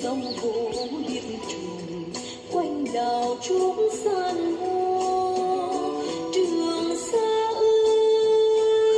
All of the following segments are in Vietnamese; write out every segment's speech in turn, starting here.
sông vô điệp trùng quanh đảo trúc san hô Trường Sa ơi,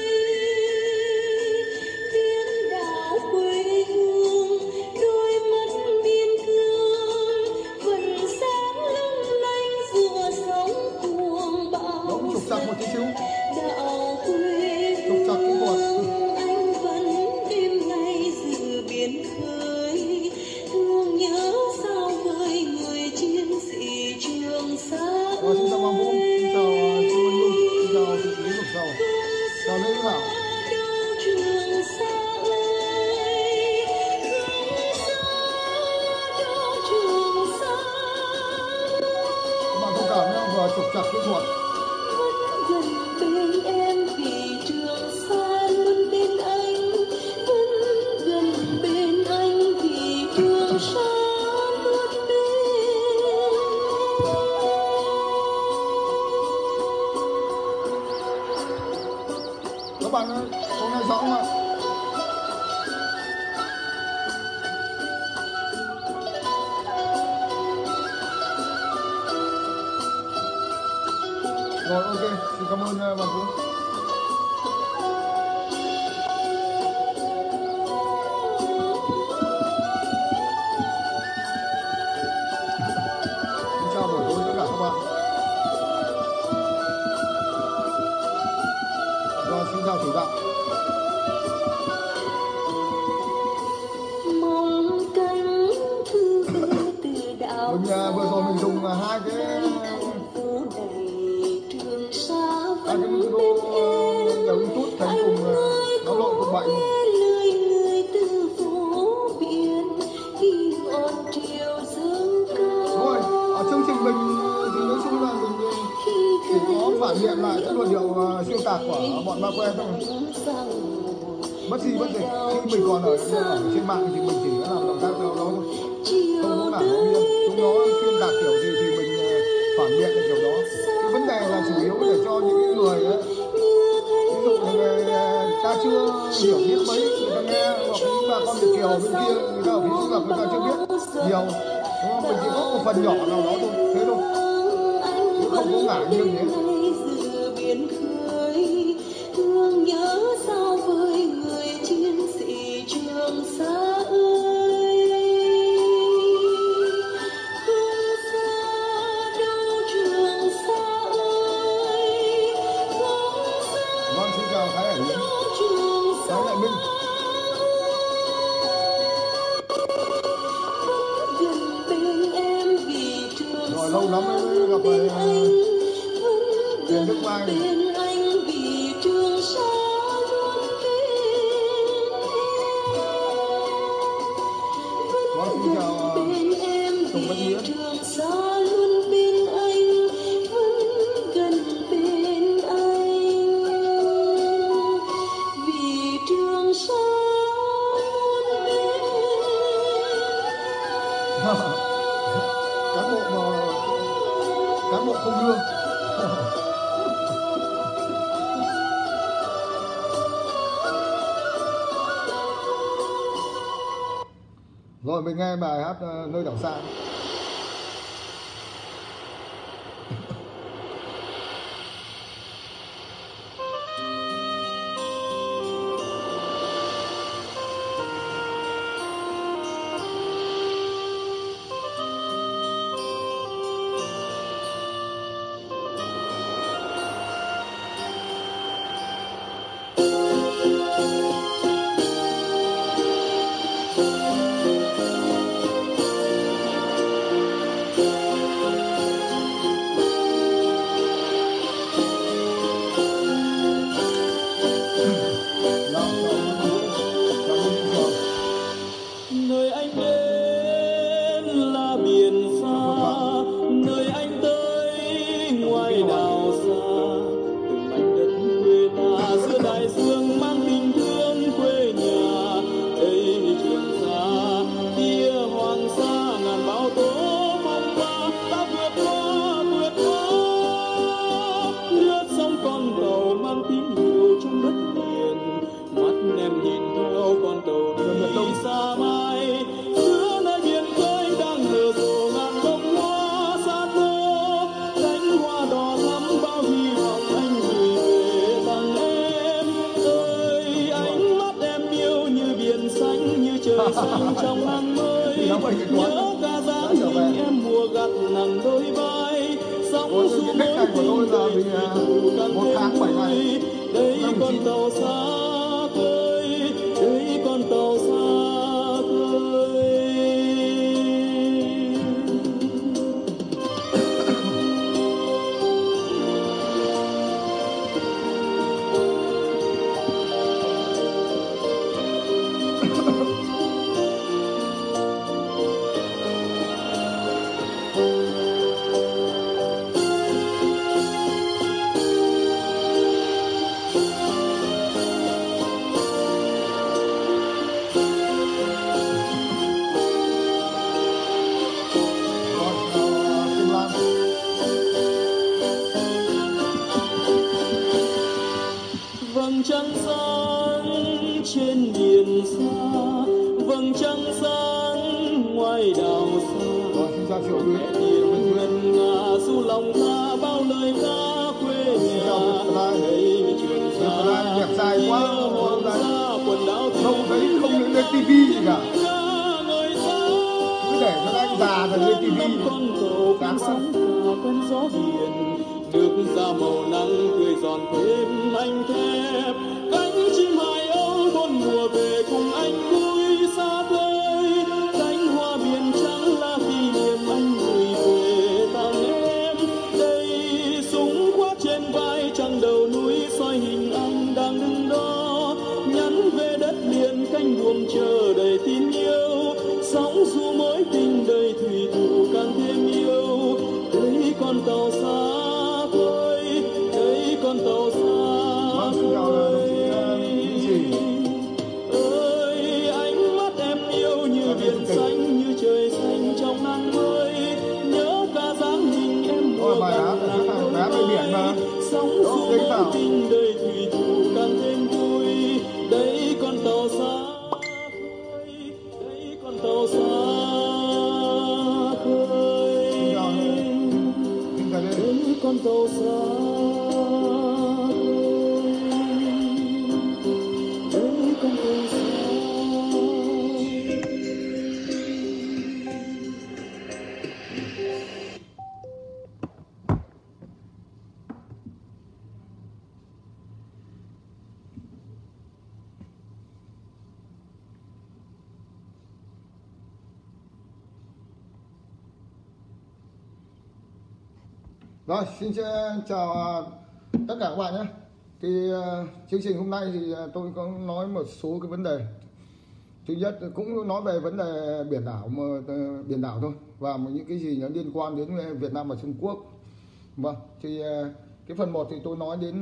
biển đảo quê hương đôi mắt biên cương vầng sáng lung linh giữa sóng cuồng bão trục chặt một tí xíu. đảo quê Trục chặt cái quạt. anh vẫn đêm nay dự biển khơi thương nhớ sao với người chiến sĩ Trường Sa Xin chào Hoàng Vũ, xin chào Chu Văn Nhung, xin chào chị Lý Ngọc Giàu, chào Lê Hữu Hảo. Trường Sa ơi, Trường Sa Các bạn thông cảm nhé, vừa trục chặt kỹ thuật. vẫn gần bên em vì Trường Sa luôn bên anh, vẫn gần bên anh vì Trường Sa luôn bên. Các bạn ơi, có nghe rõ không ạ? Rồi, ok, xin cảm ơn bạn Vũ. Xin chào buổi tối tất cả các bạn. Rồi, xin chào chủ đạo. Mong cánh thư về từ đảo Vừa rồi mình dùng hai cái phố này Trường Sa cái vẫn video YouTube thấy cùng nó lộn cùng bệnh. lời người từ phố biển khi ngọn triều dâng cao. Rồi, ở chương trình mình thì nói chung là mình chỉ có phản biện lại các luận điệu xuyên tạc của bọn ma que thôi. Bất gì khi mình còn ở trên mạng thì mình chỉ có làm động tác đó thôi, không có nào nó biên chúng nó xuyên tạc kiểu gì thì mình phản biện là kiểu đó. Cái vấn đề là chủ yếu để cho những người ấy, ví dụ là người ta chưa hiểu biết mấy, người ta nghe, hoặc những bà con Việt kiều bên kia người ta ở phía Xúc Lập người ta chưa biết nhiều, đúng không? Mình chỉ có một phần nhỏ nào đó thôi, thế thôi, chứ không có ngả nghiêng thế. Thương nhớ sao với người chiến sĩ Trường Sa ơi, không xa đâu Trường Sa ơi, không xa Vâng, xin chào Thái Hải Yến, đâu Trường Sa Thái Đại Minh. gần bên em vì Trường Rồi Sa lâu lắm mới gặp bên anh, Tiền Đức Mai. bên anh vì Trường Sa luôn bên Vâng, xin chào bên em Tùng Văn vì Nghĩa. Trường Sa luôn bên anh, vẫn gần bên anh vì Trường Sa luôn bên. Cán bộ không lương. Rồi mình nghe bài hát Nơi Đảo Xa. nhớ ca dáng hình em mùa gặt nặng đôi vai, sóng du mối tình đời thủy càng thêm vui. Đây con tàu xa khơi, đây con tàu xa khơi. Vầng trăng sáng trên biển xa, vầng trăng sáng ngoài đảo xa. Mẹ thiêng ngân nga du lòng ta bao lời ca quê nhà. Đây trường sa nhớ hòn xa quần đảo không thấy không những lên tivi gì cả, cứ để cho anh già rồi lên tivi. Con tàu cũng sóng cả cơn gió biển, nước ra màu nắng tươi giòn thêm anh thép. Cánh chim hải âu bốn mùa về cùng anh vui xa vời, cánh hoa biển trắng là kỷ niệm anh gửi về tặng em. Đây súng khoác trên vai trăng đầu núi soi hình anh đang đứng đó, nhắn về đất liền cánh buồm chờ đầy tin yêu. Sóng du mối tình đời thủy thủ càng thêm yêu. Đây con tàu xa khơi, đây con tàu xa khơi. Ơi ánh mắt em yêu như biển xanh, như trời xanh trong nắng mới. Nhớ ca dáng hình em mùa gặt nặng đôi vai, sóng du mối tình đời thủy thủ càng thêm vui. Đây con tàu xa khơi, đây con tàu xa khơi, đây con tàu xa khơi, đây con tàu xa. Rồi, xin chào tất cả các bạn nhé. Thì chương trình hôm nay thì tôi có nói một số cái vấn đề. Thứ nhất cũng nói về vấn đề biển đảo thôi, và những cái gì nó liên quan đến Việt Nam và Trung Quốc. Vâng, thì cái phần 1 thì tôi nói đến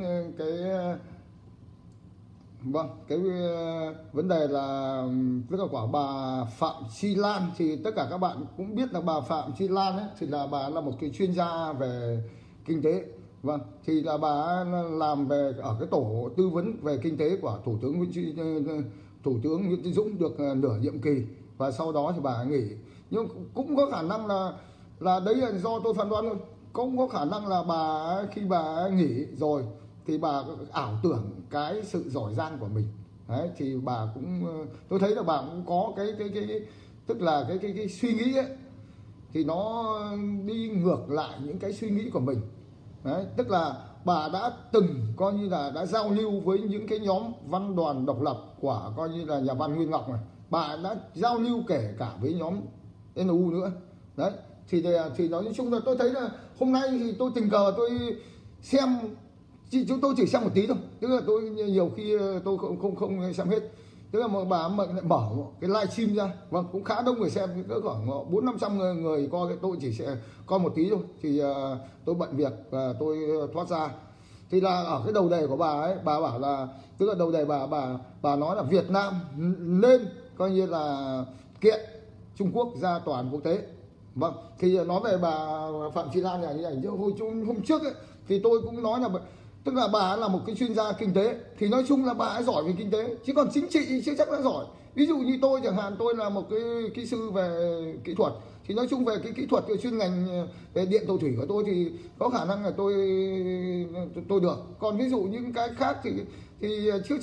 cái vấn đề là tức là của bà Phạm Chi Lan. Thì tất cả các bạn cũng biết là bà Phạm Chi Lan ấy, thì là bà là một cái chuyên gia về kinh tế. Vâng, thì là bà làm về ở cái tổ tư vấn về kinh tế của Thủ tướng Nguyễn Chí Dũng được nửa nhiệm kỳ, và sau đó thì bà nghỉ. Nhưng cũng có khả năng là đấy là do tôi phán đoán thôi. Cũng có khả năng là bà khi bà nghỉ rồi thì bà ảo tưởng cái sự giỏi giang của mình. Đấy, thì bà cũng, tôi thấy là bà cũng có cái tức là cái suy nghĩ ấy, thì nó đi ngược lại những cái suy nghĩ của mình. Đấy, tức là bà đã từng coi như là đã giao lưu với những cái nhóm văn đoàn độc lập của coi như là nhà văn Nguyên Ngọc này, bà đã giao lưu kể cả với nhóm NU nữa. Đấy, thì nói chung là tôi thấy là hôm nay thì tôi tình cờ tôi xem, chúng tôi chỉ xem một tí thôi, tức là tôi nhiều khi tôi không xem hết. Tức là một bà mở cái live stream ra, vâng, cũng khá đông người xem, cỡ khoảng 400-500 người coi, tôi chỉ sẽ coi một tí thôi. Thì tôi bận việc và tôi thoát ra. Thì là ở cái đầu đề của bà ấy, bà bảo là, tức là đầu đề bà nói là Việt Nam nên coi như là kiện Trung Quốc ra tòa án quốc tế. Vâng, thì nói về bà Phạm Chi Lan này như này, hôm trước ấy, thì tôi cũng nói là tức là bà là một cái chuyên gia kinh tế, thì nói chung là bà ấy giỏi về kinh tế, chứ còn chính trị thì chưa chắc đã giỏi. Ví dụ như tôi chẳng hạn, tôi là một cái kỹ sư về kỹ thuật, thì nói chung về cái kỹ thuật, cái chuyên ngành về điện tàu thủy của tôi thì có khả năng là tôi được. Còn ví dụ những cái khác thì chưa chắc.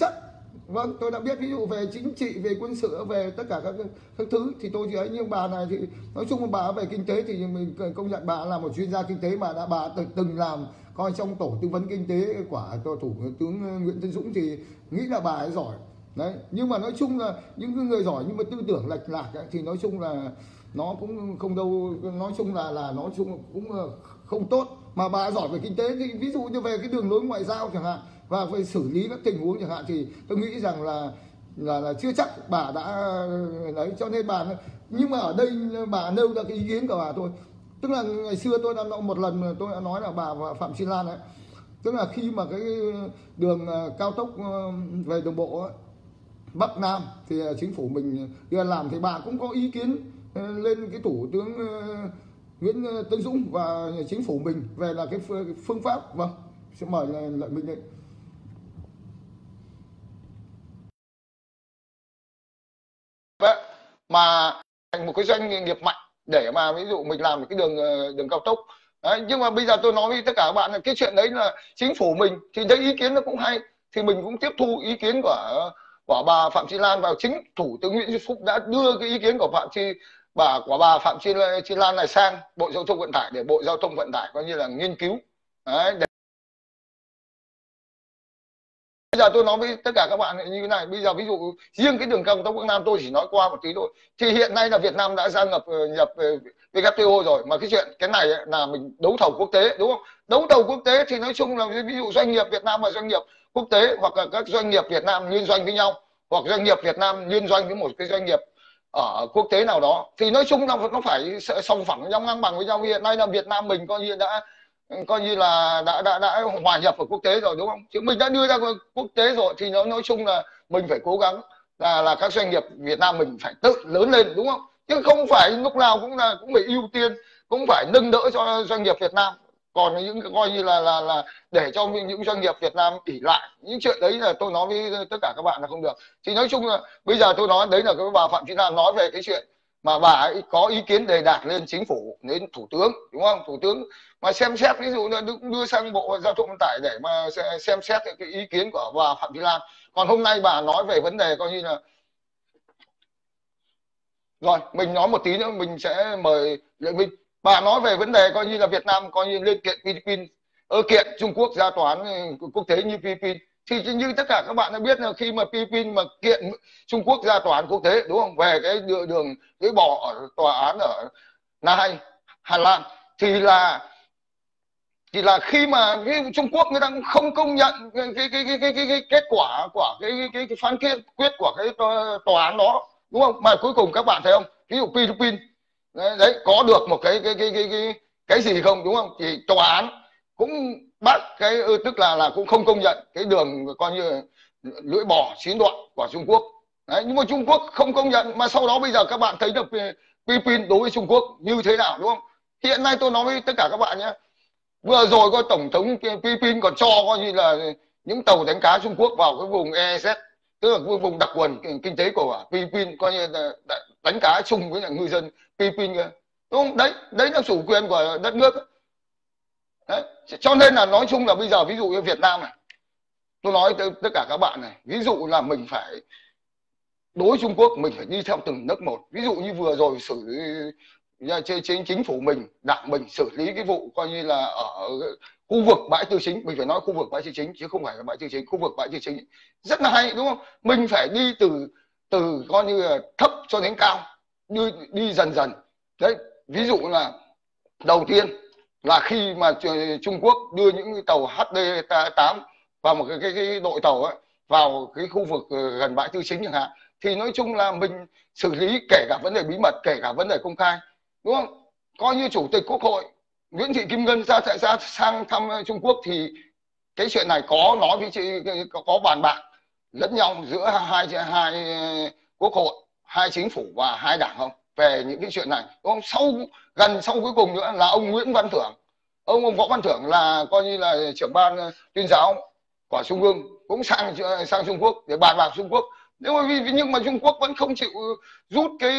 Vâng, tôi đã biết, ví dụ về chính trị, về quân sự, về tất cả các thứ thì tôi chỉ ấy, nhưng bà này thì nói chung là bà về kinh tế thì mình công nhận bà là một chuyên gia kinh tế, mà bà từng làm coi trong tổ tư vấn kinh tế của thủ tướng Nguyễn Tấn Dũng thì nghĩ là bà ấy giỏi. Đấy, nhưng mà nói chung là những người giỏi nhưng mà tư tưởng lệch lạc ấy, thì nói chung là nó cũng không đâu, nói chung là nói chung cũng không tốt. Mà bà giỏi về kinh tế thì ví dụ như về cái đường lối ngoại giao chẳng hạn, và về xử lý các tình huống chẳng hạn, thì tôi nghĩ rằng là chưa chắc bà đã đấy. Cho nên bà, nhưng mà ở đây bà nêu ra cái ý kiến của bà thôi. Tức là ngày xưa tôi đã một lần tôi đã nói là bà Phạm Chi Lan ấy, tức là khi mà cái đường cao tốc về đường bộ ấy, Bắc Nam thì chính phủ mình đưa làm, thì bà cũng có ý kiến lên cái thủ tướng Nguyễn Tấn Dũng và chính phủ mình về là cái phương pháp. Vâng, xin mời Lợi Minh đây. Mà thành một cái doanh nghiệp mạnh để mà ví dụ mình làm một cái đường cao tốc đấy. Nhưng mà bây giờ tôi nói với tất cả các bạn là cái chuyện đấy là chính phủ mình thì thấy ý kiến nó cũng hay, thì mình cũng tiếp thu ý kiến của bà Phạm Chi Lan, vào chính thủ tướng Nguyễn Xuân Phúc đã đưa cái ý kiến của bà Phạm Chi Lan này sang Bộ Giao thông Vận tải, để Bộ Giao thông Vận tải coi như là nghiên cứu đấy. Bây giờ tôi nói với tất cả các bạn như thế này, bây giờ ví dụ riêng cái đường cao tốc Bắc Nam tôi chỉ nói qua một tí thôi, thì hiện nay là Việt Nam đã gia nhập WTO rồi, mà cái chuyện cái này là mình đấu thầu quốc tế, đúng không? Đấu thầu quốc tế thì nói chung là ví dụ doanh nghiệp Việt Nam và doanh nghiệp quốc tế, hoặc là các doanh nghiệp Việt Nam liên doanh với nhau, hoặc doanh nghiệp Việt Nam liên doanh với một cái doanh nghiệp ở quốc tế nào đó, thì nói chung là nó phải song phẳng nhau, ngang bằng với nhau. Hiện nay là Việt Nam mình coi như là đã hòa nhập vào quốc tế rồi, đúng không? Chứ mình đã đưa ra quốc tế rồi thì nó nói chung là mình phải cố gắng là các doanh nghiệp Việt Nam mình phải tự lớn lên, đúng không? Chứ không phải lúc nào cũng phải ưu tiên, cũng phải nâng đỡ cho doanh nghiệp Việt Nam. Còn những coi như là để cho những doanh nghiệp Việt Nam ỷ lại, những chuyện đấy là tôi nói với tất cả các bạn là không được. Thì nói chung là bây giờ tôi nói đấy là cái bà Phạm Thị Lan nói về cái chuyện mà bà ấy có ý kiến đề đạt lên chính phủ, đến thủ tướng, đúng không? Thủ tướng mà xem xét, ví dụ là đưa sang Bộ Giao thông Vận tải để mà xem xét cái ý kiến của bà Phạm Thị Lan. Còn hôm nay bà nói về vấn đề coi như là, rồi mình nói một tí nữa mình sẽ mời Lệ Minh. Bà nói về vấn đề coi như là Việt Nam coi như lên kiện Philippines, kiện Trung Quốc ra tòa án quốc tế như Philippines. Thì như tất cả các bạn đã biết là khi mà Philippines mà kiện Trung Quốc ra tòa án quốc tế, đúng không, về cái đường lưỡi bò ở tòa án ở Na Hay, Hà Lan, thì là khi mà cái Trung Quốc người ta cũng không công nhận cái kết quả của cái phán quyết của cái tòa án đó, đúng không? Mà cuối cùng các bạn thấy không, ví dụ Philippines đấy có được một cái gì không, đúng không? Thì tòa án cũng bắt cái tức là cũng không công nhận cái đường coi như lưỡi bò chín đoạn của Trung Quốc đấy. Nhưng mà Trung Quốc không công nhận, mà sau đó bây giờ các bạn thấy được Philippines đối với Trung Quốc như thế nào, đúng không? Hiện nay tôi nói với tất cả các bạn nhé, vừa rồi có tổng thống Philippines còn cho coi như là những tàu đánh cá Trung Quốc vào cái vùng EEZ, tức là cái vùng đặc quyền kinh tế của Philippines, coi như là đánh cá chung với ngư dân Philippines, đúng không? Đấy là chủ quyền của đất nước đấy. Cho nên là nói chung là bây giờ ví dụ như Việt Nam này, tôi nói tất cả các bạn này, ví dụ là mình phải đối Trung Quốc mình phải đi theo từng nấc một. Ví dụ như vừa rồi xử trên chính phủ mình, đảng mình xử lý cái vụ coi như là ở khu vực bãi tư chính, mình phải nói khu vực bãi tư chính chứ không phải là bãi tư chính, khu vực bãi tư chính rất là hay, đúng không? Mình phải đi từ coi như là thấp cho đến cao, đi dần dần đấy. Ví dụ là đầu tiên là khi mà Trung Quốc đưa những cái tàu HD8 vào một cái đội tàu ấy, vào cái khu vực gần bãi tư chính chẳng hạn, thì nói chung là mình xử lý kể cả vấn đề bí mật, kể cả vấn đề công khai, đúng không? Coi như Chủ tịch Quốc hội Nguyễn Thị Kim Ngân ra sang thăm Trung Quốc thì cái chuyện này có nói với chị, có bàn bạc lẫn nhau giữa hai quốc hội, hai chính phủ và hai đảng không về những cái chuyện này, đúng không? Sau cuối cùng nữa là ông Nguyễn Văn Thưởng, ông Võ Văn Thưởng là coi như là trưởng ban tuyên giáo của Trung ương cũng sang Trung Quốc để bàn bạc Trung Quốc. Nhưng mà Trung Quốc vẫn không chịu rút cái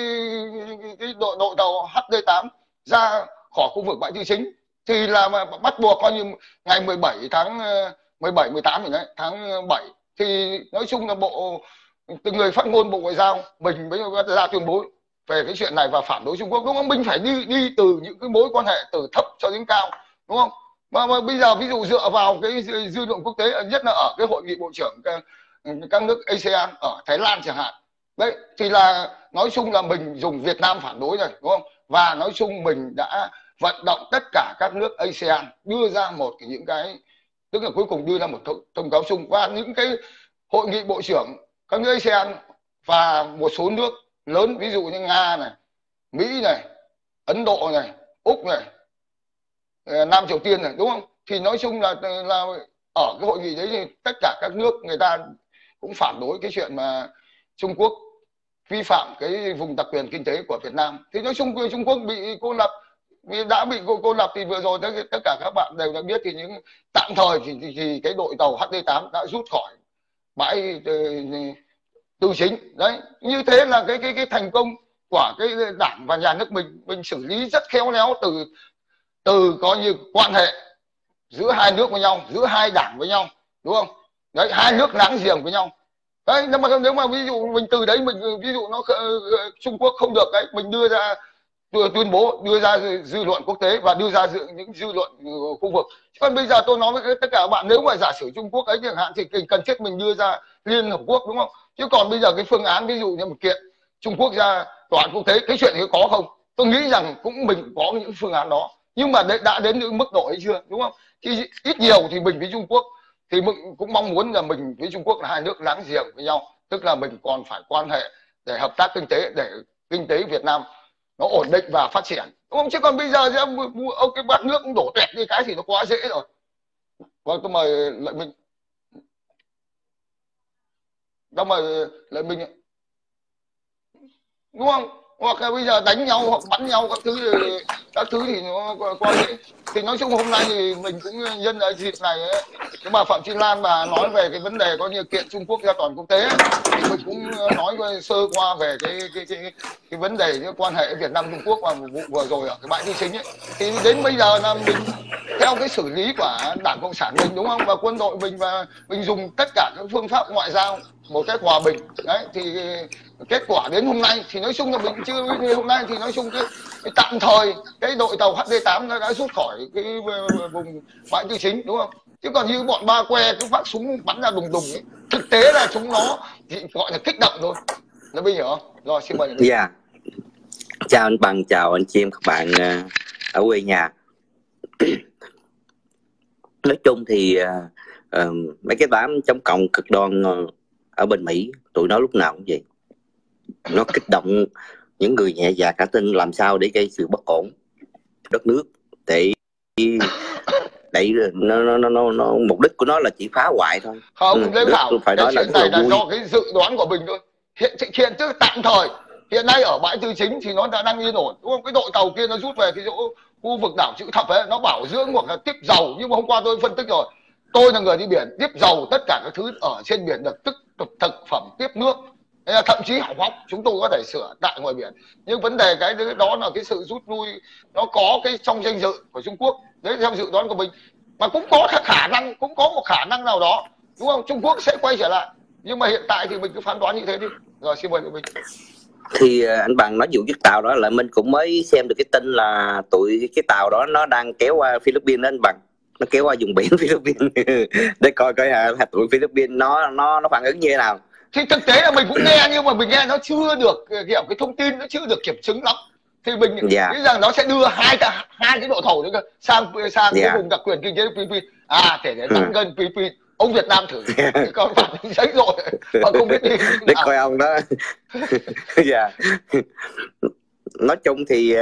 đội tàu HD8 ra khỏi khu vực bãi tư chính, thì là mà bắt buộc coi như ngày 17 tháng 17 18 rồi đấy, tháng 7 thì nói chung là từng người phát ngôn Bộ Ngoại giao mình mới ra tuyên bố về cái chuyện này và phản đối Trung Quốc, đúng không? Mình phải đi từ những cái mối quan hệ từ thấp cho đến cao, đúng không? Mà bây giờ ví dụ dựa vào cái dư luận quốc tế, nhất là ở cái hội nghị bộ trưởng các nước ASEAN ở Thái Lan chẳng hạn, đấy thì là nói chung là mình dùng Việt Nam phản đối rồi, đúng không? Và nói chung mình đã vận động tất cả các nước ASEAN đưa ra những cái, tức là cuối cùng đưa ra một thông cáo chung. Và những cái hội nghị bộ trưởng các nước ASEAN và một số nước lớn ví dụ như Nga này, Mỹ này, Ấn Độ này, Úc này, Nam Triều Tiên này, đúng không? Thì nói chung là ở cái hội nghị đấy thì tất cả các nước người ta cũng phản đối cái chuyện mà Trung Quốc vi phạm cái vùng đặc quyền kinh tế của Việt Nam. Thì nói chung Trung Quốc bị cô lập, đã bị cô lập thì vừa rồi tất cả các bạn đều đã biết, thì những tạm thời thì cái đội tàu HD8 đã rút khỏi bãi Tư Chính. Đấy, như thế là cái thành công của cái đảng và nhà nước mình xử lý rất khéo léo từ coi như quan hệ giữa hai nước với nhau, giữa hai đảng với nhau, đúng không? Đấy, hai nước láng giềng với nhau. Đấy, nếu mà ví dụ mình từ đấy mình ví dụ Trung Quốc không được đấy, mình đưa ra tuyên bố, đưa ra dư luận quốc tế và đưa ra những dư luận khu vực. Còn bây giờ tôi nói với tất cả các bạn, nếu mà giả sử Trung Quốc ấy chẳng hạn thì cần thiết mình đưa ra Liên Hợp Quốc, đúng không? Chứ còn bây giờ cái phương án ví dụ như một kiện Trung Quốc ra tòa án quốc tế, cái chuyện ấy có không? Tôi nghĩ rằng mình có những phương án đó, nhưng mà đã đến những mức độ ấy chưa, đúng không? Thì ít nhiều thì mình với Trung Quốc thì mình cũng mong muốn là mình với Trung Quốc là hai nước láng giềng với nhau, tức là mình còn phải quan hệ để hợp tác kinh tế, để kinh tế Việt Nam nó ổn định và phát triển, đúng không? Chứ còn bây giờ cái bát nước đổ tuẹt đi cái thì nó quá dễ rồi. Vâng, tôi mời Lợi Minh. Tôi mời Lợi Minh, đúng không? Hoặc là bây giờ đánh nhau hoặc bắn nhau các thứ thì nó quá dễ. Thì nói chung hôm nay thì mình cũng nhân ở dịp này ấy, cái bà Phạm Trinh Lan bà nói về cái vấn đề có như kiện Trung Quốc ra toàn quốc tế ấy, thì mình cũng nói sơ qua về cái vấn đề cái quan hệ Việt Nam Trung Quốc và vụ vừa rồi ở cái bãi Tư Chính ấy. Thì đến bây giờ là mình theo cái xử lý của Đảng Cộng sản mình, đúng không? Và quân đội mình, và mình dùng tất cả các phương pháp ngoại giao một cách hòa bình. Đấy thì kết quả đến hôm nay thì nói chung là mình chưa, hôm nay thì nói chung cái tạm thời cái đội tàu HD8 nó đã rút khỏi cái vùng bãi Tư Chính, đúng không? Chứ còn như bọn Ba Que cứ phát súng bắn ra đùng đùng ấy, thực tế là chúng nó gọi là kích động thôi. Nó bây giờ rồi xin mời. Dạ, chào anh Bằng, chào anh chị em các bạn ở quê nhà. Nói chung thì mấy cái đám chống cộng cực đoan ở bên Mỹ, tụi nó lúc nào cũng vậy, nó kích động những người nhẹ dạ cả tin làm sao để gây sự bất ổn đất nước, để nó mục đích của nó là chỉ phá hoại thôi. Không, Lê Thảo, cái chuyện này là do cái dự đoán của mình thôi. Hiện trước tạm thời hiện nay ở bãi Tư Chính thì nó đang yên ổn, đúng không? Cái đội tàu kia nó rút về cái chỗ khu vực đảo Chữ Thập ấy, nó bảo dưỡng hoặc là tiếp dầu, nhưng mà hôm qua tôi phân tích rồi, tôi là người đi biển, tiếp dầu tất cả các thứ ở trên biển được, tức thực phẩm, tiếp nước, thậm chí hỏng hóc chúng tôi có thể sửa tại ngoài biển. Nhưng vấn đề cái đó là cái sự rút lui nó có cái trong danh dự của Trung Quốc đấy, theo dự đoán của mình. Mà cũng có khả năng, cũng có một khả năng nào đó, đúng không? Trung Quốc sẽ quay trở lại, nhưng mà hiện tại thì mình cứ phán đoán như thế đi. Rồi xin mời mình. Thì anh Bằng nói vụ chiếc tàu đó là mình cũng mới xem được cái tin là cái tàu đó nó đang kéo qua Philippines đó anh Bằng, nó kéo qua vùng biển Philippines để coi tụi Philippines nó phản ứng như thế nào. Thì thực tế là mình cũng nghe, nhưng mà mình nghe nó chưa được kiểu cái thông tin nó chưa được kiểm chứng lắm. Thì mình nghĩ rằng nó sẽ đưa hai cái đội thầu nữa sang cái vùng đặc quyền kinh tế Philippines, để tăng cân Philippines. Ông Việt Nam thử con phản ứng giấy rồi mà không biết đi để coi ông đó. Dạ. Nói chung thì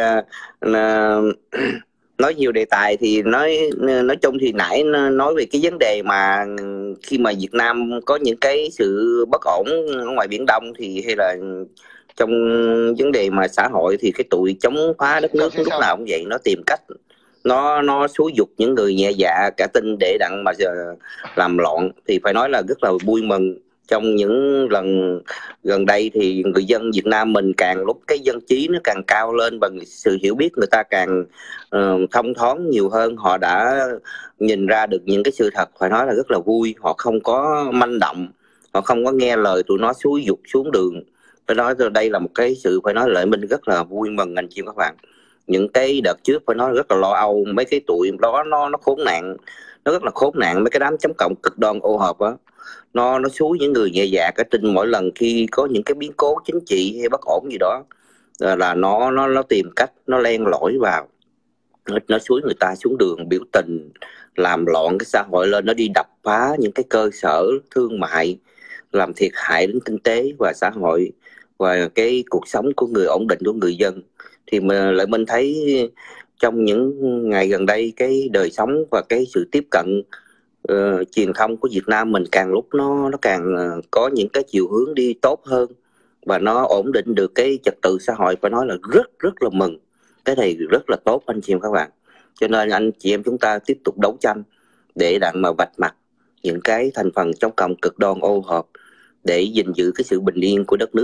nói nhiều đề tài thì nói chung thì nãy nói về cái vấn đề mà khi mà Việt Nam có những cái sự bất ổn ở ngoài Biển Đông thì hay là trong vấn đề mà xã hội thì cái tụi chống phá đất nước lúc nào cũng vậy, nó tìm cách nó xúi giục những người nhẹ dạ cả tin để đặng mà làm loạn. Thì phải nói là rất là vui mừng, trong những lần gần đây thì người dân Việt Nam mình càng lúc cái dân trí nó càng cao lên, bằng sự hiểu biết người ta càng thông thoáng nhiều hơn, họ đã nhìn ra được những cái sự thật, phải nói là rất là vui. Họ không có manh động, họ không có nghe lời tụi nó xúi giục xuống đường. Phải nói đây là một cái sự phải nói Lợi Minh rất là vui mừng anh chị các bạn. Những cái đợt trước phải nói rất là lo âu, mấy cái tụi đó nó khốn nạn, nó rất là khốn nạn. Mấy cái đám chống cộng cực đoan ô hợp á, nó xúi những người nhẹ dạ cả tin mỗi lần khi có những cái biến cố chính trị hay bất ổn gì đó là nó tìm cách nó len lỏi vào, nó xúi người ta xuống đường biểu tình, làm loạn cái xã hội lên, nó đi đập phá những cái cơ sở thương mại, làm thiệt hại đến kinh tế và xã hội và cái cuộc sống của ổn định của người dân. Thì mà Lợi Minh thấy trong những ngày gần đây cái đời sống và cái sự tiếp cận truyền thông của Việt Nam mình càng lúc nó càng có những cái chiều hướng đi tốt hơn và nó ổn định được cái trật tự xã hội. Phải nói là rất là mừng, cái này rất là tốt anh chị em các bạn. Cho nên anh chị em chúng ta tiếp tục đấu tranh để đặng mà vạch mặt những cái thành phần chống cộng cực đoan ô hợp để gìn giữ cái sự bình yên của đất nước.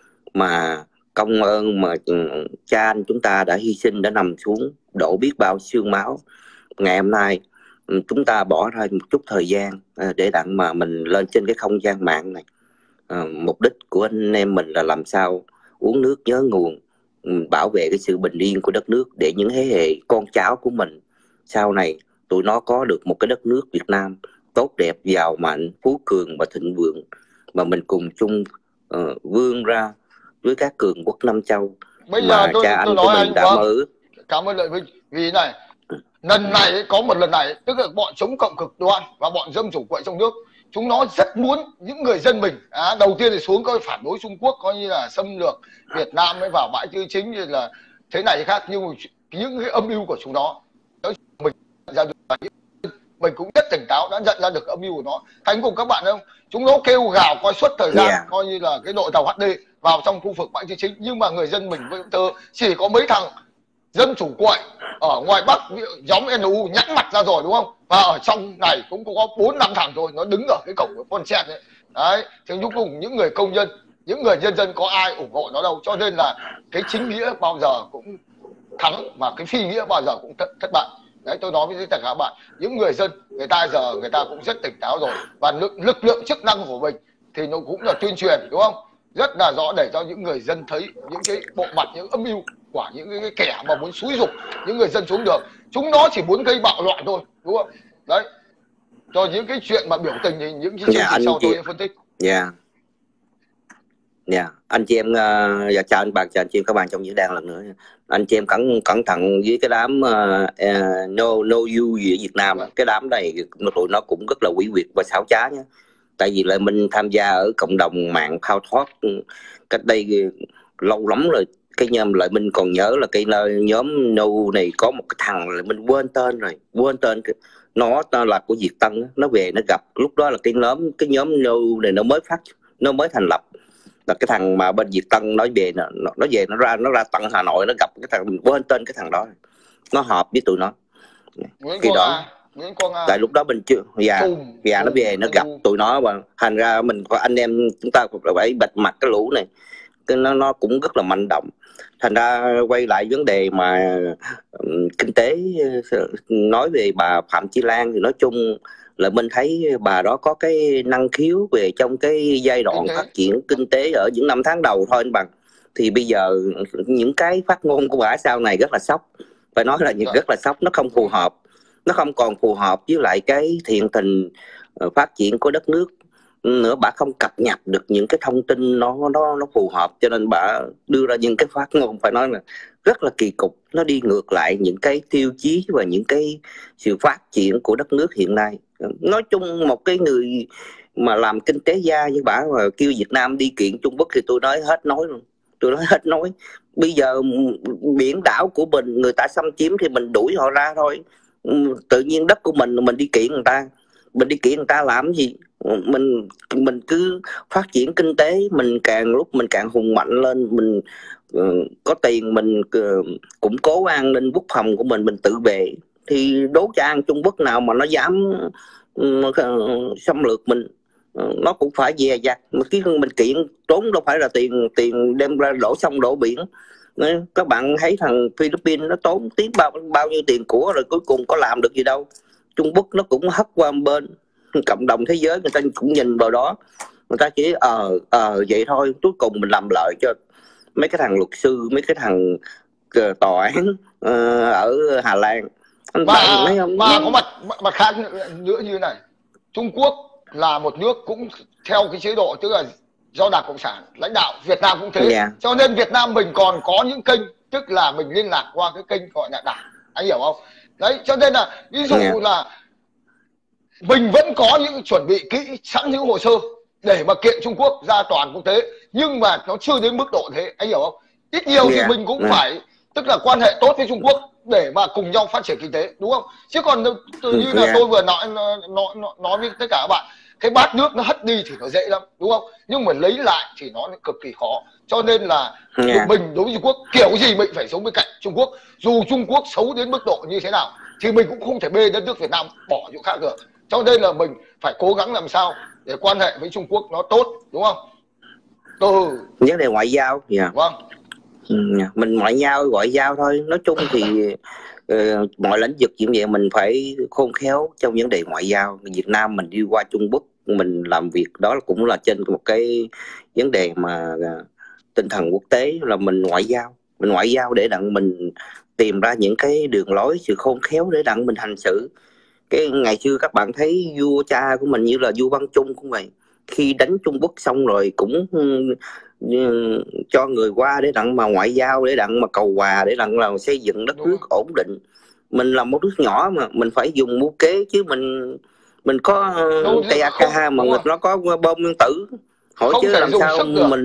Mà công ơn mà cha anh chúng ta đã hy sinh, đã nằm xuống đổ biết bao xương máu. Ngày hôm nay chúng ta bỏ ra một chút thời gian để đặng mà mình lên trên cái không gian mạng này. Mục đích của anh em mình là làm sao uống nước nhớ nguồn, bảo vệ cái sự bình yên của đất nước để những thế hệ con cháu của mình sau này tụi nó có được một cái đất nước Việt Nam tốt đẹp, giàu mạnh, phú cường và thịnh vượng, mà mình cùng chung vươn ra với các cường quốc Nam Châu. Bây mà giờ cha anh tôi của nói mình anh đã mơ ước. Cảm ơn Lợi Vinh. Vì này, lần này có một lần này, tức là bọn chống cộng cực đoan và bọn dân chủ quậy trong nước, chúng nó rất muốn những người dân mình đầu tiên thì xuống coi phản đối Trung Quốc, coi như là xâm lược Việt Nam mới vào bãi tư chính như là thế này khác. Nhưng những cái âm mưu của chúng nó mình ra được, mình cũng rất tỉnh táo, đã nhận ra được âm mưu của nó. Thành cùng các bạn không, chúng nó kêu gào coi suốt thời gian coi như là cái đội tàu HD vào trong khu vực bãi tư chính, nhưng mà người dân mình vẫn chỉ có mấy thằng dân chủ quậy ở ngoài Bắc nhóm NU nhẵn mặt ra rồi, đúng không? Và ở trong này cũng có 4-5 thằng thôi, nó đứng ở cái cổng của con xe đấy. Đấy, thì cuối cùng những người công nhân, những người nhân dân có ai ủng hộ nó đâu. Cho nên là cái chính nghĩa bao giờ cũng thắng mà cái phi nghĩa bao giờ cũng thất bại. Đấy, tôi nói với tất cả các bạn, những người dân người ta cũng rất tỉnh táo rồi, và lực lượng chức năng của mình thì nó cũng là tuyên truyền, đúng không? Rất là rõ để cho những người dân thấy những cái bộ mặt, những âm mưu của những cái kẻ mà muốn xúi giục những người dân xuống đường. Chúng nó chỉ muốn gây bạo loạn thôi, đúng không? Đấy, cho những cái chuyện mà biểu tình thì những cái chương trình sau tôi phân tích. Anh chị em chào anh bạn, chào anh chị em các bạn trong diễn đàn lần nữa. Anh chị em cẩn thận với cái đám no you gì ở Việt Nam. Cái đám này tụi nó cũng rất là quỷ quyệt và xảo trá nhé. Tại vì là mình tham gia ở cộng đồng mạng Thao Thoát cách đây lâu lắm rồi. Cái nhóm Lợi Minh còn nhớ là cái nhóm No này có một cái thằng là mình quên tên rồi, nó là của Việt Tân, nó về nó gặp lúc đó là cái nhóm No này nó mới thành lập, là cái thằng mà bên Việt Tân nói về nó ra tận Hà Nội, nó gặp cái thằng mình quên tên cái thằng đó, nó họp với tụi nó khi đó. Tại lúc đó mình chưa nó về nó gặp tụi nó, và thành ra mình có anh em chúng ta phải bạch mặt cái lũ này, nó cũng rất là manh động. Thành ra quay lại vấn đề mà kinh tế, nói về bà Phạm Chi Lan thì nói chung là mình thấy bà đó có cái năng khiếu về trong cái giai đoạn phát triển kinh tế ở những năm tháng đầu thôi anh Bằng. Thì bây giờ những cái phát ngôn của bà sau này rất là sốc, phải nói là rất là sốc, nó không phù hợp, nó không còn phù hợp với lại cái thiện tình phát triển của đất nước nữa. Bà không cập nhật được những cái thông tin nó phù hợp, cho nên bà đưa ra những cái phát ngôn phải nói là rất là kỳ cục, nó đi ngược lại những cái tiêu chí và những cái sự phát triển của đất nước hiện nay. Nói chung một cái người mà làm kinh tế gia như bà mà kêu Việt Nam đi kiện Trung Quốc thì tôi nói hết nói luôn, Bây giờ biển đảo của mình người ta xâm chiếm thì mình đuổi họ ra thôi. Tự nhiên đất của mình đi kiện người ta làm gì? Mình cứ phát triển kinh tế, mình lúc càng hùng mạnh lên, mình có tiền, mình củng cố an ninh quốc phòng của mình tự vệ, thì đố cha ăn Trung Quốc nào mà nó dám xâm lược mình, nó cũng phải dè dặt. Mà khi mình kiện trốn đâu phải là tiền đem ra đổ sông đổ biển. Các bạn thấy thằng Philippines nó tốn tiếng bao nhiêu tiền của rồi cuối cùng có làm được gì đâu. Trung Quốc nó cũng hất qua một bên, cộng đồng thế giới người ta cũng nhìn vào đó. người ta chỉ vậy thôi, cuối cùng mình làm lợi cho mấy cái thằng luật sư, mấy cái thằng tòa án ở Hà Lan. Và có mặt khác nữa như này, Trung Quốc là một nước cũng theo cái chế độ tức là do Đảng Cộng sản lãnh đạo, Việt Nam cũng thế. Cho nên Việt Nam mình còn có những kênh, tức là mình liên lạc qua cái kênh gọi là Đảng, anh hiểu không? Đấy, cho nên là ví dụ là mình vẫn có những chuẩn bị kỹ sẵn những hồ sơ để mà kiện Trung Quốc ra tòa án quốc tế, nhưng mà nó chưa đến mức độ thế, anh hiểu không? Ít nhiều thì mình cũng phải tức là quan hệ tốt với Trung Quốc để mà cùng nhau phát triển kinh tế, đúng không? Chứ còn tự như là tôi vừa nói với tất cả các bạn, cái bát nước nó hất đi thì nó dễ lắm, đúng không? Nhưng mà lấy lại thì nó cực kỳ khó. Cho nên là mình đối với Trung Quốc kiểu gì mình phải sống bên cạnh Trung Quốc, dù Trung Quốc xấu đến mức độ như thế nào thì mình cũng không thể bê đất nước Việt Nam bỏ chỗ khác được. Cho nên là mình phải cố gắng làm sao để quan hệ với Trung Quốc nó tốt, đúng không? Vấn đề ngoại giao. Vâng. Mình ngoại giao thôi. Nói chung thì mọi lĩnh vực như vậy mình phải khôn khéo trong vấn đề ngoại giao. Việt Nam mình đi qua Trung Quốc mình làm việc đó cũng là trên một cái vấn đề mà tinh thần quốc tế, là mình ngoại giao để đặng mình tìm ra những cái đường lối, sự khôn khéo để đặng mình hành xử. Cái ngày xưa các bạn thấy vua cha của mình như là vua Văn Trung cũng vậy, khi đánh Trung Quốc xong rồi cũng cho người qua để đặng mà ngoại giao, để đặng mà cầu hòa, để đặng là xây dựng đất nước ổn định. Mình là một nước nhỏ mà mình phải dùng mưu kế, chứ mình có cây AK mà nó có bom nguyên tử, hỏi chứ làm sao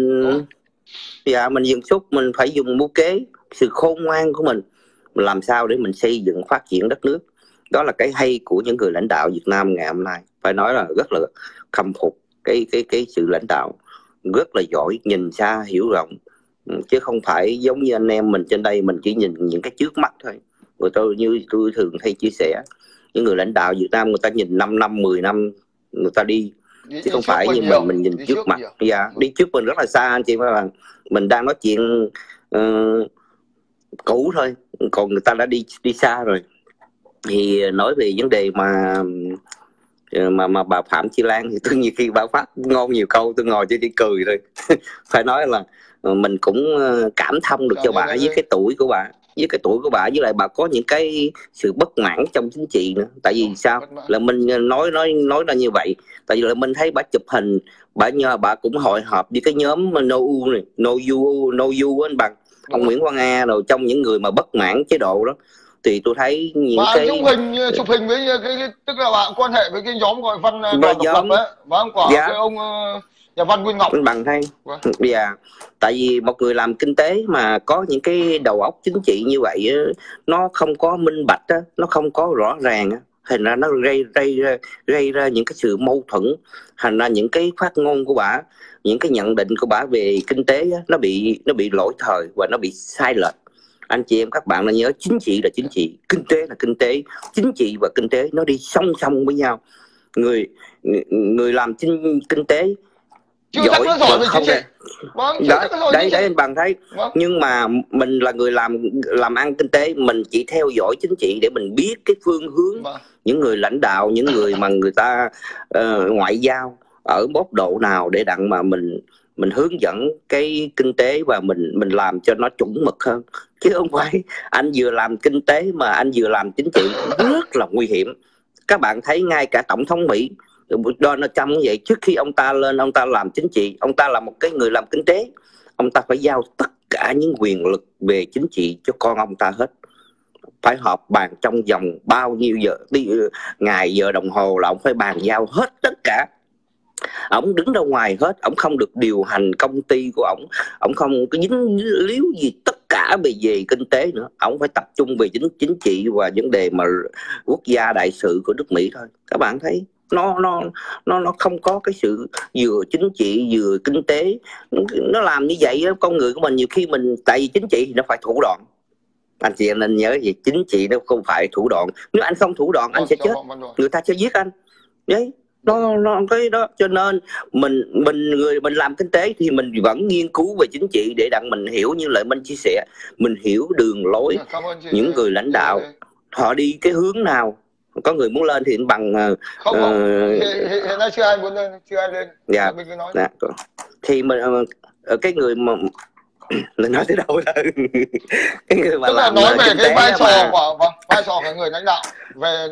mình dùng súng, mình phải dùng mưu kế, sự khôn ngoan của mình làm sao để mình xây dựng phát triển đất nước. Đó là cái hay của những người lãnh đạo Việt Nam ngày hôm nay, phải nói là rất là khâm phục cái sự lãnh đạo rất là giỏi, nhìn xa hiểu rộng, chứ không phải giống như anh em mình trên đây, mình chỉ nhìn những cái trước mắt thôi. Như tôi thường hay chia sẻ, những người lãnh đạo Việt Nam người ta nhìn 5 năm 10 năm người ta đi, chứ không phải như mình nhìn trước mặt. Đi trước mình rất là xa anh chị các bạn. Mình đang nói chuyện cũ thôi, còn người ta đã đi xa rồi. Thì nói về vấn đề mà bà Phạm Chi Lan thì tôi nhiều khi bà phát ngon nhiều câu tôi ngồi chỉ cười thôi. Phải nói là mình cũng cảm thông được cho bà với cái tuổi của bà, với lại bà có những cái sự bất mãn trong chính trị nữa. Tại vì sao là mình nói là như vậy, tại vì là mình thấy bà chụp hình, bà cũng hội họp với cái nhóm No You anh bằng ông Nguyễn Quang A rồi, trong những người mà bất mãn chế độ đó. Thì tôi thấy những cái chụp hình với cái tức là bạn quan hệ với cái nhóm gọi văn độc lập ấy, và cái ông nhà văn Nguyên Ngọc bằng thay. Tại vì một người làm kinh tế mà có những cái đầu óc chính trị như vậy, nó không có minh bạch, nó không có rõ ràng, thành ra nó gây ra những cái sự mâu thuẫn, thành ra những cái phát ngôn của bà, những cái nhận định của bà về kinh tế nó bị lỗi thời và nó bị sai lệch. Anh chị em các bạn là nhớ, chính trị là chính trị, kinh tế là kinh tế, chính trị và kinh tế nó đi song song với nhau. Người làm kinh tế giỏi và không đấy anh bằng thấy. Nhưng mà mình là người làm ăn kinh tế, mình chỉ theo dõi chính trị để mình biết cái phương hướng những người lãnh đạo, những người mà người ta ngoại giao ở góc độ nào để đặng mà mình hướng dẫn cái kinh tế và mình làm cho nó chuẩn mực hơn, chứ không phải anh vừa làm kinh tế mà anh vừa làm chính trị, rất là nguy hiểm. Các bạn thấy ngay cả tổng thống Mỹ Donald Trump như vậy, trước khi ông ta lên ông ta làm chính trị, ông ta là một cái người làm kinh tế, ông ta phải giao tất cả những quyền lực về chính trị cho con ông ta hết, phải họp bàn trong vòng bao nhiêu ngày giờ đồng hồ là ông phải bàn giao hết tất cả. Ông đứng ra ngoài hết, ông không được điều hành công ty của ông không có dính líu gì tất cả về kinh tế nữa, ông phải tập trung về chính trị và vấn đề mà quốc gia đại sự của nước Mỹ thôi. Các bạn thấy nó không có cái sự vừa chính trị vừa kinh tế, nó làm như vậy đó. Con người của mình nhiều khi tại vì chính trị thì nó phải thủ đoạn, anh chị em nên nhớ gì, chính trị nó không phải thủ đoạn. Nếu anh không thủ đoạn anh sẽ chết, người ta sẽ giết anh đấy. Nó cái đó, cho nên mình làm kinh tế thì mình vẫn nghiên cứu về chính trị để đặng mình hiểu, như Lợi Minh chia sẻ, mình hiểu đường lối những người lãnh đạo họ đi cái hướng nào có người muốn lên thì anh Bằng không hiện nay chưa ai muốn lên, chưa ai lên. Dạ. Mình cứ nói thì mình cái người mà mình nói tới đâu rồi cái người mà tức là làm nói về cái vai trò mà... của vai trò của người lãnh đạo về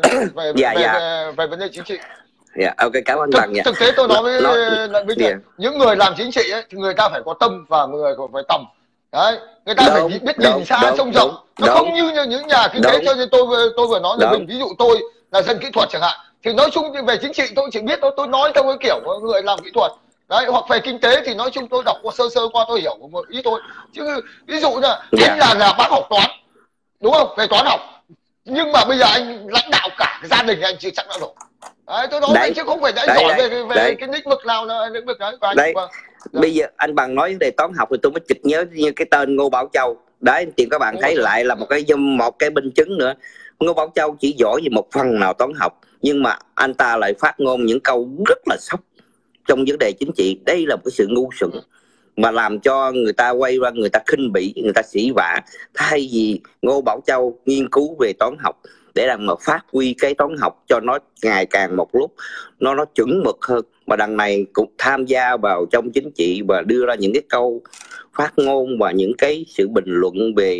về vấn đề chính trị. Dạ, ok, cảm ơn Bằng. Thực tế tôi nói với những người làm chính trị ấy, thì người ta phải có tâm và người phải tầm. Đấy, người ta phải biết nhìn xa trông rộng. Nó không như những nhà kinh tế. Cho nên tôi vừa nói là mình, ví dụ tôi là dân kỹ thuật chẳng hạn, thì nói chung về chính trị tôi chỉ biết tôi nói theo cái kiểu của người làm kỹ thuật. Đấy, hoặc về kinh tế thì nói chung tôi đọc sơ qua tôi hiểu một ít thôi. Chứ ví dụ như anh là bác học toán, đúng không, về toán học, nhưng mà bây giờ anh lãnh đạo cả cái gia đình anh chưa chắc đã nổi. Đấy, tôi nói đấy, chứ không phải anh giỏi về cái lĩnh vực nào là lĩnh vực đấy. Đấy. Bây giờ anh Bằng nói vấn đề toán học thì tôi mới chợt nhớ như cái tên Ngô Bảo Châu. Đấy, thì các bạn thấy lại là một cái minh chứng nữa. Ngô Bảo Châu chỉ giỏi về một phần nào toán học, nhưng mà anh ta lại phát ngôn những câu rất là sốc trong vấn đề chính trị. Đây là một cái sự ngu xuẩn mà làm cho người ta quay qua người ta khinh bỉ, người ta sỉ vả. Thay vì Ngô Bảo Châu nghiên cứu về toán học để làm mà phát huy cái toán học cho nó ngày càng một lúc nó chuẩn mực hơn, mà đằng này cũng tham gia vào trong chính trị và đưa ra những cái câu phát ngôn và những cái sự bình luận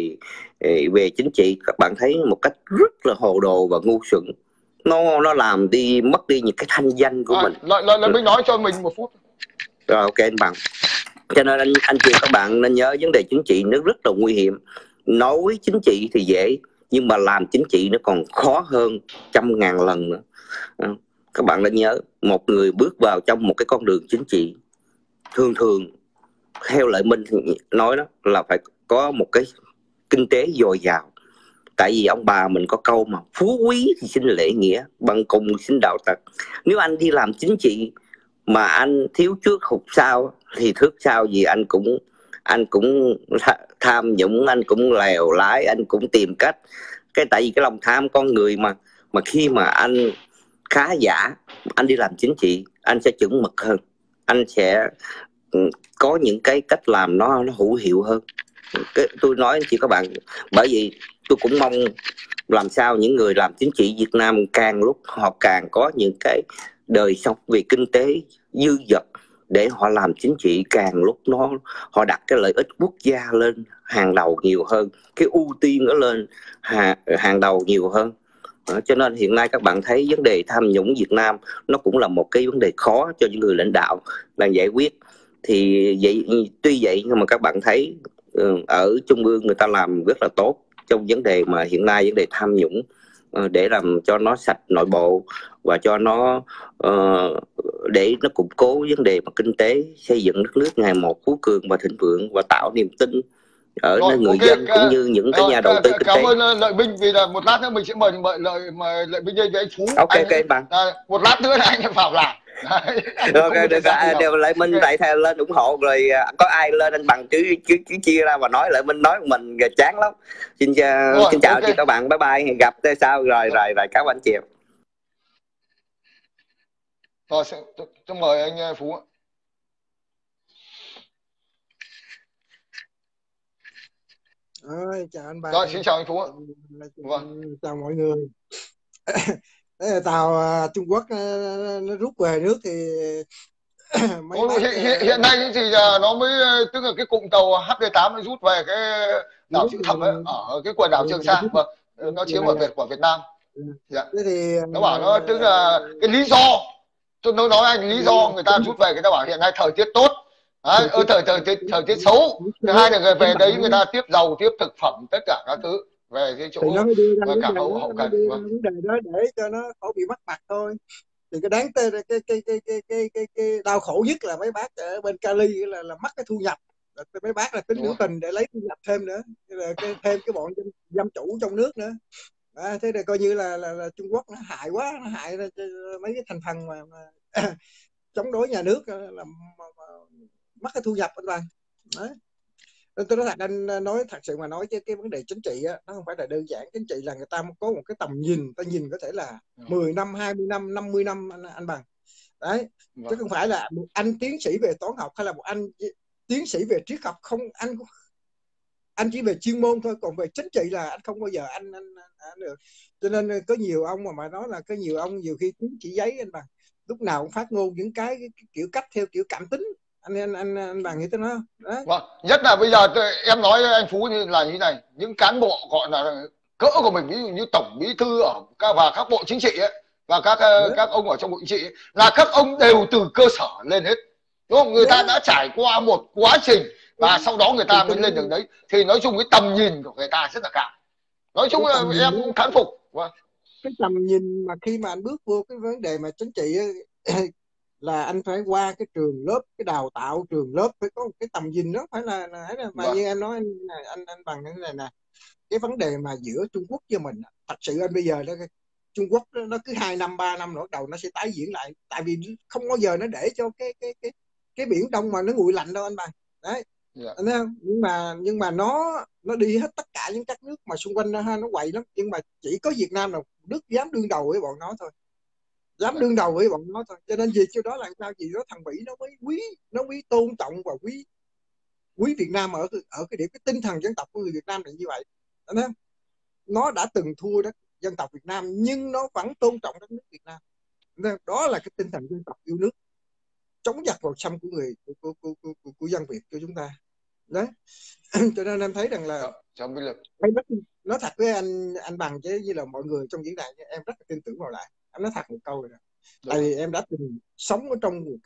về chính trị, các bạn thấy một cách rất là hồ đồ và ngu xuẩn. Nó làm mất đi những cái thanh danh của mình. Lại mình nói cho mình một phút. Rồi, ok anh Bằng. Cho nên anh chị các bạn nên nhớ vấn đề chính trị nó rất là nguy hiểm. Nói chính trị thì dễ, nhưng mà làm chính trị nó còn khó hơn 100.000 lần nữa. Các bạn nên nhớ, một người bước vào trong một cái con đường chính trị, thường theo Lợi Minh nói đó là phải có một cái kinh tế dồi dào. Tại vì ông bà mình có câu mà phú quý thì xin lễ nghĩa, bằng cùng xin đạo tặc. Nếu anh đi làm chính trị mà anh thiếu trước hụt sau thì trước sau gì anh cũng tham nhũng, anh cũng lèo lái, anh cũng tìm cách. Tại vì cái lòng tham con người mà khi mà anh khá giả, anh đi làm chính trị, anh sẽ chuẩn mực hơn, anh sẽ có những cái cách làm nó hữu hiệu hơn. Tôi nói chỉ các bạn, bởi vì tôi cũng mong làm sao những người làm chính trị Việt Nam càng lúc họ càng có những cái đời sống về kinh tế dư dật, để họ làm chính trị càng lúc họ đặt cái lợi ích quốc gia lên hàng đầu nhiều hơn, cái ưu tiên nó lên hàng đầu nhiều hơn. Cho nên hiện nay các bạn thấy vấn đề tham nhũng Việt Nam nó cũng là một cái vấn đề khó cho những người lãnh đạo là giải quyết. Thì tuy vậy nhưng mà các bạn thấy ở Trung ương người ta làm rất là tốt trong vấn đề mà hiện nay vấn đề tham nhũng, để làm cho nó sạch nội bộ và cho nó để nó củng cố vấn đề mà kinh tế, xây dựng đất nước ngày một phú cường và thịnh vượng và tạo niềm tin ở nơi người dân cũng như những cái nhà đầu tư kinh tế. Cảm ơn Lợi Minh, vì là một lát nữa mình sẽ mời Lợi Minh với anh Phú. Ok Bằng. Một lát nữa là anh vào làm. Ok, được đều Lợi Minh tại theo lên ủng hộ rồi, có ai lên anh Bằng chứ chia ra mà nói Lợi Minh nói mình chán lắm. Xin chào chị các bạn, bye bye, hẹn gặp sau rồi cảm ơn chị. Rồi tôi mời anh Phú ạ. Chào anh Bằng. Rồi, xin chào anh Phú ạ. Chào mọi người. Tàu Trung Quốc nó rút về nước thì hiện nay thì nó mới, tức là cái cụm tàu HD8 nó rút về cái đảo Chữ Thập ấy, ở cái quần đảo Trường Sa, nó chiếm ở của Việt Nam. Dạ. Nó bảo nó tức là cái lý do, tôi nói anh lý do người ta rút về, người ta bảo hiện nay thời tiết tốt. Đấy, thời tiết xấu. Thứ hai là người về đấy người ta tiếp dầu, tiếp thực phẩm, tất cả các thứ về cái chỗ cả hậu cần. Vấn đề đó để cho nó khỏi bị mắc mặt thôi. Thì cái đáng cái đau khổ nhất là mấy bác ở bên Cali là mất cái thu nhập. Mấy bác là tính biểu tình để lấy thu nhập thêm nữa, thêm cái bọn dâm chủ trong nước nữa. Thế là coi như là Trung Quốc nó hại quá, nó hại mấy cái thành phần mà chống đối nhà nước, là mất cái thu nhập anh Bằng. Đấy. Tôi nói thật, anh nói thật sự mà nói chứ cái vấn đề chính trị á, nó không phải là đơn giản. Chính trị là người ta có một cái tầm nhìn, ta nhìn có thể là 10 năm, 20 năm, 50 năm anh Bằng. Đấy, chứ không phải là một anh tiến sĩ về toán học hay là một anh tiến sĩ về triết học, không, anh chỉ về chuyên môn thôi, còn về chính trị là anh không bao giờ anh được. Cho nên có nhiều ông mà nói là có nhiều ông nhiều khi tiếng chỉ giấy anh Bằng, lúc nào cũng phát ngôn những cái kiểu cách theo kiểu cảm tính. Anh Bằng nghĩ tới nó đó. Vâng, nhất là bây giờ em nói anh Phú là như này, những cán bộ gọi là cỡ của mình, ví dụ như tổng bí thư và các bộ chính trị ấy, và các ông ở trong bộ chính trị ấy, là các ông đều từ cơ sở lên hết, đúng không? Người ta đã trải qua một quá trình và sau đó người ta mới lên đường đấy, thì nói chung cái tầm nhìn của người ta rất là cao. Nói chung là em cũng thán phục. Vâng. Cái tầm nhìn mà khi mà anh bước vô cái vấn đề mà chính trị ấy, là anh phải qua cái trường lớp, cái đào tạo trường lớp, phải có một cái tầm nhìn đó, phải là mà Vâng. như em nói anh Bằng cái này nè, cái vấn đề mà giữa Trung Quốc với mình, thật sự anh bây giờ đó, Trung Quốc nó cứ 2 năm 3 năm nữa đầu nó sẽ tái diễn lại, tại vì không bao giờ nó để cho cái biển Đông mà nó nguội lạnh đâu anh Bằng đấy. Yeah. Anh thấy không? Nhưng mà nó đi hết tất cả những các nước mà xung quanh nó quậy lắm, nhưng mà chỉ có Việt Nam nào Đức dám đương đầu với bọn nó thôi, dám đương đầu với bọn nó thôi. Cho nên vì chỗ đó là sao, gì đó thằng Mỹ nó mới quý tôn trọng và quý Việt Nam ở cái điểm cái tinh thần dân tộc của người Việt Nam là như vậy. Anh thấy không? Nó đã từng thua đất dân tộc Việt Nam nhưng nó vẫn tôn trọng đất nước Việt Nam. Đó là cái tinh thần dân tộc yêu nước, chống giặc vào xâm của người của dân Việt của chúng ta đấy. Cho nên em thấy rằng là nói thật với anh Bằng chứ như là mọi người trong diễn đàn, em rất là tin tưởng vào lại. Em nói thật một câu rồi, tại vì em đã từng sống ở trong một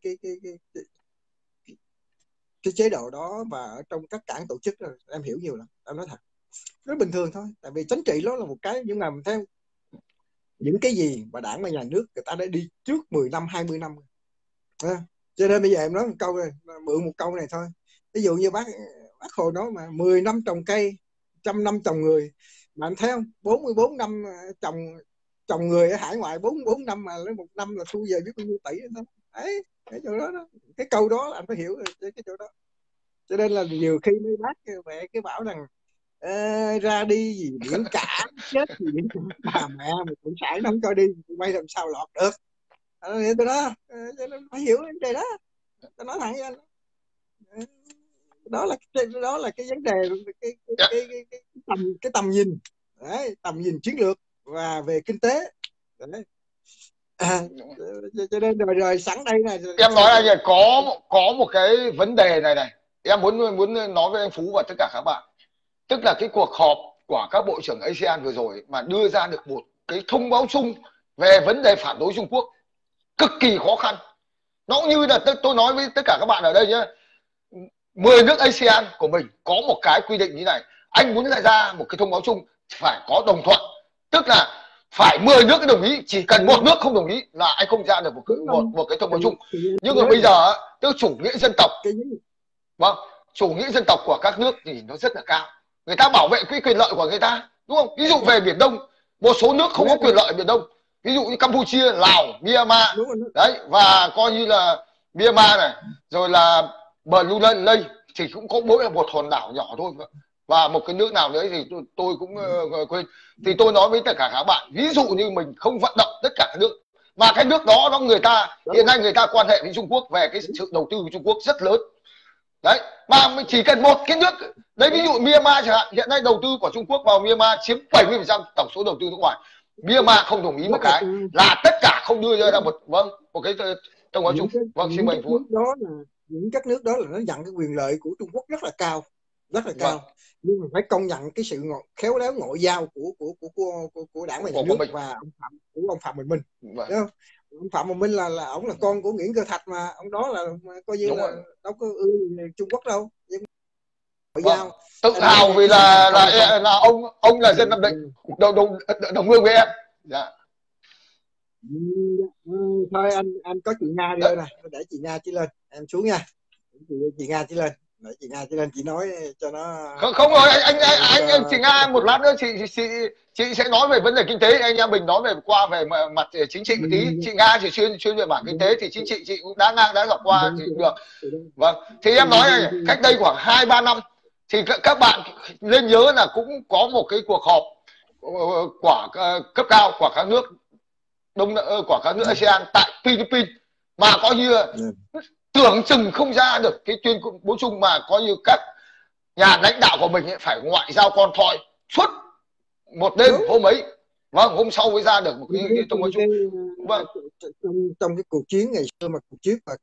cái chế độ đó và ở trong các cảng tổ chức rồi, em hiểu nhiều lắm. Em nói thật, rất bình thường thôi, tại vì chính trị đó là một cái, nhưng mà theo những cái gì mà đảng và nhà nước người ta đã đi trước 10 năm 20 năm cho nên bây giờ em nói một câu này, mượn một câu này thôi. Ví dụ như bác Hồ nói mà 10 năm trồng cây, 100 năm trồng người, mà anh thấy không, 44 năm trồng người ở hải ngoại, 44 năm mà lấy một năm là thu về biết bao nhiêu tỷ đó. Đấy, cái chỗ đó, cái câu đó là anh phải hiểu cái chỗ đó. Cho nên là nhiều khi mấy bác mẹ cái bảo rằng ra đi gì biển cả, chết gì biển cả, bà mẹ một cộng sản nó không cho đi, mày làm sao lọt được. Tôi đó phải hiểu vấn đề đó, tôi nói thẳng với anh. Đó là cái vấn đề, cái tầm nhìn đấy, tầm nhìn chiến lược và về kinh tế đấy. Cho nên rồi sẵn đây này em nói là có một cái vấn đề này em muốn nói với anh Phú và tất cả các bạn, tức là cái cuộc họp của các bộ trưởng ASEAN vừa rồi mà đưa ra được một cái thông báo chung về vấn đề phản đối Trung Quốc cực kỳ khó khăn. Nó cũng như là tôi nói với tất cả các bạn ở đây nhé, 10 nước ASEAN của mình có một cái quy định như này, anh muốn ra một cái thông báo chung phải có đồng thuận, tức là phải 10 nước đồng ý, chỉ cần một nước không đồng ý là anh không ra được một cái thông báo chung. Nhưng mà bây giờ tức chủ nghĩa dân tộc, vâng, chủ nghĩa dân tộc của các nước thì nó rất là cao, người ta bảo vệ cái quyền lợi của người ta, đúng không? Ví dụ về Biển Đông, một số nước không có quyền lợi ở Biển Đông, ví dụ như Campuchia, Lào, Myanmar đấy, và coi như là Myanmar này, rồi là Brunei thì cũng có mỗi là một hòn đảo nhỏ thôi, và một cái nước nào đấy thì tôi cũng quên. Thì tôi nói với tất cả các bạn, ví dụ như mình không vận động tất cả các nước, mà cái nước đó người ta hiện nay người ta quan hệ với Trung Quốc về cái sự đầu tư của Trung Quốc rất lớn đấy, mà mình chỉ cần một cái nước đấy, ví dụ Myanmar chẳng hạn, hiện nay đầu tư của Trung Quốc vào Myanmar chiếm 70% tổng số đầu tư nước ngoài. Myanmar không đồng ý một cái là tất cả không đưa ra một cái thông báo chung. Vâng, xin mời Phú. Đó là những các nước đó là nó nhận cái quyền lợi của Trung Quốc rất là cao, nhưng mà phải công nhận cái sự khéo léo ngoại giao của đảng và nhà nước và ông Phạm Bình Minh. Ông Phạm Bình Minh là ông là con của Nguyễn Cơ Thạch, mà ông đó là coi như là đâu có Trung Quốc đâu, nhưng ngoại giao tự hào vì là ông là dân Nam Định, đồng hương với em. Dạ. Thôi anh có chị Nga đi đây này, để chị Nga chị lên, em xuống nha. Chị Nga chị lên, để chị Nga chị lên, chị nói cho nó không rồi anh chị Nga một lát nữa chị sẽ nói về vấn đề kinh tế, anh em mình nói về mặt chính trị một tí. Chị Nga thì chuyên về mảng kinh tế, thì chính trị chị cũng đã gặp qua thì được. Vâng, thì em nói này, cách đây khoảng 2-3 năm thì các bạn nên nhớ là cũng có một cái cuộc họp của cấp cao của các nước của các nước ASEAN tại Philippines, mà coi như tưởng chừng không ra được cái tuyên bố chung, mà coi như các nhà lãnh đạo của mình ấy phải ngoại giao con thoi suốt một đêm hôm ấy, vâng, hôm sau mới ra được một cái thông báo chung. Vâng. Trong cái cuộc chiến ngày xưa mà cuộc chiến mà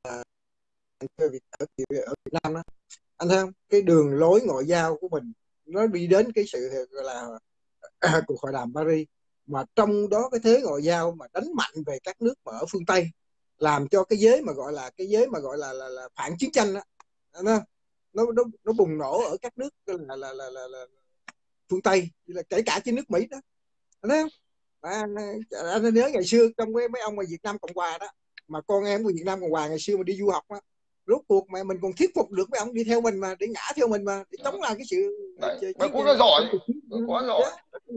ở Việt Nam đó, anh thấy không, cái đường lối ngoại giao của mình nó đi đến cái sự gọi là cuộc hội đàm Paris, mà trong đó cái thế ngoại giao mà đánh mạnh về các nước mà ở phương Tây, làm cho cái giới mà gọi là phản chiến tranh đó, nó bùng nổ ở các nước là phương Tây, là kể cả trên nước Mỹ đó, thấy không? Anh nhớ ngày xưa trong mấy ông mà Việt Nam Cộng Hòa đó, mà con em của Việt Nam Cộng Hòa ngày xưa mà đi du học á, rốt cuộc mà mình còn thuyết phục được mấy ông đi theo mình mà, để ngã theo mình mà, để chống lại cái sự mà cũng nó giỏi, quá giỏi.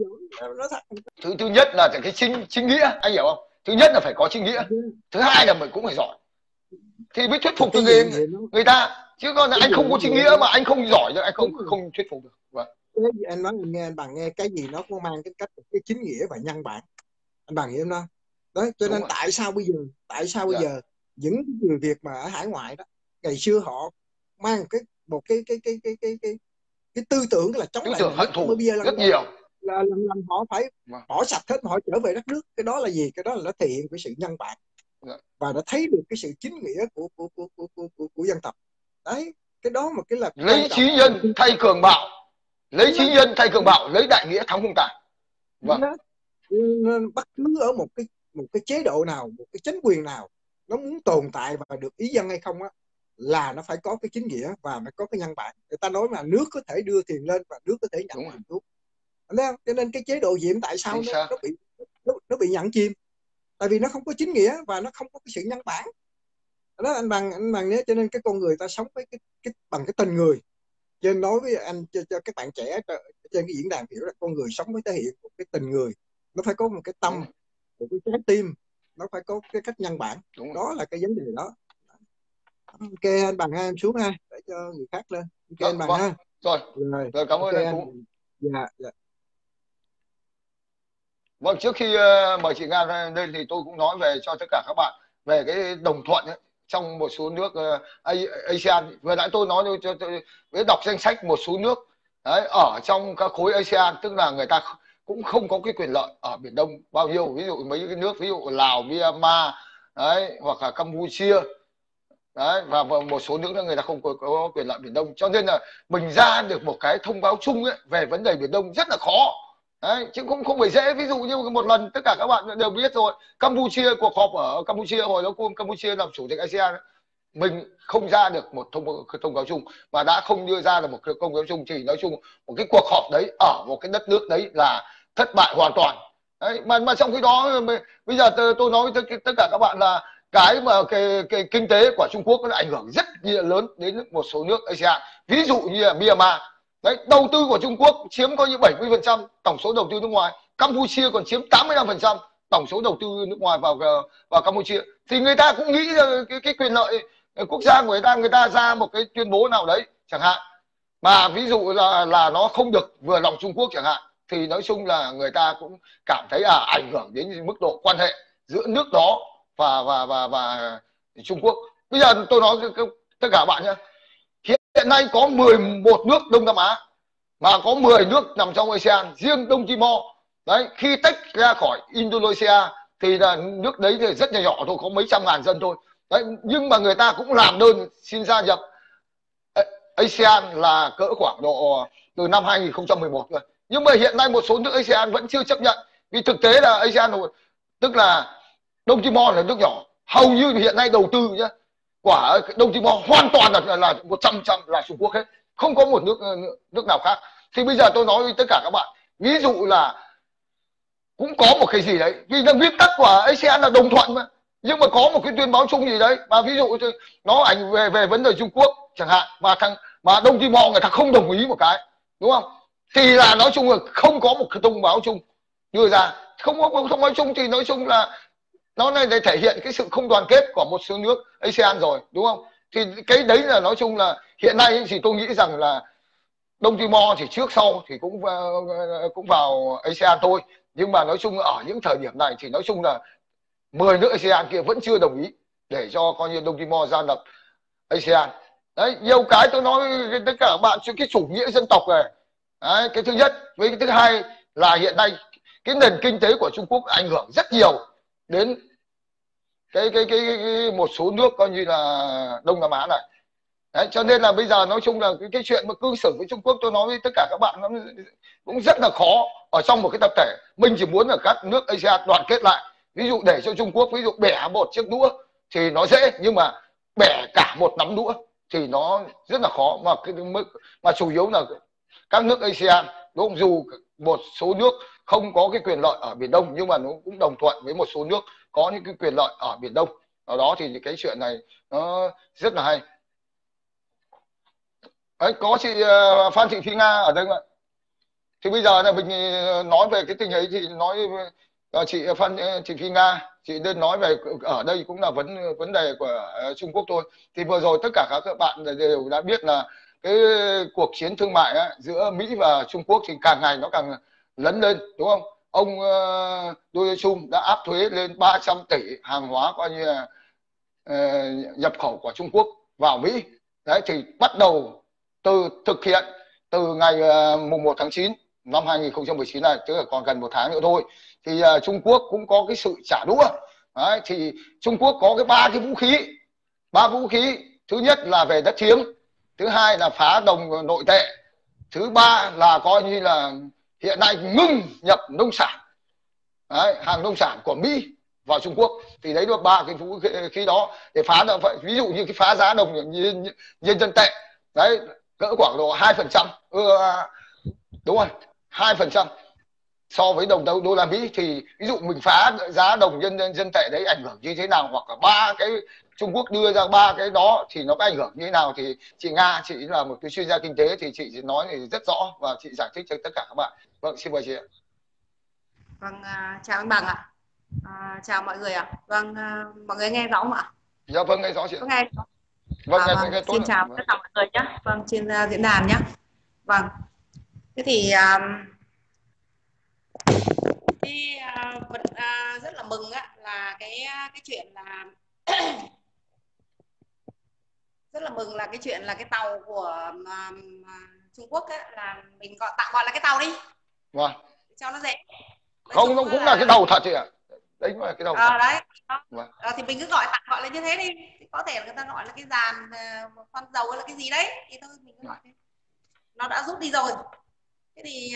Thứ nhất là cái chính nghĩa, anh hiểu không? Thứ nhất là phải có chính nghĩa, thứ hai là mình cũng phải giỏi thì mới thuyết phục được người ta, chứ còn là anh không có chính nghĩa mà anh không giỏi thì anh không thuyết phục được. Vâng. Anh nói anh Bằng nghe, cái gì nó cũng mang cái cách cái chính nghĩa và nhân bản, anh Bằng hiểu không đó? Đấy, cho nên tại sao bây giờ những người Việt mà ở hải ngoại đó, ngày xưa họ mang một cái tư tưởng là chống lại hận thù bây giờ rất nhiều, là họ phải bỏ sạch hết, mà họ trở về đất nước. Cái đó là gì? Cái đó là nó thể hiện cái sự nhân bản và nó thấy được cái sự chính nghĩa của dân tộc. Đấy, cái đó mà cái là lấy trí nhân thay cường bạo, lấy trí nhân thay cường bạo, lấy đại nghĩa thắng hung tàn. Vâng. Bất cứ ở một cái chế độ nào, một cái chính quyền nào, nó muốn tồn tại và được ý dân hay không á, là nó phải có cái chính nghĩa và nó có cái nhân bản. Người ta nói là nước có thể đưa tiền lên và nước có thể nhận tiền xuống. Cho nên cái chế độ Diệm tại sao nó bị nhận chìm? Tại vì nó không có chính nghĩa và nó không có cái sự nhân bản. Đó anh bằng nhớ, cho nên cái con người ta sống với bằng cái tình người. Cho nên nói với anh, cho các bạn trẻ trên cái diễn đàn hiểu là con người sống mới thể hiện một cái tình người, nó phải có một cái tâm, một cái trái tim, nó phải có cái cách nhân bản. Đó là cái vấn đề đó. Ok anh Bằng ha, em xuống ha, để cho người khác lên. Ok anh Bằng ha. Rồi cảm ơn anh Phú. Dạ. Vâng, trước khi mời chị Nga lên thì tôi cũng nói về cho tất cả các bạn về cái đồng thuận ấy, trong một số nước ASEAN. Vừa nãy tôi nói cho với đọc danh sách một số nước đấy, ở trong các khối ASEAN, tức là người ta cũng không có cái quyền lợi ở Biển Đông bao nhiêu. Ví dụ mấy cái nước ví dụ Lào, Myanmar đấy, hoặc là Campuchia đấy, và một số nước nữa người ta không có quyền lợi Biển Đông. Cho nên là mình ra được một cái thông báo chung ấy, về vấn đề Biển Đông rất là khó. Đấy, chứ không phải dễ. Ví dụ như một lần tất cả các bạn đều biết rồi, Campuchia, cuộc họp ở Campuchia hồi đó Campuchia làm chủ tịch ASEAN, mình không ra được một thông cáo chung, và đã không đưa ra được một cái thông cáo chung thì nói chung một cái cuộc họp đấy ở một cái đất nước đấy là thất bại hoàn toàn. Đấy, mà trong khi đó bây giờ tôi nói với tất cả các bạn là cái mà cái kinh tế của Trung Quốc nó ảnh hưởng rất lớn đến một số nước ASEAN, ví dụ như là Myanmar. Đấy, đầu tư của Trung Quốc chiếm coi như 70% tổng số đầu tư nước ngoài, Campuchia còn chiếm 85% tổng số đầu tư nước ngoài vào Campuchia. Thì người ta cũng nghĩ là cái quyền lợi quốc gia của người ta ra một cái tuyên bố nào đấy chẳng hạn, mà ví dụ là nó không được vừa lòng Trung Quốc chẳng hạn, thì nói chung là người ta cũng cảm thấy ảnh hưởng đến mức độ quan hệ giữa nước đó và Trung Quốc. Bây giờ tôi nói với tất cả bạn nhé, hiện nay có 11 nước Đông Nam Á mà có 10 nước nằm trong ASEAN. Riêng Đông Timor đấy, khi tách ra khỏi Indonesia thì là nước đấy thì rất là nhỏ thôi, có mấy trăm ngàn dân thôi đấy, nhưng mà người ta cũng làm đơn xin gia nhập ASEAN là cỡ khoảng độ từ năm 2011 rồi. Nhưng mà hiện nay một số nước ASEAN vẫn chưa chấp nhận, vì thực tế là ASEAN, tức là Đông Timor là nước nhỏ, hầu như hiện nay đầu tư nhá, quả Đông Timor hoàn toàn là 100% là Trung Quốc hết, không có một nước nào khác. Thì bây giờ tôi nói với tất cả các bạn, ví dụ là cũng có một cái gì đấy, vì là nguyên tắc của ASEAN là đồng thuận mà, nhưng mà có một cái tuyên báo chung gì đấy mà ví dụ nó ảnh về vấn đề Trung Quốc chẳng hạn, mà Đông Timor người ta không đồng ý một cái, đúng không, thì là nói chung là không có một cái thông báo chung đưa ra. Không có một thông báo chung thì nói chung là nó này để thể hiện cái sự không đoàn kết của một số nước ASEAN rồi, đúng không? Thì cái đấy là nói chung là hiện nay thì tôi nghĩ rằng là Đông Timor thì trước sau thì cũng vào ASEAN thôi, nhưng mà nói chung ở những thời điểm này thì nói chung là 10 nước ASEAN kia vẫn chưa đồng ý để cho coi như Đông Timor gia nhập ASEAN. Đấy, nhiều cái tôi nói với tất cả các bạn cái chủ nghĩa dân tộc này. Đấy, cái thứ nhất. Với cái thứ hai là hiện nay cái nền kinh tế của Trung Quốc ảnh hưởng rất nhiều đến cái một số nước coi như là Đông Nam Á này. Đấy, cho nên là bây giờ nói chung là cái chuyện mà cư xử với Trung Quốc, tôi nói với tất cả các bạn, nó cũng rất là khó ở trong một cái tập thể. Mình chỉ muốn là các nước ASEAN đoàn kết lại, ví dụ để cho Trung Quốc ví dụ bẻ một chiếc đũa thì nó dễ, nhưng mà bẻ cả một nắm đũa thì nó rất là khó. Mà chủ yếu là các nước ASEAN, đúng không? Dù một số nước không có cái quyền lợi ở Biển Đông, nhưng mà nó cũng đồng thuận với một số nước có những cái quyền lợi ở Biển Đông. Ở đó thì cái chuyện này nó rất là hay. Đấy, có chị Phan Thị Phi Nga ở đây ạ. Thì bây giờ là mình nói về cái tình ấy thì nói chị Phan Thị Phi Nga, chị nên nói về ở đây cũng là vấn đề của Trung Quốc thôi. Thì vừa rồi tất cả các bạn đều đã biết là cái cuộc chiến thương mại ấy, giữa Mỹ và Trung Quốc thì càng ngày nó càng lớn lên, đúng không? Ông Donald Trump đã áp thuế lên 300 tỷ hàng hóa coi như là nhập khẩu của Trung Quốc vào Mỹ. Đấy, thì bắt đầu thực hiện từ ngày mùng 1 tháng 9 năm 2019 này, tức là còn gần một tháng nữa thôi, thì Trung Quốc cũng có cái sự trả đũa. Đấy, thì Trung Quốc có cái ba vũ khí. Thứ nhất là về đất thiếng, thứ hai là phá đồng nội tệ, thứ ba là coi như là hiện nay ngưng nhập nông sản. Đấy, hàng nông sản của Mỹ vào Trung Quốc. Thì đấy là ba cái vũ khí đó để phá. Ví dụ như cái phá giá đồng nhân dân tệ, đấy, cỡ khoảng độ 2%, đúng rồi, 2% so với đồng đô la Mỹ. Thì ví dụ mình phá giá đồng nhân dân tệ đấy ảnh hưởng như thế nào, hoặc là ba cái Trung Quốc đưa ra ba cái đó thì nó có ảnh hưởng như thế nào, thì chị Nga, chị là một cái chuyên gia kinh tế thì chị nói thì rất rõ và chị giải thích cho tất cả các bạn. Vâng, xin mời chị ạ. Vâng, chào anh Bằng ạ. Chào mọi người ạ. Vâng, mọi người nghe rõ không ạ? Dạ vâng, nghe rõ chị. Có nghe. Vâng, vâng. nghe tốt. Xin chào tất cả mọi người nhé. Vâng, trên diễn đàn nhé. Vâng. Thế thì vẫn rất là mừng á, là cái chuyện là rất là mừng là cái chuyện là cái tàu của Trung Quốc á, là mình tạm gọi là cái tàu đi. Vâng. Cho nó dễ. Không, nó cũng là cái tàu thật chị ạ. Đấy là cái tàu thật. Đấy. Vâng. Thì mình cứ tạm gọi là như thế đi. Thì có thể là người ta gọi là cái dàn khoan dầu hay là cái gì đấy thì thôi mình cứ gọi thế. Nó đã rút đi rồi. Thế thì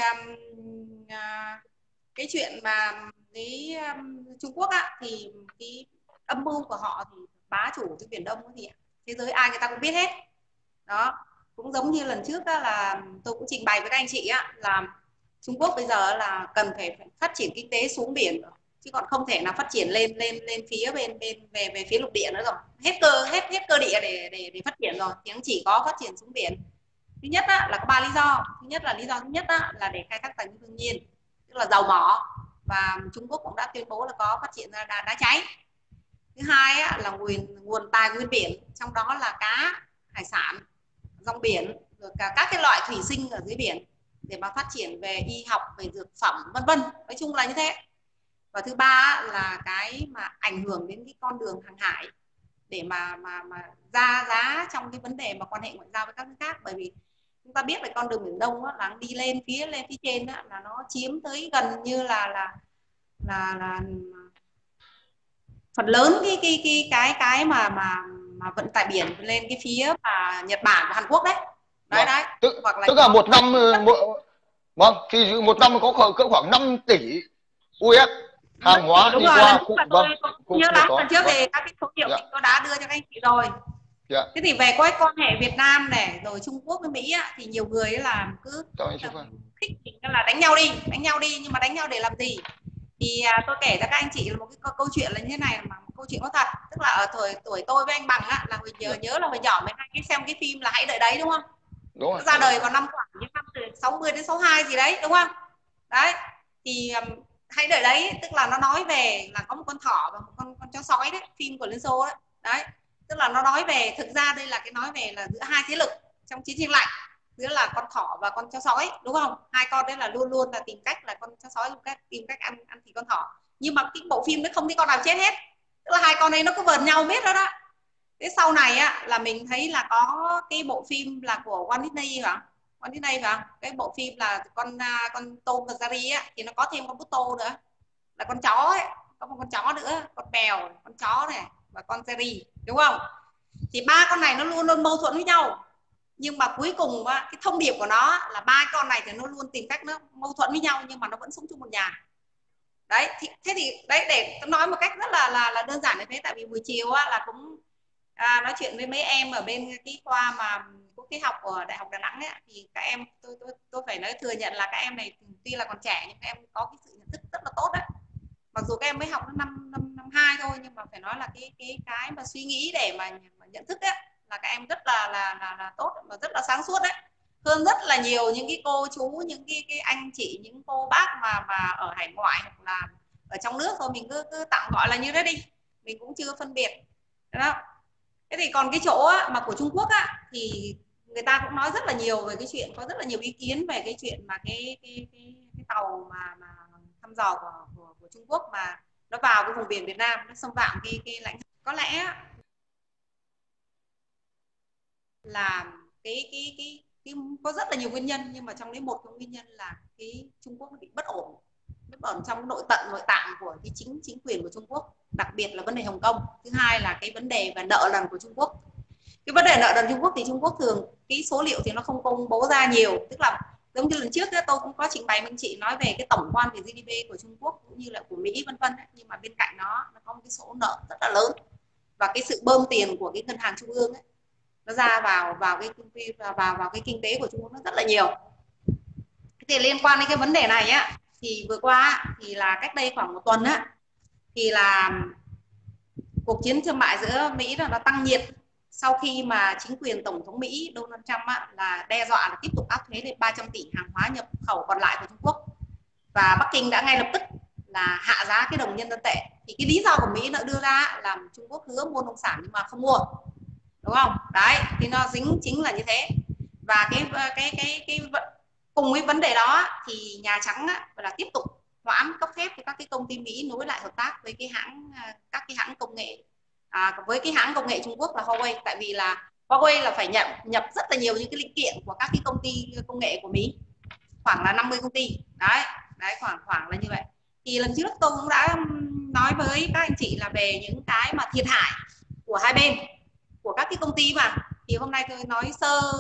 cái chuyện mà cái Trung Quốc á, thì cái âm mưu của họ thì bá chủ cái Biển Đông thì thế giới ai người ta cũng biết hết. Đó, cũng giống như lần trước á, là tôi cũng trình bày với các anh chị á, là Trung Quốc bây giờ là cần phải phát triển kinh tế xuống biển, chứ còn không thể nào phát triển lên phía về phía lục địa nữa rồi. Hết cơ địa để phát triển rồi, thì chỉ có phát triển xuống biển. Thứ nhất á, là có 3 lý do. Lý do thứ nhất á, là để khai thác tài nguyên thiên nhiên, tức là dầu mỏ, và Trung Quốc cũng đã tuyên bố là có phát triển ra đá cháy. Thứ hai á, là nguồn tài nguyên biển, trong đó là cá, hải sản, rong biển, rồi cả các cái loại thủy sinh ở dưới biển để mà phát triển về y học, về dược phẩm, vân vân. Nói chung là như thế. Và thứ ba là cái mà ảnh hưởng đến cái con đường hàng hải để mà ra giá trong cái vấn đề mà quan hệ ngoại giao với các nước khác. Bởi vì chúng ta biết là con đường Biển Đông đó, là đi lên phía trên đó, là nó chiếm tới gần như là phần lớn cái mà vận tải biển lên cái phía mà Nhật Bản và Hàn Quốc đấy. Đấy. Tức là một năm, vâng, thì một năm có cỡ khoảng 5 tỷ US hàng hóa đi qua. Vâng, nhớ lắm, lần trước thì các cái số liệu mình tôi đã đưa cho các anh chị rồi. Thế thì về cái quan hệ Việt Nam này rồi Trung Quốc với Mỹ á, thì nhiều người là cứ thích là đánh nhau đi, nhưng mà đánh nhau để làm gì? Thì tôi kể cho các anh chị là một cái câu chuyện là như thế này, mà một câu chuyện có thật. Tức là ở tuổi tôi với anh Bằng á, là nhớ là hồi nhỏ mình hay xem cái phim là Hãy Đợi Đấy, đúng không? Đúng rồi. Ra đời vào năm khoảng những năm từ 60 đến 62 gì đấy, đúng không? Đấy, thì Hãy Đợi Đấy tức là nó nói về là có một con thỏ và một con chó sói đấy, phim của Liên Xô đấy. Đấy, tức là nó nói về, thực ra đây là cái nói về là giữa hai thế lực trong chiến tranh lạnh, giữa là con thỏ và con chó sói, đúng không? Hai con đấy là luôn luôn là tìm cách là con chó sói tìm cách ăn thịt con thỏ. Nhưng mà cái bộ phim nó không thấy con nào chết hết, tức là hai con này nó cứ vờn nhau biết đó. Thế sau này á là mình thấy là có cái bộ phim là của Walt Disney phải không? Walt Disney phải không? Cái bộ phim là con Tom và Jerry á thì nó có thêm con Pluto nữa, là con chó ấy, có một con chó nữa, con mèo, con chó này và con Jerry, đúng không? Thì ba con này nó luôn luôn mâu thuẫn với nhau, nhưng mà cuối cùng á, cái thông điệp của nó là ba con này thì nó luôn tìm cách nó mâu thuẫn với nhau nhưng mà nó vẫn sống chung một nhà. Đấy thế thì đấy, để tôi nói một cách rất là đơn giản như thế. Tại vì buổi chiều á, là cũng nói chuyện với mấy em ở bên cái khoa mà quốc tế học của Đại học Đà Nẵng ấy, thì các em tôi phải nói thừa nhận là các em này tuy là còn trẻ nhưng các em có cái sự nhận thức rất là tốt đấy. Mặc dù các em mới học năm 2 thôi, nhưng mà phải nói là cái mà suy nghĩ để mà nhận thức ấy, là các em rất là tốt và rất là sáng suốt đấy, hơn rất là nhiều những cái cô chú, những cái anh chị, những cô bác mà ở hải ngoại hoặc là ở trong nước thôi, mình cứ tạm gọi là như thế đi, mình cũng chưa phân biệt đó. Thế thì còn cái chỗ á, mà của Trung Quốc á, thì người ta cũng nói rất là nhiều về cái chuyện, có rất là nhiều ý kiến về cái chuyện mà cái tàu mà thăm dò của Trung Quốc mà nó vào cái vùng biển Việt Nam, nó xâm phạm cái lãnh. Có lẽ là cái có rất là nhiều nguyên nhân, nhưng mà trong đấy một cái nguyên nhân là cái Trung Quốc nó bị bất ổn trong nội tạng của cái chính quyền của Trung Quốc, đặc biệt là vấn đề Hồng Kông. Thứ hai là cái vấn đề và nợ nần của Trung Quốc. Cái vấn đề nợ nần Trung Quốc thì Trung Quốc thường cái số liệu thì nó không công bố ra nhiều, tức là giống như lần trước ấy, tôi cũng có trình bày với anh chị nói về cái tổng quan về GDP của Trung Quốc cũng như là của Mỹ vân vân, nhưng mà bên cạnh nó có một cái số nợ rất là lớn, và cái sự bơm tiền của cái ngân hàng trung ương ấy, nó ra vào cái kinh tế của Trung Quốc nó rất là nhiều. Thì liên quan đến cái vấn đề này á, thì vừa qua thì là cách đây khoảng một tuần á, thì là cuộc chiến thương mại giữa Mỹ nó tăng nhiệt sau khi mà chính quyền tổng thống Mỹ Donald Trump á, là đe dọa là tiếp tục áp thuế lên 300 tỷ hàng hóa nhập khẩu còn lại của Trung Quốc, và Bắc Kinh đã ngay lập tức là hạ giá cái đồng nhân dân tệ. Thì cái lý do của Mỹ nó đưa ra là Trung Quốc hứa mua nông sản nhưng mà không mua, đúng không? Đấy thì nó dính chính là như thế. Và cái cùng với vấn đề đó thì Nhà Trắng á, là tiếp tục hoãn cấp phép cho các cái công ty Mỹ nối lại hợp tác với các cái hãng công nghệ với cái hãng công nghệ Trung Quốc là Huawei. Tại vì là Huawei là phải nhập rất là nhiều những cái linh kiện của các cái công ty công nghệ của Mỹ, khoảng là 50 công ty đấy khoảng là như vậy. Thì lần trước tôi cũng đã nói với các anh chị là về những cái mà thiệt hại của hai bên, của các cái công ty mà. Thì hôm nay tôi nói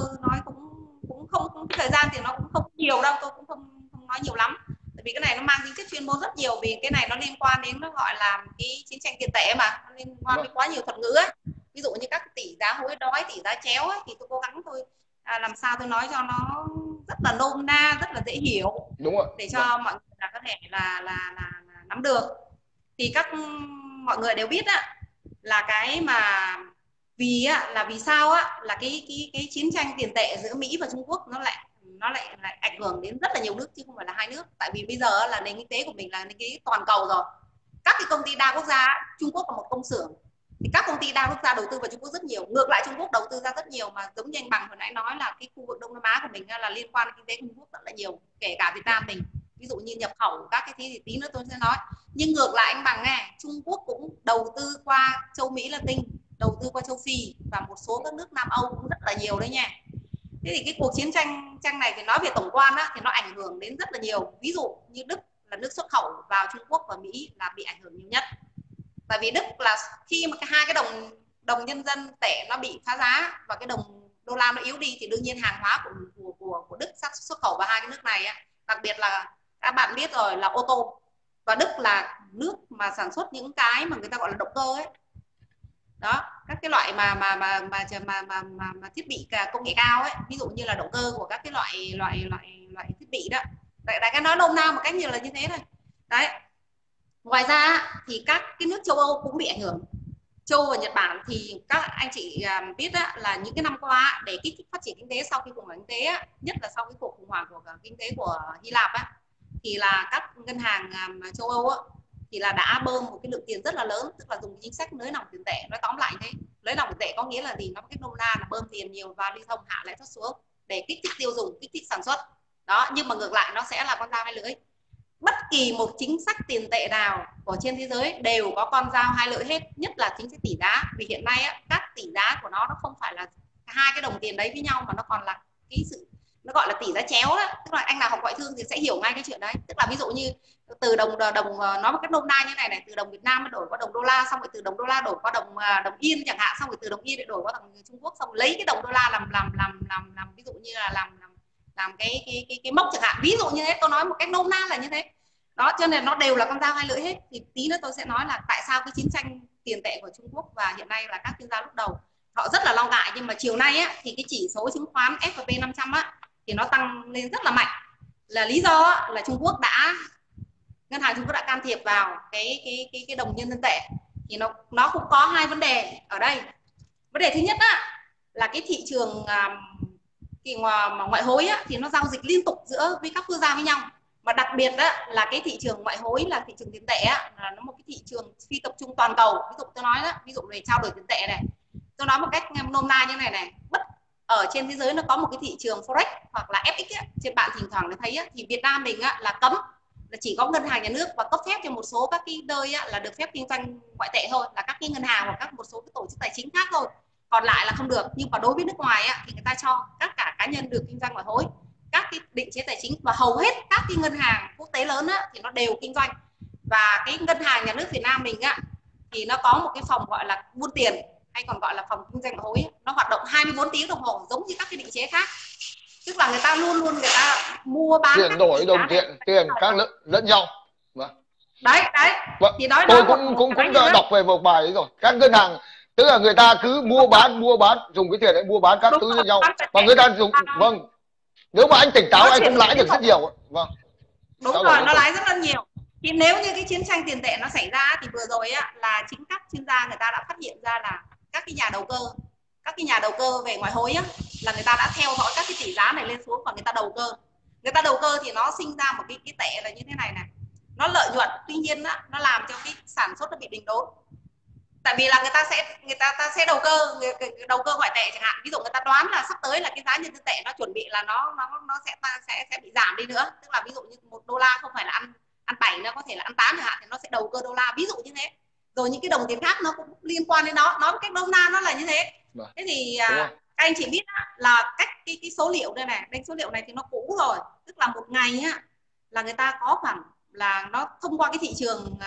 cũng không, cái thời gian thì nó cũng không nhiều đâu, tôi cũng không nói nhiều lắm, tại vì cái này nó mang tính chất chuyên môn rất nhiều, vì cái này nó liên quan đến, nó gọi là cái chiến tranh tiền tệ mà, nó liên quan đến quá nhiều thuật ngữ ấy. Ví dụ như các tỷ giá hối đoái, tỷ giá chéo ấy, thì tôi cố gắng tôi làm sao tôi nói cho nó rất là nôm na, rất là dễ hiểu, đúng rồi, để cho mọi người là có thể là nắm được. Thì mọi người đều biết á, là cái mà vì sao á, là cái chiến tranh tiền tệ giữa Mỹ và Trung Quốc nó lại ảnh hưởng đến rất là nhiều nước chứ không phải là hai nước. Tại vì bây giờ là nền kinh tế của mình là nền kinh tế toàn cầu rồi, các cái công ty đa quốc gia, Trung Quốc là một công xưởng, thì các công ty đa quốc gia đầu tư vào Trung Quốc rất nhiều, ngược lại Trung Quốc đầu tư ra rất nhiều, mà giống như anh Bằng hồi nãy nói là cái khu vực Đông Nam Á của mình là liên quan đến kinh tế Trung Quốc rất là nhiều, kể cả Việt Nam mình, ví dụ như nhập khẩu các cái thì tí nữa tôi sẽ nói. Nhưng ngược lại anh Bằng nghe, Trung Quốc cũng đầu tư qua châu Mỹ Latin, đầu tư qua châu Phi và một số các nước Nam Âu cũng rất là nhiều đấy nha. Thế thì cái cuộc chiến tranh này thì nói về tổng quan á, thì nó ảnh hưởng đến rất là nhiều. Ví dụ như Đức là nước xuất khẩu vào Trung Quốc và Mỹ là bị ảnh hưởng nhiều nhất. Tại vì Đức là khi mà hai cái đồng nhân dân tệ nó bị phá giá và cái đồng đô la nó yếu đi, thì đương nhiên hàng hóa của Đức xuất khẩu vào hai cái nước này á, đặc biệt là các bạn biết rồi là ô tô, và Đức là nước mà sản xuất những cái mà người ta gọi là động cơ ấy, đó, các cái loại mà thiết bị công nghệ cao ấy, ví dụ như là động cơ của các cái loại thiết bị đó. Đại cái nói nôm na một cách như là như thế thôi đấy. Ngoài ra thì các cái nước châu Âu cũng bị ảnh hưởng. Châu và Nhật Bản thì các anh chị biết á, là những cái năm qua để kích thích phát triển kinh tế sau khi khủng hoảng kinh tế á, nhất là sau cái cuộc khủng hoảng của kinh tế của Hy Lạp á, thì là các ngân hàng châu Âu á, thì là đã bơm một cái lượng tiền rất là lớn, tức là dùng chính sách nới lỏng tiền tệ. Nói tóm lại thế, nới lỏng tiền tệ có nghĩa là gì? Nó cái nôm na là bơm tiền nhiều và lưu thông, hạ lãi suất xuống để kích thích tiêu dùng, kích thích sản xuất đó. Nhưng mà ngược lại nó sẽ là con dao hai lưỡi. bất kỳ một chính sách tiền tệ nào của trên thế giới đều có con dao hai lưỡi hết, nhất là chính sách tỷ giá. Vì hiện nay á, các tỷ giá của nó không phải là hai cái đồng tiền đấy với nhau, mà nó còn là cái sự nó gọi là tỷ giá chéo đó. Tức là anh nào học ngoại thương thì sẽ hiểu ngay cái chuyện đấy. Tức là ví dụ như từ đồng nói một cách nôm na như này từ đồng Việt Nam đổi qua đồng đô la, xong rồi từ đồng đô la đổi qua đồng yên chẳng hạn, xong rồi từ đồng yên để đổi qua đồng Trung Quốc, xong rồi lấy cái đồng đô la làm ví dụ như là làm cái mốc chẳng hạn, ví dụ như thế. Tôi nói một cách nôm na là như thế đó, cho nên nó đều là con dao hai lưỡi hết. Thì tí nữa tôi sẽ nói là tại sao cái chiến tranh tiền tệ của Trung Quốc và hiện nay là các chuyên gia lúc đầu họ rất là lo ngại, nhưng mà chiều nay á, thì cái chỉ số chứng khoán S&P 500 á, thì nó tăng lên rất là mạnh. Là lý do á, là ngân hàng Trung Quốc đã can thiệp vào cái đồng nhân dân tệ. Thì nó cũng có hai vấn đề ở đây. Vấn đề thứ nhất á, là cái thị trường ngoại hối á, thì nó giao dịch liên tục giữa với các quốc gia với nhau. Và đặc biệt á, là cái thị trường ngoại hối là thị trường tiền tệ á, là nó một cái thị trường phi tập trung toàn cầu. Ví dụ tôi nói đó, ví dụ về trao đổi tiền tệ này, tôi nói một cách nôm na như này ở trên thế giới nó có một cái thị trường forex hoặc là FX á, trên bạn thỉnh thoảng thấy á, thì Việt Nam mình á, là cấm, là chỉ có ngân hàng nhà nước và cấp phép cho một số các cái nơi á, là được phép kinh doanh ngoại tệ thôi, là các cái ngân hàng hoặc một số cái tổ chức tài chính khác thôi, còn lại là không được. Nhưng mà đối với nước ngoài á, thì người ta cho tất cả cá nhân được kinh doanh ngoại hối, các cái định chế tài chính, và hầu hết các cái ngân hàng quốc tế lớn á, thì nó đều kinh doanh. Và cái ngân hàng nhà nước Việt Nam mình á, thì nó có một cái phòng gọi là buôn tiền, hay còn gọi là phòng kinh doanh ngoại hối, nó hoạt động 24 tiếng đồng hồ giống như các cái định chế khác. Tức là người ta luôn người ta mua bán chuyển đổi đồng tiền các lẫn nhau. Đấy vâng. Thì nói tôi cũng đọc về một bài ấy rồi, các ngân hàng tức là người ta cứ mua bán dùng cái tiền đấy mua bán các thứ với nhau, và người ta dùng vâng, nếu mà anh tỉnh táo anh cũng lãi được rất nhiều. Vâng, đúng rồi, nó lãi rất là nhiều. Thì nếu như cái chiến tranh tiền tệ nó xảy ra thì vừa rồi á, là chính các chuyên gia người ta đã phát hiện ra là các cái nhà đầu cơ về ngoại hối á, là người ta đã theo dõi các cái tỷ giá này lên xuống và người ta đầu cơ thì nó sinh ra một cái tệ là như thế này, nó lợi nhuận, tuy nhiên á, nó làm cho cái sản xuất nó bị đình đốn. Tại vì là người ta sẽ đầu cơ ngoại tệ chẳng hạn, ví dụ người ta đoán là sắp tới là cái giá nhân dân tệ nó chuẩn bị là nó sẽ bị giảm đi nữa, tức là ví dụ như $1 không phải là ăn 7 nó có thể là ăn 8 chẳng hạn, thì nó sẽ đầu cơ đô la, ví dụ như thế. Rồi những cái đồng tiền khác nó cũng liên quan đến nó, nói một cách nôm na nó là như thế. Thế thì các anh chỉ biết là cách cái số liệu đây này, số liệu này thì nó cũ rồi, tức là một ngày á, là người ta có khoảng là nó thông qua cái thị trường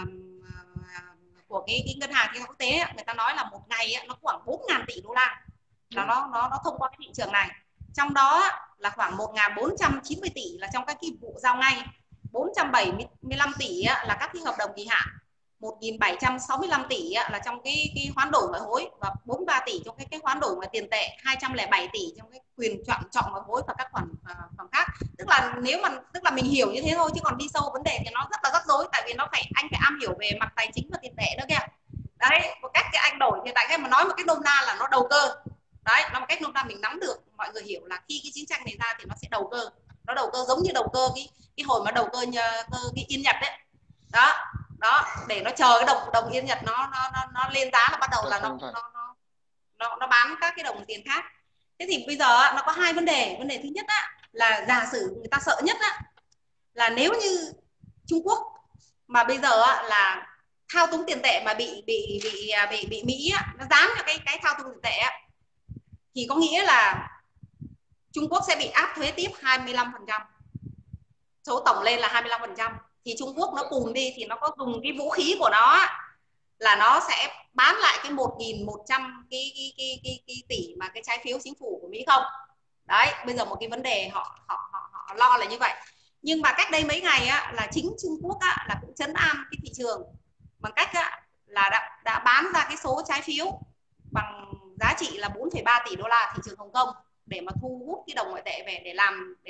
của cái ngân hàng kinh tế quốc tế, người ta nói là một ngày nó khoảng 4.000 tỷ đô la là nó thông qua cái thị trường này. Trong đó là khoảng 1.490 tỷ là trong các cái vụ giao ngay, 475 tỷ là các cái hợp đồng kỳ hạn, 1.765 tỷ là trong cái hoán đổi ngoại hối, và 43 tỷ trong cái hoán đổi ngoài tiền tệ, 207 tỷ trong cái quyền chọn ngoại hối và các khoản khác. Tức là mình hiểu như thế thôi, chứ còn đi sâu vấn đề thì nó rất là rắc rối, tại vì anh phải am hiểu về mặt tài chính và tiền tệ nữa kìa. Đấy, một cách cái anh đổi thì tại cái mà nói một cái nôm na là nó đầu cơ. Đấy, nó một cách nôm na mình nắm được, mọi người hiểu là khi cái chiến tranh này ra thì nó sẽ đầu cơ. Nó đầu cơ giống như đầu cơ cái hồi mà đầu cơ cái Yên Nhật đấy. Đó, để nó chờ cái đồng Yên Nhật nó lên giá là bắt đầu là nó bán các cái đồng tiền khác. Thế thì bây giờ nó có hai vấn đề. Vấn đề thứ nhất là giả sử người ta sợ nhất là nếu như Trung Quốc mà bây giờ là thao túng tiền tệ mà bị Mỹ nó dám cho cái thao túng tiền tệ thì có nghĩa là Trung Quốc sẽ bị áp thuế tiếp 25%, số tổng lên là 25%. Thì Trung Quốc nó cùn đi thì nó có dùng cái vũ khí của nó là nó sẽ bán lại cái 1.100 cái tỷ mà cái trái phiếu chính phủ của Mỹ không. Đấy, bây giờ một cái vấn đề họ lo là như vậy. Nhưng mà cách đây mấy ngày là chính Trung Quốc là cũng trấn an cái thị trường bằng cách là đã bán ra cái số trái phiếu bằng giá trị là 4,3 tỷ đô la thị trường Hồng Kông để mà thu hút cái đồng ngoại tệ về để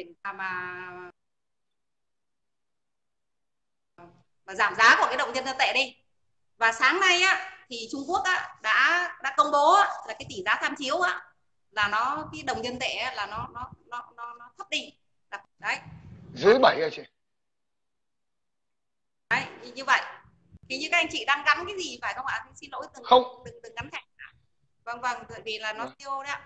mà giảm giá của cái đồng nhân dân tệ đi. Và sáng nay thì Trung Quốc đã công bố là cái tỷ giá tham chiếu là cái đồng nhân tệ là nó thấp đi. Đấy. Dưới 7 rồi chị. Đấy, như vậy. Thì như các anh chị đang gắn cái gì phải không ạ? Xin lỗi từng gắn thẻ. Vâng, bởi vì là nó tiêu đấy ạ.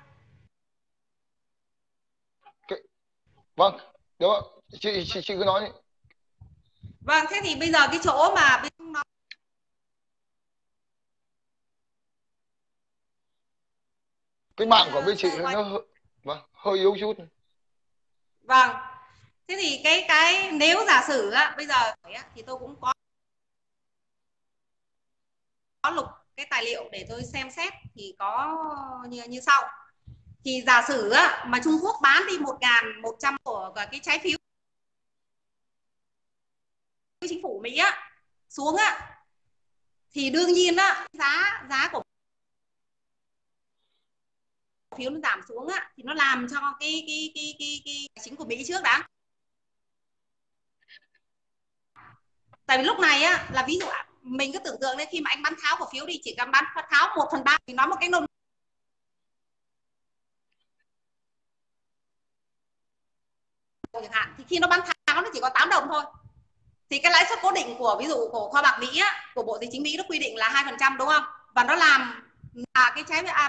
Vâng, đúng ạ. Chị cứ nói đi. Vâng, thế thì bây giờ cái chỗ mà nó Cái mạng của bên chị nó vâng, hơi yếu chút. vâng, thế thì cái nếu giả sử á, bây giờ thì tôi cũng có lục cái tài liệu để tôi xem xét, thì có như sau. Thì giả sử á, mà Trung Quốc bán đi 1.100 của cái trái phiếu chính phủ Mỹ á xuống á, thì đương nhiên á, giá của phiếu nó giảm xuống á, thì nó làm cho cái chính của Mỹ trước đã. Tại vì lúc này á, là ví dụ mình cứ tưởng tượng đấy, khi mà anh bán tháo cổ phiếu đi, chỉ cần bán tháo 1/3, thì nói một cái nôm chẳng hạn, thì khi nó bán tháo nó chỉ có 8 đồng thôi, thì cái lãi suất cố định của ví dụ của kho bạc Mỹ á, của Bộ Tài chính Mỹ nó quy định là 2%, đúng không? Và nó làm là cái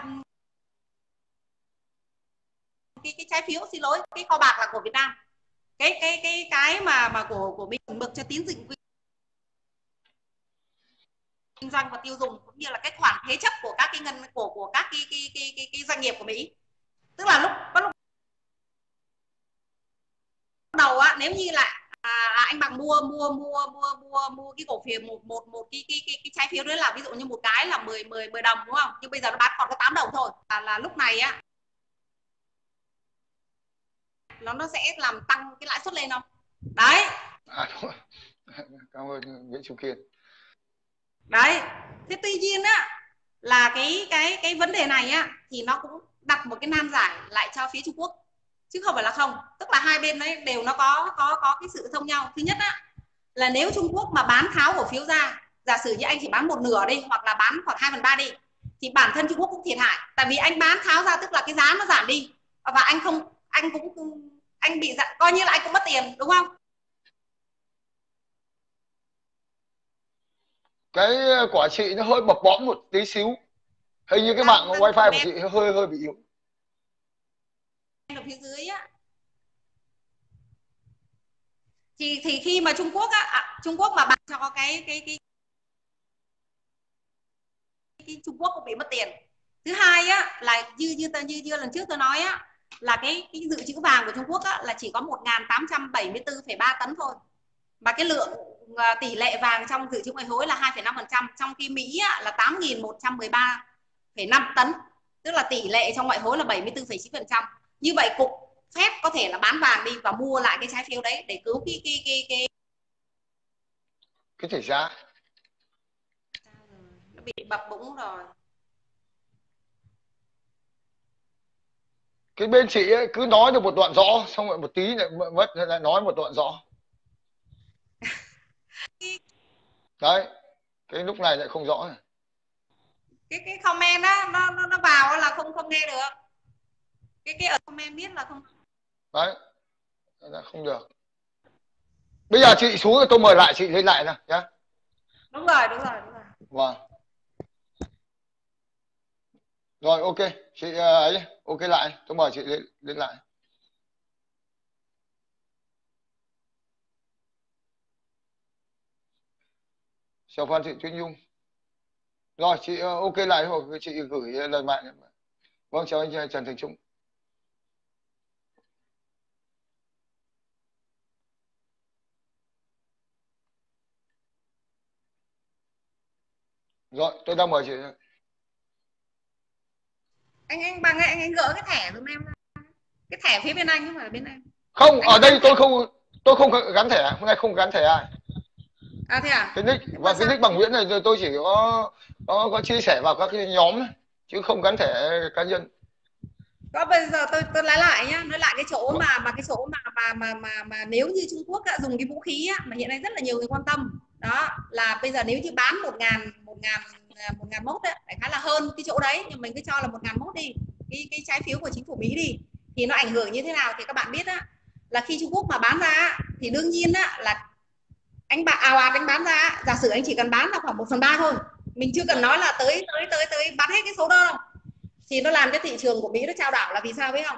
trái phiếu, xin lỗi, cái kho bạc là của Việt Nam, cái mà của Mỹ mực cho tín dụng kinh doanh và tiêu dùng, cũng như là cái khoản thế chấp của các cái của các cái doanh nghiệp của Mỹ. Tức là lúc đầu á, nếu như là anh bằng mua cái cổ phiếu một cái trái phiếu đấy, là ví dụ như một cái là 10 đồng, đúng không? Nhưng bây giờ nó bán còn có 8 đồng thôi, là lúc này á nó sẽ làm tăng cái lãi suất lên không? Đấy. Đúng. Cảm ơn Nguyễn Trung Kiên. Đấy. Thế tuy nhiên á, là cái vấn đề này á, thì nó cũng đặt một cái nan giải lại cho phía Trung Quốc, chứ không phải là không. Tức là hai bên đấy đều nó có cái sự thông nhau. Thứ nhất á, là nếu Trung Quốc mà bán tháo cổ phiếu ra, giả sử như anh chỉ bán một nửa đi, hoặc là bán khoảng 2/3 đi, thì bản thân Trung Quốc cũng thiệt hại. Tại vì anh bán tháo ra, tức là cái giá nó giảm đi, và anh bị coi như là anh cũng mất tiền, đúng không? Cái của chị nó hơi bập bõm một tí xíu, hình như cái mạng wifi của chị hơi bị yếu. Ở phía dưới á, thì khi mà Trung Quốc á, Trung Quốc mà bán cho cái Trung Quốc cũng bị mất tiền. Thứ hai á, là như lần trước tôi nói á, là cái dự trữ vàng của Trung Quốc á, là chỉ có 1.874,3 tấn thôi, và cái lượng tỷ lệ vàng trong dự trữ ngoại hối là 2,5%, trong khi Mỹ á, là 8.113,5 tấn, tức là tỷ lệ trong ngoại hối là 74,9%. Như vậy cục Fed có thể là bán vàng đi và mua lại cái trái phiếu đấy để cứu cái tỷ giá. Nó bị bập bụng rồi. Cái bên chị ấy cứ nói được một đoạn rõ, xong rồi một tí lại mất, lại nói một đoạn rõ. Đấy, cái lúc này lại không rõ này. Cái comment á, nó vào là không nghe được. Cái ở comment biết là không. Đấy, là không được. Bây giờ chị xuống rồi tôi mời lại chị lên lại nè nhá. Đúng rồi. Vâng. Rồi ok, chị ấy ok lại, tôi mời chị lên lại. Chào Phan Thị Tuyết Nhung. Rồi chị ok lại rồi, chị gửi lời mạng. Vâng, chào anh Trần Thành Trung. Rồi, tôi đang mời chị. Anh Bằng ơi, anh gỡ cái thẻ giùm em ra. Cái thẻ phía bên anh không phải là bên em. Không, ở đây tôi không gắn thẻ, hôm nay không gắn thẻ ai. À thế à? Cái nick và cái nick bằng Nguyễn này tôi chỉ có chia sẻ vào các cái nhóm chứ không gắn thẻ cá nhân. Có, bây giờ tôi nói lại nhá, nói lại cái chỗ mà cái chỗ mà nếu như Trung Quốc đã dùng cái vũ khí á, mà hiện nay rất là nhiều người quan tâm, đó là bây giờ nếu như bán 1.001 đấy, phải khá là hơn cái chỗ đấy, nhưng mình cứ cho là 1.001 đi, cái trái phiếu của chính phủ Mỹ đi, thì nó ảnh hưởng như thế nào thì các bạn biết á, là khi Trung Quốc mà bán ra thì đương nhiên á, là anh bán ra, giả sử anh chỉ cần bán là khoảng 1/3 thôi, mình chưa cần nói là tới bán hết cái số đó đâu, thì nó làm cho thị trường của Mỹ nó chao đảo. Là vì sao biết không?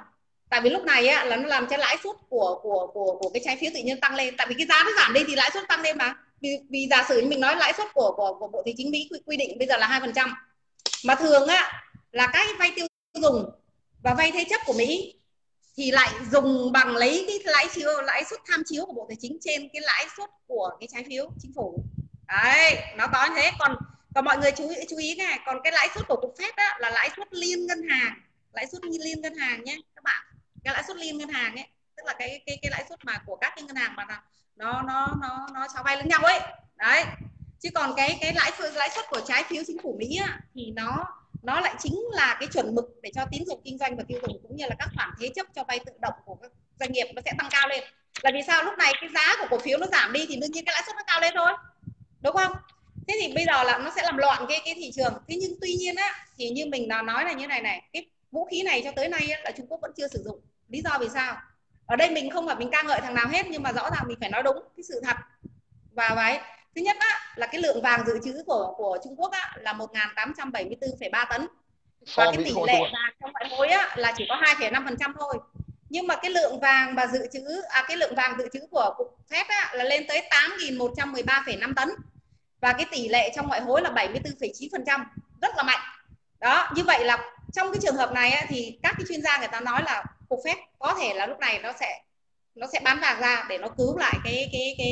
Tại vì lúc này á, là nó làm cho lãi suất của cái trái phiếu tự nhiên tăng lên, tại vì cái giá nó giảm đi thì lãi suất tăng lên mà. Vì giả sử như mình nói lãi suất của Bộ Tài chính Mỹ quy định bây giờ là 2%, mà thường á là các vay tiêu dùng và vay thế chấp của Mỹ thì lại dùng bằng lấy cái lãi suất tham chiếu của Bộ Tài chính trên cái lãi suất của cái trái phiếu chính phủ. Đấy, nó có như thế. Còn mọi người chú ý này, còn cái lãi suất của cục Fed á, là lãi suất liên ngân hàng, lãi suất liên ngân hàng nhé các bạn. Cái lãi suất liên ngân hàng ấy, tức là cái lãi suất mà của các cái ngân hàng mà nó cho vay lẫn nhau ấy. Đấy. Chứ còn cái lãi suất của trái phiếu chính phủ Mỹ á, thì nó lại chính là cái chuẩn mực để cho tín dụng kinh doanh và tiêu dùng, cũng như là các khoản thế chấp cho vay tự động của các doanh nghiệp nó sẽ tăng cao lên. Là vì sao? Lúc này cái giá của cổ phiếu nó giảm đi thì đương nhiên cái lãi suất nó cao lên thôi, đúng không? Thế thì bây giờ là nó sẽ làm loạn cái thị trường. Thế nhưng tuy nhiên á, thì như mình nói là như này, cái vũ khí này cho tới nay á, là Trung Quốc vẫn chưa sử dụng. Lý do vì sao? Ở đây mình không phải mình ca ngợi thằng nào hết, nhưng mà rõ ràng mình phải nói đúng cái sự thật. Và vậy, thứ nhất á, là cái lượng vàng dự trữ của Trung Quốc á, là 1.874,3 tấn. Và cái tỷ lệ vàng trong ngoại hối á, là chỉ có 2,5% thôi. Nhưng mà cái lượng vàng mà dự trữ cái lượng vàng dự trữ của cục Fed á, là lên tới 8.113,5 tấn. Và cái tỷ lệ trong ngoại hối là 74,9%, rất là mạnh. Đó, như vậy là trong cái trường hợp này á, thì các cái chuyên gia người ta nói là cục Fed có thể là lúc này nó sẽ bán vàng ra để nó cứu lại cái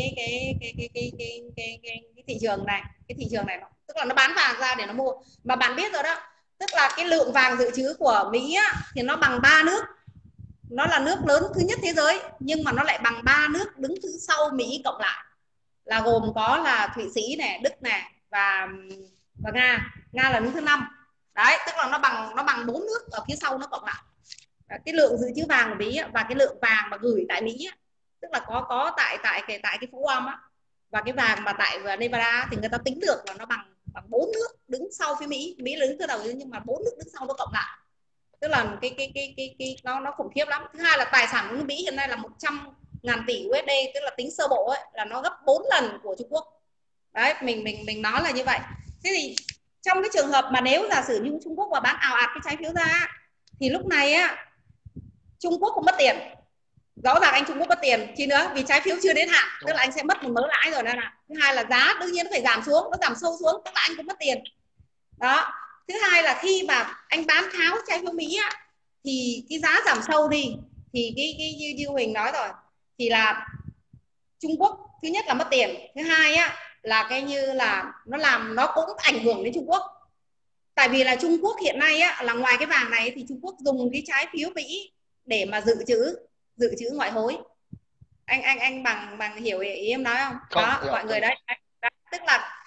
thị trường này. Cái thị trường này tức là nó bán vàng ra để nó mua. Mà bạn biết rồi đó, tức là cái lượng vàng dự trữ của Mỹ á, thì nó bằng 3 nước. Nó là nước lớn thứ nhất thế giới, nhưng mà nó lại bằng 3 nước đứng thứ sau Mỹ cộng lại, là gồm có là Thụy Sĩ này, Đức này và Nga. Nga là đứng thứ 5. Đấy, tức là nó bằng 4 nước ở phía sau nó cộng lại. Cái lượng dự trữ vàng của Mỹ và cái lượng vàng mà gửi tại Mỹ, tức là có tại cái phố Guam á, và cái vàng mà tại Nevada thì người ta tính được là nó bằng 4 nước đứng sau phía Mỹ. Mỹ là đứng thứ đầu nhưng mà 4 nước đứng sau nó cộng lại, tức là nó khủng khiếp lắm. Thứ hai là tài sản của Mỹ hiện nay là 100.000 tỷ USD, tức là tính sơ bộ ấy, là nó gấp 4 lần của Trung Quốc. Đấy, mình nói là như vậy. Thế thì trong cái trường hợp mà nếu giả sử như Trung Quốc mà bán ào ạt cái trái phiếu ra, thì lúc này á, Trung Quốc cũng mất tiền. Rõ ràng anh Trung Quốc mất tiền chi nữa, vì trái phiếu chưa đến hạn, tức là anh sẽ mất một mớ lãi rồi. Nên là thứ hai là giá đương nhiên nó phải giảm xuống, nó giảm sâu xuống, tức là anh cũng mất tiền. Đó. Thứ hai là khi mà anh bán tháo trái phiếu Mỹ á, thì cái giá giảm sâu đi, thì cái như Huỳnh nói rồi, thì là Trung Quốc thứ nhất là mất tiền, thứ hai á là cái như là nó cũng ảnh hưởng đến Trung Quốc. Tại vì là Trung Quốc hiện nay á, là ngoài cái vàng này thì Trung Quốc dùng cái trái phiếu Mỹ để mà dự trữ ngoại hối. Anh bằng hiểu ý em nói không? Đó, mọi người đấy, tức là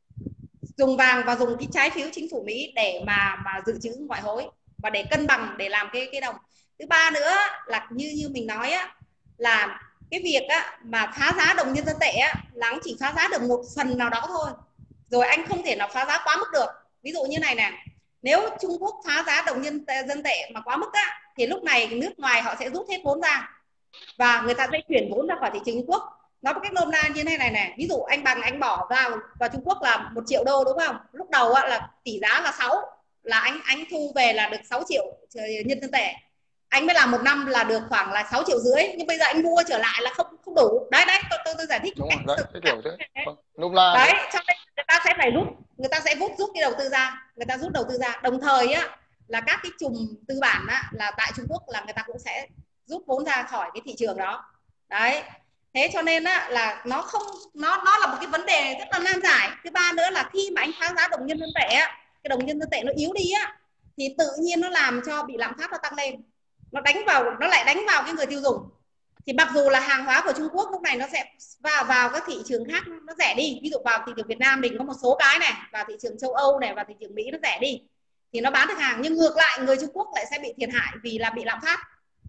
dùng vàng và dùng cái trái phiếu chính phủ Mỹ để mà dự trữ ngoại hối và để cân bằng, để làm cái đồng. Thứ ba nữa là như mình nói á, là cái việc á, mà phá giá đồng nhân dân tệ á, là chỉ phá giá được một phần nào đó thôi, rồi anh không thể nào phá giá quá mức được. Ví dụ như này nè, nếu Trung Quốc phá giá đồng nhân dân tệ mà quá mức á, thì lúc này nước ngoài họ sẽ rút hết vốn ra và người ta sẽ chuyển vốn ra khỏi thị trường Trung Quốc. Nói một cách nôm na như thế này này, ví dụ anh bỏ vào Trung Quốc là 1 triệu đô, đúng không? Lúc đầu á, là tỷ giá là 6, là anh thu về là được 6 triệu nhân dân tệ. Anh mới làm 1 năm là được khoảng là 6,5 triệu, nhưng bây giờ anh mua trở lại là không đủ. Đấy, tôi giải thích đúng cách rồi, đấy, kiểu thế. Đấy, cho nên người ta sẽ phải rút cái đầu tư ra, người ta rút đầu tư ra. Đồng thời á, là các cái chùm tư bản á, là tại Trung Quốc là người ta cũng sẽ rút vốn ra khỏi cái thị trường đó. Đấy, thế cho nên á, là nó là một cái vấn đề rất là nan giải. Thứ ba nữa là khi mà anh phá giá đồng nhân dân tệ á, cái đồng nhân dân tệ nó yếu đi á, thì tự nhiên nó làm cho bị lạm phát nó tăng lên, nó lại đánh vào cái người tiêu dùng. Thì mặc dù là hàng hóa của Trung Quốc lúc này nó sẽ vào các thị trường khác nó rẻ đi, ví dụ vào thị trường Việt Nam mình có một số cái này, vào thị trường châu Âu này, vào thị trường Mỹ nó rẻ đi thì nó bán được hàng, nhưng ngược lại người Trung Quốc lại sẽ bị thiệt hại vì là bị lạm phát.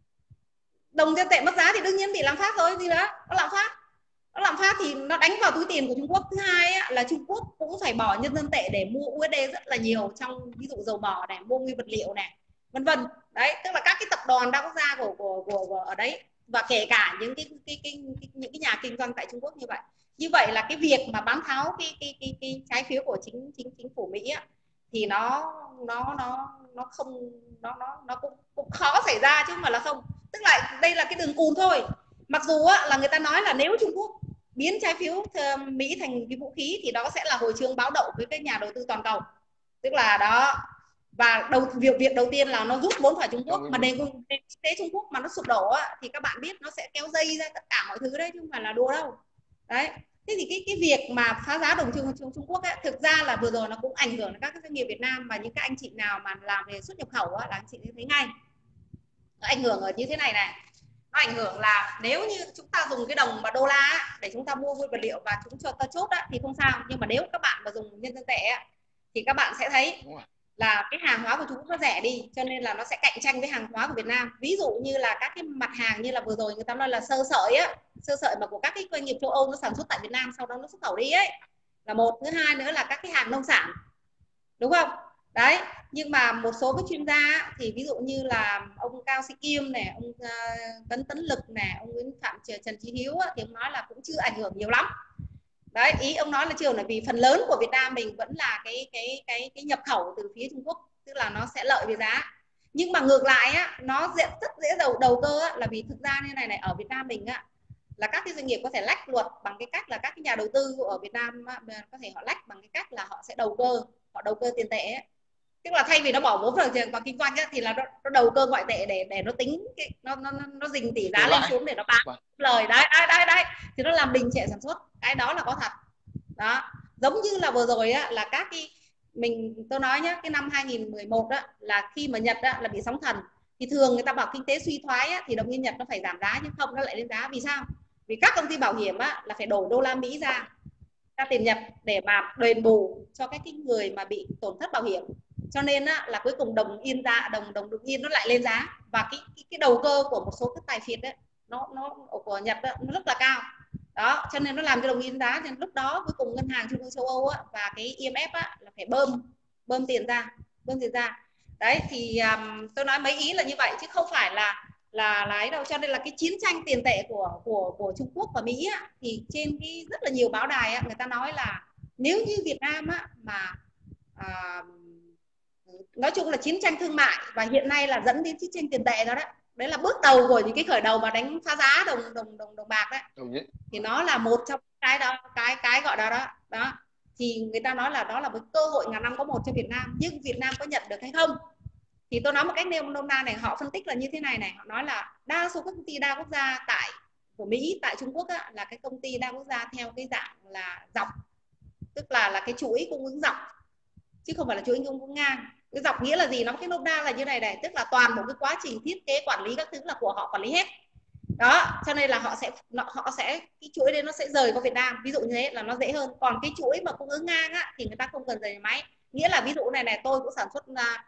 Đồng nhân tệ mất giá thì đương nhiên bị lạm phát rồi, gì đó, nó lạm phát thì nó đánh vào túi tiền của Trung Quốc. Thứ hai á, là Trung Quốc cũng phải bỏ nhân dân tệ để mua USD rất là nhiều, trong ví dụ dầu mỏ này, mua nguyên vật liệu này, vân vân. Đấy, tức là các cái tập đoàn đa quốc gia của ở đấy, và kể cả những cái nhà kinh doanh tại Trung Quốc như vậy là cái việc mà bán tháo cái trái phiếu của chính phủ Mỹ á, thì nó không, nó cũng khó xảy ra chứ không phải là không. Tức là đây là cái đường cùn thôi. Mặc dù là người ta nói là nếu Trung Quốc biến trái phiếu Mỹ thành cái vũ khí thì đó sẽ là hồi chuông báo động với các nhà đầu tư toàn cầu. Tức là đó, và việc đầu tiên là nó rút vốn khỏi Trung Quốc, mà nền kinh tế Trung Quốc mà nó sụp đổ thì các bạn biết nó sẽ kéo dây ra tất cả mọi thứ đấy, chứ không phải là đùa đâu. Đấy, thế thì cái việc mà phá giá đồng Trung Quốc ấy, thực ra là vừa rồi nó cũng ảnh hưởng đến các doanh nghiệp Việt Nam, và những các anh chị nào mà làm về xuất nhập khẩu là anh chị thấy ngay nó ảnh hưởng ở như thế này này. Nó ảnh hưởng là nếu như chúng ta dùng cái đồng mà đô la để chúng ta mua nguyên vật liệu và chúng cho ta chốt thì không sao, nhưng mà nếu các bạn mà dùng nhân dân tệ thì các bạn sẽ thấy là cái hàng hóa của Trung Quốc nó rẻ đi, cho nên là nó sẽ cạnh tranh với hàng hóa của Việt Nam. Ví dụ như là các cái mặt hàng như là vừa rồi người ta nói là sơ sợi mà của các cái doanh nghiệp châu Âu nó sản xuất tại Việt Nam sau đó nó xuất khẩu đi ấy, là một. Thứ hai nữa là các cái hàng nông sản, đúng không? Đấy, nhưng mà một số các chuyên gia thì ví dụ như là ông Cao Sĩ Kim này, ông Cấn Tấn Lực này, ông Nguyễn Phạm Trần Chí Hiếu thì ông nói là cũng chưa ảnh hưởng nhiều lắm. Đấy, ý ông nói là chưa, là vì phần lớn của Việt Nam mình vẫn là cái nhập khẩu từ phía Trung Quốc, tức là nó sẽ lợi về giá. Nhưng mà ngược lại nó rất dễ đầu cơ là vì thực ra như này ở Việt Nam mình là các cái doanh nghiệp có thể lách luật bằng cái cách là các cái nhà đầu tư ở Việt Nam có thể họ lách bằng cái cách là họ sẽ đầu cơ tiền tệ ấy. Tức là thay vì nó bỏ vốn vào kinh doanh thì là nó đầu cơ ngoại tệ để nó tính nó dình tỷ giá lên xuống để nó bán lời đấy thì nó làm đình trệ sản xuất. Cái đó là có thật đó. Giống như là vừa rồi là các cái tôi nói nhá, cái năm 2011 là khi mà Nhật là bị sóng thần thì thường người ta bảo kinh tế suy thoái thì đồng yên Nhật nó phải giảm giá, nhưng không, nó lại lên giá. Vì sao? Vì các công ty bảo hiểm là phải đổi đô la Mỹ ra tiền Nhật để mà đền bù cho các cái người mà bị tổn thất bảo hiểm, cho nên là cuối cùng đồng yên nó lại lên giá. Và cái đầu cơ của một số cái tài phiệt nó của Nhật nó rất là cao đó, cho nên nó làm cho đồng yên giá. Nên lúc đó cuối cùng ngân hàng trung ương châu Âu và cái IMF là phải bơm tiền ra. Đấy thì tôi nói mấy ý là như vậy chứ không phải là ấy đâu. Cho nên là cái chiến tranh tiền tệ của Trung Quốc và Mỹ thì trên cái rất là nhiều báo đài người ta nói là nếu như Việt Nam mà nói chung là chiến tranh thương mại và hiện nay là dẫn đến chiến tranh tiền tệ đó. Đấy là bước đầu của những cái khởi đầu mà đánh phá giá đồng bạc đấy. Thì nó là một trong cái đó, cái gọi đó thì người ta nói là đó là một cơ hội ngàn năm có một cho Việt Nam. Nhưng Việt Nam có nhận được hay không? Thì tôi nói một cách nôm na này, họ phân tích là như thế này này, họ nói là đa số các công ty đa quốc gia của Mỹ tại Trung Quốc là cái công ty đa quốc gia theo cái dạng là dọc, tức là cái chuỗi cung ứng dọc chứ không phải là chuỗi cung ứng ngang. Cái dọc nghĩa là gì? Nó cái nôm na là như này, tức là toàn bộ cái quá trình thiết kế quản lý các thứ là của họ quản lý hết đó, cho nên là họ sẽ cái chuỗi đấy nó sẽ rời vào Việt Nam, ví dụ như thế là nó dễ hơn. Còn cái chuỗi mà cung ứng ngang thì người ta không cần rời máy, nghĩa là ví dụ này tôi cũng sản xuất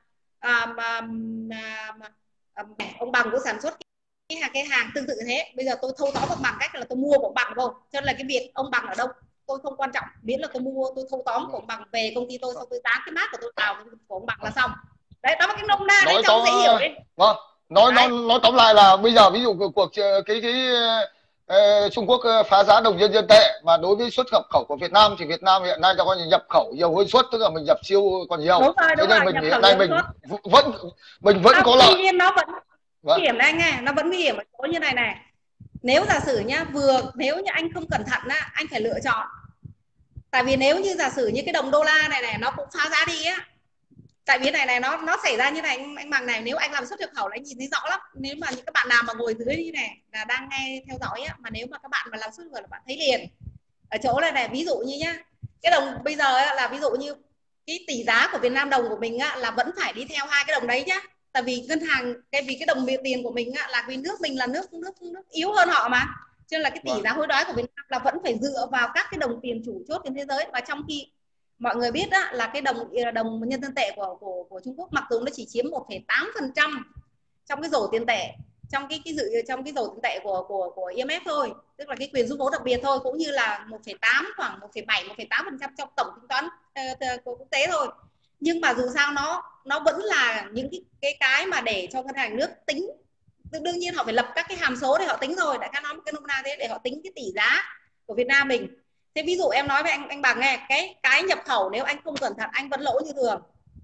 ông Bằng cũng sản xuất cái hàng tương tự thế. Bây giờ tôi thâu tóm bằng cách là tôi mua của Bằng thôi, cho nên là cái việc ông Bằng ở đâu tôi không quan trọng, miễn là tôi mua, tôi thâu tóm của ông Bằng về công ty tôi, xong tôi dán cái mác của tôi vào của ông Bằng là xong. Đấy, đó là cái nôm na đấy cho ông dễ hiểu đi. Nói tóm lại là bây giờ ví dụ cuộc Trung Quốc phá giá đồng nhân dân tệ, mà đối với xuất nhập khẩu của Việt Nam thì Việt Nam hiện nay ta coi như nhập khẩu nhiều hơn xuất, tức là mình nhập siêu còn nhiều. Cho nên mình hiện nay mình vẫn có lợi. Tuy nhiên nó vẫn nguy hiểm anh nghe, nó vẫn nguy hiểm ở chỗ như này. Nếu giả sử nhá, nếu như anh không cẩn thận anh phải lựa chọn. Tại vì nếu như giả sử như cái đồng đô la này nó cũng phá giá đi tại vì này nó xảy ra như này anh Bằng này, nếu anh làm xuất nhập khẩu là anh nhìn thấy rõ lắm. Nếu mà những các bạn nào mà ngồi dưới như này là đang nghe theo dõi mà nếu mà các bạn mà làm xuất nhập khẩu là bạn thấy liền ở chỗ này ví dụ như nhá, cái đồng bây giờ là ví dụ như cái tỷ giá của Việt Nam đồng của mình là vẫn phải đi theo hai cái đồng đấy nhá. Tại vì ngân hàng vì cái đồng tiền của mình là vì nước mình là nước yếu hơn họ mà, cho nên là cái tỷ giá hối đoái của Việt Nam là vẫn phải dựa vào các cái đồng tiền chủ chốt trên thế giới. Và trong khi mọi người biết là cái đồng nhân dân tệ của Trung Quốc mặc dù nó chỉ chiếm 1,8% trong cái rổ tiền tệ, trong cái rổ tiền tệ của IMF thôi, tức là cái quyền rút vốn đặc biệt thôi, cũng như là 1,8 khoảng 1,8% trong tổng tính toán của quốc tế thôi. Nhưng mà dù sao nó vẫn là những cái mà để cho ngân hàng nước tính. Đương nhiên họ phải lập các cái hàm số để họ tính rồi, đại khái nói một cái nôm na thế, để họ tính cái tỷ giá của Việt Nam mình. Thế ví dụ em nói với anh Bằng nghe, cái nhập khẩu nếu anh không cẩn thận anh vẫn lỗ như thường.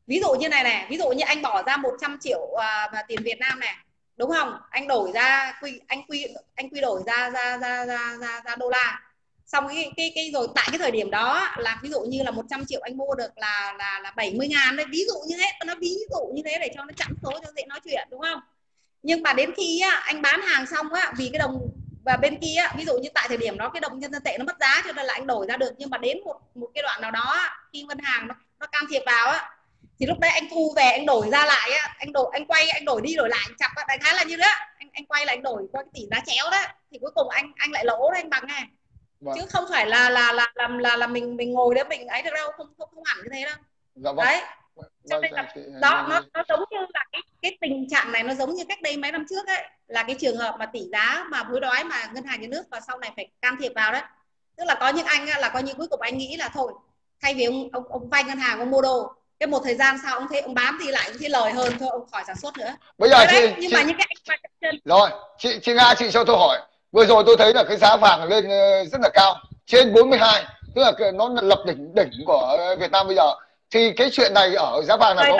ví dụ như này này, ví dụ như anh bỏ ra 100 triệu tiền Việt Nam này, đúng không? Anh đổi ra anh quy đổi ra đô la. Xong cái rồi tại cái thời điểm đó là ví dụ như là 100 triệu anh mua được là 70.000 đấy, ví dụ như thế, nó ví dụ như thế để cho nó chẵn số cho dễ nói chuyện, đúng không? Nhưng mà đến khi á, anh bán hàng xong á, vì cái đồng và bên kia á, ví dụ như tại thời điểm đó cái đồng nhân dân tệ nó mất giá cho nên là anh đổi ra được, nhưng mà đến một cái đoạn nào đó khi ngân hàng nó can thiệp vào á, thì lúc đấy anh thu về anh đổi ra lại á, anh đổi đi đổi lại chặt á, đại khái là như đó, anh quay lại anh đổi qua cái tỷ giá chéo đó, thì cuối cùng anh lại lỗ đó anh Bằng này. Vâng. Chứ không phải là mình ngồi đấy mình ấy được đâu, không hẳn như thế đâu. Dạ vâng. Đấy. Cho nên là đó nó giống như là cái tình trạng này nó giống như cách đây mấy năm trước ấy, là cái trường hợp mà tỷ giá mà hối đoái mà ngân hàng nhà nước và sau này phải can thiệp vào đấy. Tức là có những anh là coi như cuối cùng anh nghĩ là thôi, thay vì ông vay ngân hàng ông mua đồ, cái một thời gian sau ông thấy ông bán thì lại ông thấy lời hơn, thôi ông khỏi sản xuất nữa. Bây giờ nhưng mà những cái anh chân... Rồi, chị Nga, chị cho tôi hỏi. Vừa rồi tôi thấy là cái giá vàng lên rất là cao, trên 42, tức là nó lập đỉnh của Việt Nam bây giờ. Thì cái chuyện này ở giá vàng này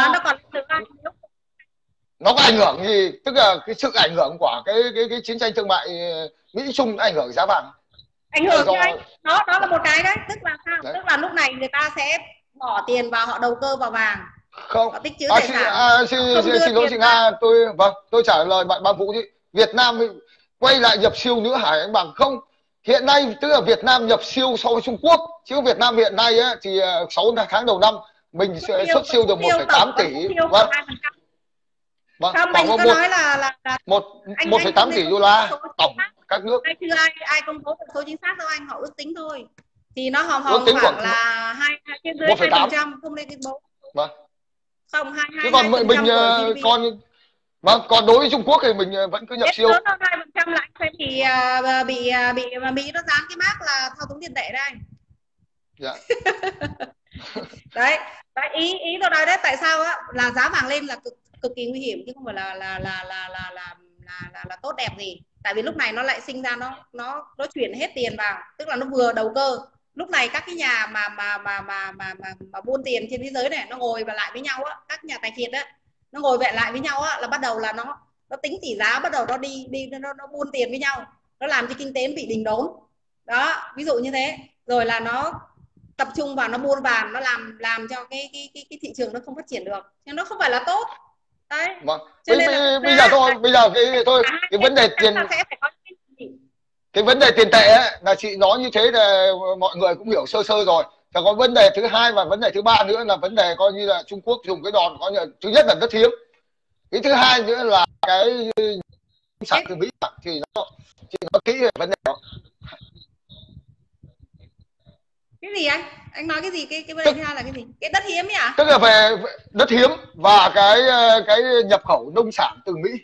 nó có ảnh hưởng gì, tức là cái sự ảnh hưởng của cái chiến tranh thương mại Mỹ Trung ảnh hưởng giá vàng? Ảnh hưởng cho anh, đó là một cái đấy, tức là sao? Đấy. Tức là lúc này người ta sẽ bỏ tiền vào, họ đầu cơ vào vàng, không tích trữ tài sản. Xin lỗi chị Nga, tôi trả lời bạn Vũ chứ. Việt Nam quay lại nhập siêu nữa hả anh Bằng? Không, hiện nay tức là Việt Nam nhập siêu so với Trung Quốc, chứ Việt Nam hiện nay á, thì 6 tháng đầu năm mình sẽ xuất siêu được 1,8 tỷ. Vâng. Vâng, không, mình có nói là 1,8 tỷ đô la tổng các nước. Ai công bố số chính xác đâu anh, họ ước tính thôi. Thì nó hòm khoảng là trên dưới 2%, không nên công bố. Vâng. Không, 2%. Chứ còn mình còn đối với Trung Quốc thì mình vẫn cứ nhập siêu. Lớn hơn 2% là anh sẽ bị Mỹ nó dán cái mác là thao túng tiền tệ đây. Dạ. Đấy, ý tôi nói đấy, tại sao á là giá vàng lên là cực kỳ nguy hiểm chứ không phải là tốt đẹp gì. Tại vì lúc này nó lại sinh ra nó chuyển hết tiền vào, tức là nó vừa đầu cơ. Lúc này các cái nhà mà buôn tiền trên thế giới này nó ngồi và lại với nhau á, các nhà tài phiệt á, nó ngồi vẹn lại với nhau á, là bắt đầu là nó tính tỷ giá, bắt đầu nó đi nó buôn tiền với nhau, nó làm cho kinh tế bị đình đốn đó, ví dụ như thế. Rồi là nó tập trung vào nó buôn vàng, nó làm cho cái thị trường nó không phát triển được, nhưng nó không phải là tốt đấy. Vâng. Bây giờ cái vấn đề tiền, cái vấn đề tiền tệ ấy, là chị nói như thế là mọi người cũng hiểu sơ sơ rồi. Và có vấn đề thứ hai và vấn đề thứ ba nữa là vấn đề coi như là Trung Quốc dùng cái đòn, coi như là thứ nhất là đất hiếm, cái thứ hai nữa là cái sản từ Mỹ, thì nó kỹ về vấn đề đó. Cái gì anh nói cái gì? Cái vấn đề thứ hai là cái gì? Cái đất hiếm ấy à? Tức là về đất hiếm và cái nhập khẩu nông sản từ Mỹ.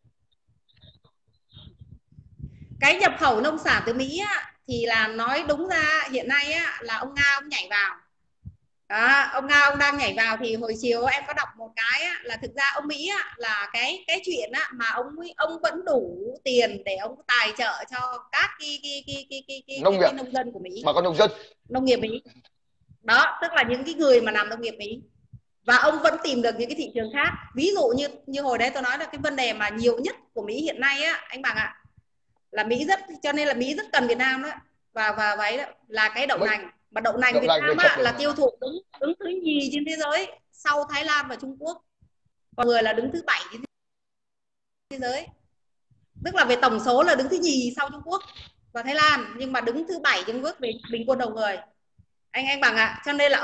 Cái nhập khẩu nông sản từ Mỹ á, thì là nói đúng ra hiện nay á, là ông Nga ông nhảy vào đó, ông Nga ông đang nhảy vào. Thì hồi chiều em có đọc một cái á, là thực ra ông Mỹ á, là cái chuyện á, mà ông vẫn đủ tiền để ông tài trợ cho các cái nông dân của Mỹ, mà có nông nghiệp Mỹ đó, tức là những cái người mà làm nông nghiệp Mỹ, và ông vẫn tìm được những cái thị trường khác. Ví dụ như hồi đấy tôi nói là cái vấn đề mà nhiều nhất của Mỹ hiện nay á anh Bằng ạ, là Mỹ cho nên là Mỹ rất cần Việt Nam đó, và ấy đó, là cái đậu nành. Mà đậu nành Việt Nam á, là tiêu thụ đứng thứ nhì trên thế giới sau Thái Lan và Trung Quốc, còn người là đứng thứ 7 trên thế giới, tức là về tổng số là đứng thứ nhì sau Trung Quốc và Thái Lan, nhưng mà đứng thứ 7 Trung Quốc về bình quân đầu người anh Bằng ạ. Cho nên là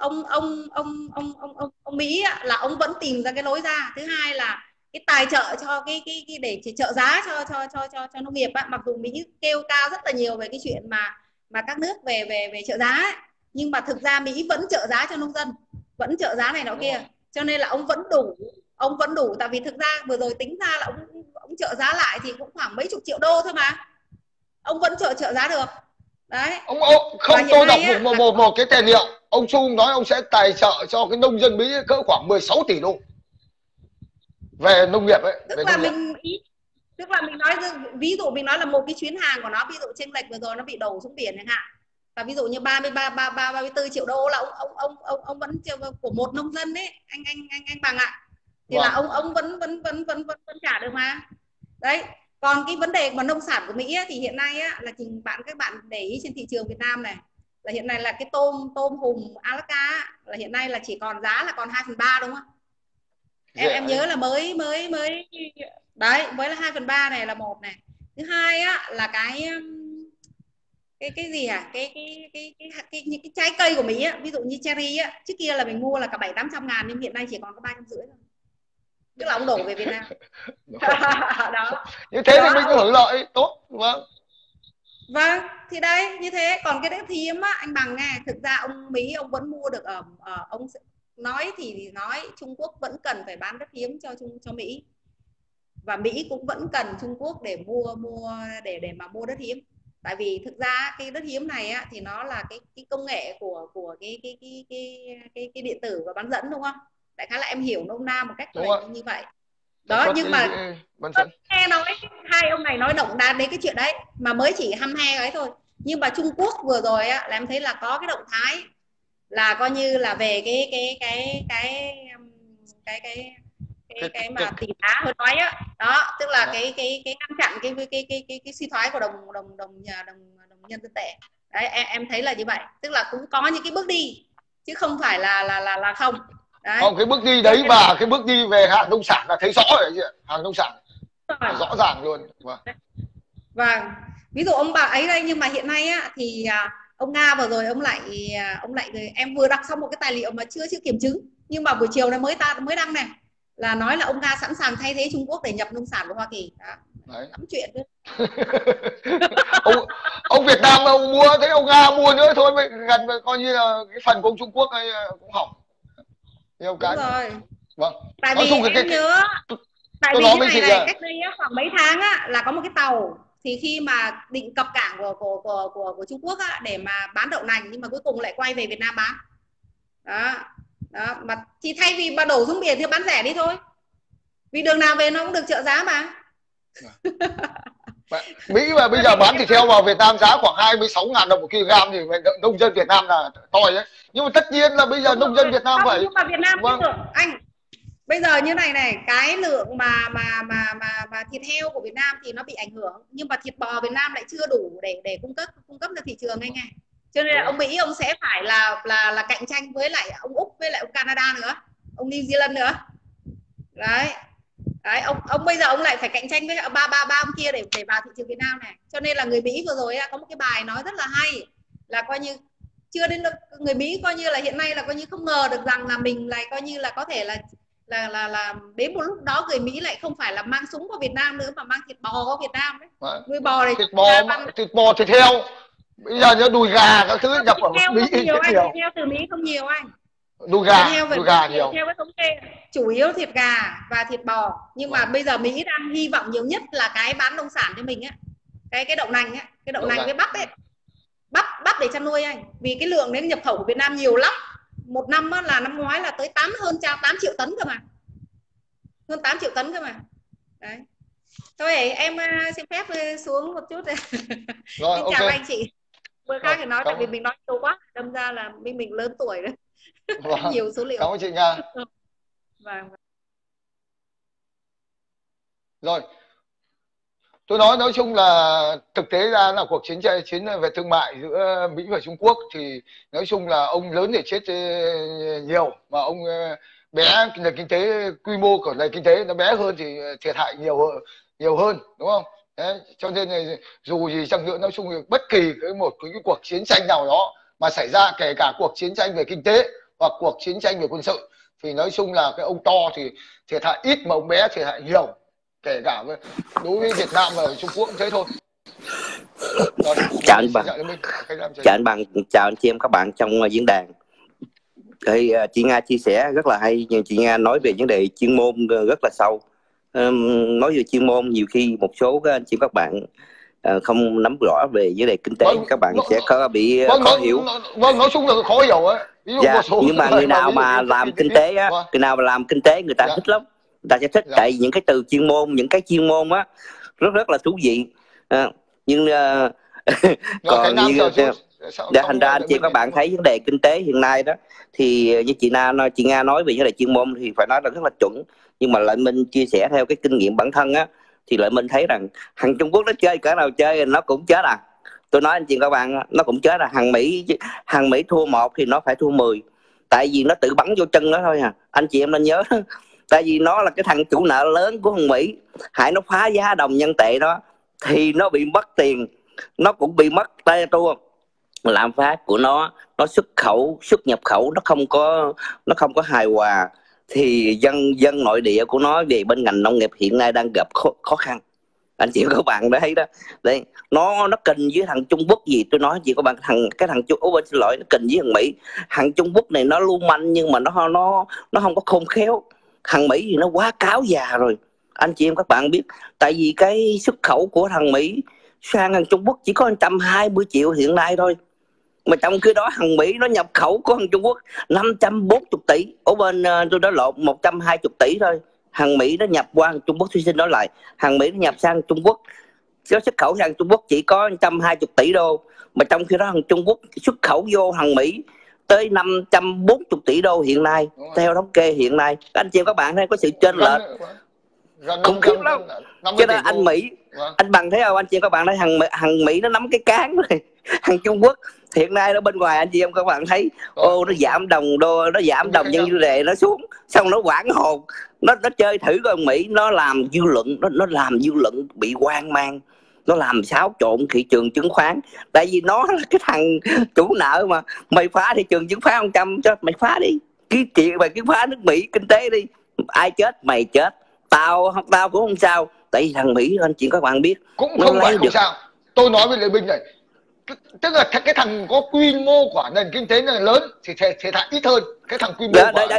ông Mỹ á, là ông vẫn tìm ra cái lối ra. Thứ hai là cái tài trợ cho cái để trợ giá cho nông nghiệp á. Mặc dù Mỹ kêu cao rất là nhiều về cái chuyện mà các nước về trợ giá ấy, nhưng mà thực ra Mỹ vẫn trợ giá cho nông dân, vẫn trợ giá này nọ kia. Cho nên là ông vẫn đủ, tại vì thực ra vừa rồi tính ra là ông trợ giá lại thì cũng khoảng mấy chục triệu đô thôi mà ông vẫn trợ giá được đấy. Ông không, tôi đọc một cái tài liệu, ông Trung nói ông sẽ tài trợ cho cái nông dân Mỹ cỡ khoảng 16 tỷ đô về nông nghiệp ấy. Tức là mình nói ví dụ mình nói là một cái chuyến hàng của nó, ví dụ chênh lệch vừa rồi nó bị đổ xuống biển chẳng hạn, Và ví dụ như 34 triệu đô là ông vẫn của một nông dân đấy anh Bằng ạ, thì là ông vẫn trả được mà. Đấy, còn cái vấn đề mà nông sản của Mỹ á, thì hiện nay á, là các bạn để ý trên thị trường Việt Nam này, là hiện nay là cái tôm hùm Alaska là hiện nay là chỉ còn giá là còn 2/3 đúng không? Em nhớ là mới đấy, mới là 2/3 này là một này. Thứ hai á là cái gì những cái trái cây của Mỹ á, ví dụ như cherry á, trước kia là mình mua là cả 700-800 ngàn nhưng hiện nay chỉ còn có 350 thôi, tức là ông đổ về Việt Nam. Đó. Như thế thì mình có hưởng lợi tốt. Vâng, thì đấy như thế. Còn cái đất hiếm á, anh Bằng nghe, thực ra ông Mỹ ông vẫn mua được ở ông nói thì nói Trung Quốc vẫn cần phải bán đất hiếm cho Mỹ, và Mỹ cũng vẫn cần Trung Quốc để để mà mua đất hiếm. Tại vì thực ra cái đất hiếm này á, thì nó là cái công nghệ của cái điện tử và bán dẫn đúng không? Đại khái là em hiểu nôm na một cách như vậy. Đó, nhưng mà nghe nói hai ông này nói động đá đến cái chuyện đấy mà mới chỉ 22 ấy thôi. Nhưng mà Trung Quốc vừa rồi á, là em thấy là có cái động thái là coi như là về cái mà tỷ giá hơi nói á, đó tức là cái ngăn chặn cái suy thoái của đồng nhân dân tệ. Đấy, em thấy là như vậy, tức là cũng có những cái bước đi chứ không phải là không. Đấy. Không, cái bước đi đấy và cái bước đi về hàng nông sản là thấy rõ rồi chị ạ. Hàng nông sản rõ ràng luôn. Vâng, ví dụ ông bà ấy đây, nhưng mà hiện nay á thì ông Nga vừa rồi ông lại em vừa đọc xong một cái tài liệu mà chưa kiểm chứng, nhưng mà buổi chiều này mới đăng này, là nói là ông Nga sẵn sàng thay thế Trung Quốc để nhập nông sản của Hoa Kỳ. Đấy. Lắm chuyện nữa. ông Việt Nam ông mua, thấy ông Nga mua nữa thôi, mới gần coi như là cái phần của ông Trung Quốc ấy cũng hỏng. Đúng rồi. Vâng. Tại vì em nhớ, tại vì cái này cách đây khoảng mấy tháng á, là có một cái tàu thì khi mà định cập cảng của Trung Quốc á, để mà bán đậu nành, nhưng mà cuối cùng lại quay về Việt Nam bán. Đó, mà thì thay vì mà đổ xuống biển thì bán rẻ đi thôi, vì đường nào về nó cũng được trợ giá mà. Mỹ mà bây giờ bán thịt heo vào Việt Nam giá khoảng 26.000 đồng 1 kg thì nông dân Việt Nam là toi đấy. Nhưng mà tất nhiên là bây giờ nông dân Việt Nam phải. Nhưng mà Việt Nam cũng được anh. Bây giờ như này, cái lượng mà thịt heo của Việt Nam thì nó bị ảnh hưởng, nhưng mà thịt bò Việt Nam lại chưa đủ để cung cấp được thị trường anh nghe. Cho nên là ông Mỹ ông sẽ phải là cạnh tranh với lại ông Úc, với lại ông Canada nữa, ông New Zealand nữa. Đấy, ông bây giờ ông lại phải cạnh tranh với ba ông kia để vào thị trường Việt Nam này. Cho nên là người Mỹ vừa rồi có một cái bài nói rất là hay, là coi như chưa đến người Mỹ coi như là hiện nay là coi như không ngờ được rằng là mình lại coi như là có thể là đến một lúc đó người Mỹ lại không phải là mang súng vào Việt Nam nữa, mà mang thịt bò vào Việt Nam đấy. Nuôi bò này, thịt heo. Bây giờ nhớ đùi gà các thứ nhập ở Mỹ nhiều. Thịt heo từ Mỹ không nhiều anh. Đùi gà nhiều. Theo cái thống kê chủ yếu thịt gà và thịt bò, nhưng mà bây giờ Mỹ đang hy vọng nhiều nhất là cái bán nông sản cho mình á, cái đậu nành á, cái đậu nành với bắp ấy, bắp để chăn nuôi anh, vì cái lượng đến nhập khẩu của Việt Nam nhiều lắm. Một năm á, là năm ngoái là tới hơn 8 triệu tấn cơ mà, hơn 8 triệu tấn cơ mà. Đấy. Thôi em xin phép xuống một chút. Rồi, xin chào anh chị. Bữa khác thì nói, tại vì mình nói nhiều quá, đâm ra là mình lớn tuổi rồi. Nhiều số liệu. Cảm ơn chị Nga. Vâng. Rồi, tôi nói chung là thực tế ra là cuộc chiến về thương mại giữa Mỹ và Trung Quốc thì nói chung là ông lớn để chết nhiều, mà ông bé nền kinh tế, quy mô của nền kinh tế nó bé hơn thì thiệt hại nhiều hơn, đúng không? Đấy, cho nên là dù gì chăng nữa, nói chung là bất kỳ một cái cuộc chiến tranh nào đó mà xảy ra, kể cả cuộc chiến tranh về kinh tế hoặc cuộc chiến tranh về quân sự, thì nói chung là cái ông to thì thiệt hại ít mà ông bé thiệt hại nhiều, kể cả đối với Việt Nam và Trung Quốc cũng thế thôi. Rồi, chào anh Bằng, chào anh Bằng, chào anh chị em các bạn trong diễn đàn. Thì chị Nga chia sẻ rất là hay, nhưng chị Nga nói về vấn đề chuyên môn rất là sâu. Nói về chuyên môn nhiều khi một số anh chị các bạn không nắm rõ về vấn đề kinh tế, các bạn sẽ có bị khó hiểu. Vâng, nói chung là khó hiểu ấy. Dạ, nhưng mà người nào mà làm kinh tế á, người nào mà làm kinh tế người ta thích lắm, người ta sẽ thích, tại những cái từ chuyên môn, những cái chuyên môn á rất là thú vị. Nhưng còn như Thành ra anh chị các bạn thấy vấn đề kinh tế hiện nay đó thì như chị Nga nói về vấn đề chuyên môn thì phải nói là rất là chuẩn, nhưng mà Lợi Minh chia sẻ theo cái kinh nghiệm bản thân á, thì Lợi Minh thấy rằng thằng Trung Quốc nó chơi cỡ nào chơi nó cũng chết à. Tôi nói anh chị các bạn, nó cũng chết à. Thằng Mỹ thua 1 thì nó phải thua 10, tại vì nó tự bắn vô chân nó thôi à. Anh chị em nên nhớ tại vì nó là cái thằng chủ nợ lớn của thằng Mỹ, hãy nó phá giá đồng nhân tệ đó thì nó bị mất tiền, nó cũng bị mất tay tua. Lạm phát của nó xuất nhập khẩu nó không có hài hòa, thì dân nội địa của nó về bên ngành nông nghiệp hiện nay đang gặp khó khăn. Anh chị các bạn đã thấy đó, đây nó kình với thằng Trung Quốc gì, tôi nói chị các bạn, cái thằng Trung Quốc, xin lỗi, nó kình với thằng Mỹ. Thằng Trung Quốc này nó lưu manh nhưng mà nó không có khôn khéo. Thằng Mỹ thì nó quá cáo già rồi, anh chị em các bạn biết, tại vì cái xuất khẩu của thằng Mỹ sang thằng Trung Quốc chỉ có 120 triệu hiện nay thôi, mà trong khi đó thằng Mỹ nó nhập khẩu của thằng Trung Quốc 540 tỷ, ở bên tôi đã lộn 120 tỷ thôi. Thằng Mỹ nó nhập qua Trung Quốc, tôi xin nói lại, thằng Mỹ nó nhập sang Trung Quốc, nó xuất khẩu sang Trung Quốc chỉ có 120 tỷ đô, mà trong khi đó thằng Trung Quốc xuất khẩu vô thằng Mỹ tới 540 tỷ đô hiện nay, theo thống kê hiện nay. Các anh chị các bạn thấy có sự chênh lệch khủng khiếp lắm. Cho nên anh Mỹ, anh bằng thấy không, anh chị các bạn thấy thằng Mỹ nó nắm cái cán rồi. Thằng Trung Quốc hiện nay nó bên ngoài anh chị em các bạn thấy nó giảm đồng đô, nó giảm đồng nhân dân tệ nó xuống, xong nó hoảng hồn, nó chơi thử con Mỹ, nó làm dư luận, nó làm dư luận bị hoang mang, nó làm xáo trộn thị trường chứng khoán, tại vì nó là cái thằng chủ nợ mà. Mày phá thị trường chứng khoán 100 cho mày phá đi, cái chuyện mày cứ phá nước Mỹ kinh tế đi, ai chết mày chết, tao cũng không sao, tại vì thằng Mỹ anh chị các bạn biết cũng không phải không sao. Tôi nói với Lê Bình này, tức là cái thằng có quy mô của nền kinh tế này lớn thì thiệt hại ít hơn cái thằng quy mô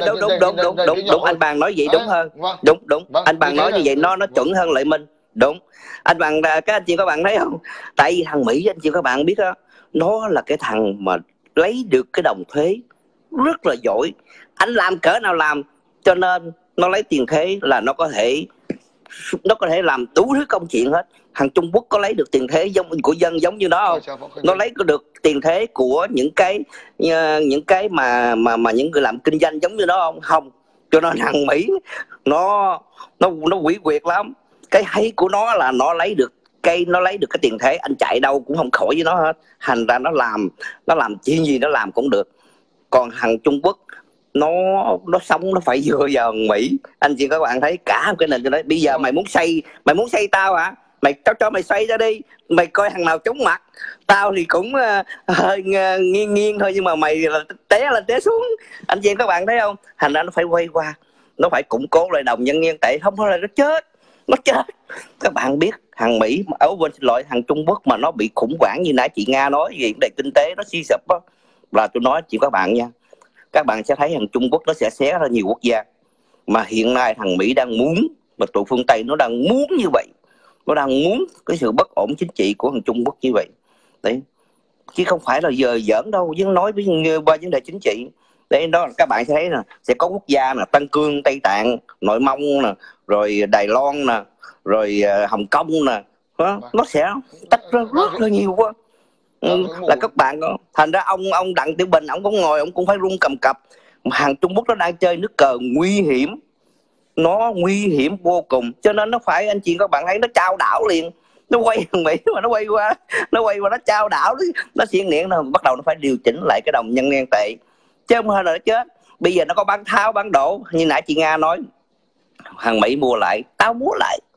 đúng anh Bằng nói vậy đúng hơn. Đúng anh Bằng nói như vậy nó chuẩn hơn Lợi Minh. Đúng anh Bằng, các anh chị các bạn thấy không, tại vì thằng Mỹ anh chị các bạn biết đó, nó là cái thằng mà lấy được cái đồng thuế rất là giỏi, anh làm cỡ nào làm, cho nên nó lấy tiền thuế là nó có thể làm đủ thứ công chuyện hết. Thằng Trung Quốc có lấy được tiền thuế của dân giống như đó không? Nó lấy được tiền thuế của những cái mà những người làm kinh doanh giống như đó không? Không. Cho nên thằng Mỹ nó quỷ quyệt lắm. Cái hay của nó là nó lấy được cái tiền thuế, anh chạy đâu cũng không khỏi với nó hết. Thành ra nó làm chuyện gì nó làm cũng được. Còn thằng Trung Quốc nó sống nó phải dựa vào Mỹ. Anh chị các bạn thấy cả cái nền cho đấy. Bây giờ mày muốn xây tao hả? Mày cho mày xoay ra đi, mày coi thằng nào trúng mặt. Tao thì cũng hơi nghiêng thôi, nhưng mà mày là té lên té xuống. Anh chị các bạn thấy không? Thành ra nó phải quay qua, nó phải củng cố lại đồng nhân tệ, không thôi là nó chết. Các bạn biết thằng Mỹ thằng Trung Quốc mà nó bị khủng hoảng như nãy chị Nga nói về vấn đề kinh tế nó suy sụp đó, là tôi nói chị các bạn nha, các bạn sẽ thấy thằng Trung Quốc nó sẽ xé ra nhiều quốc gia. Mà hiện nay thằng Mỹ đang muốn, và tụi phương Tây nó đang muốn như vậy, nó đang muốn cái sự bất ổn chính trị của thằng Trung Quốc như vậy đấy, chứ không phải là giờ giỡn đâu. Chứ nói qua vấn đề chính trị đấy, đó các bạn sẽ thấy là sẽ có quốc gia là Tân Cương, Tây Tạng, Nội Mông nè, rồi Đài Loan nè, rồi Hồng Kông nè, nó sẽ tách ra rất là nhiều quá. Là các bạn có thành ra ông Đặng Tiểu Bình ông cũng ngồi ông cũng phải run cầm cập. Hàng Trung Quốc nó đang chơi nước cờ nguy hiểm, nó nguy hiểm vô cùng, cho nên nó phải, anh chị các bạn thấy nó trao đảo liền, nó quay thằng Mỹ mà nó quay qua nó trao đảo, nó xiên niệm, nó bắt đầu nó phải điều chỉnh lại cái đồng nhân tệ, chứ không hơn là nó chết. Bây giờ nó có bán tháo bán đổ như nãy chị Nga nói, thằng Mỹ mua lại, tao mua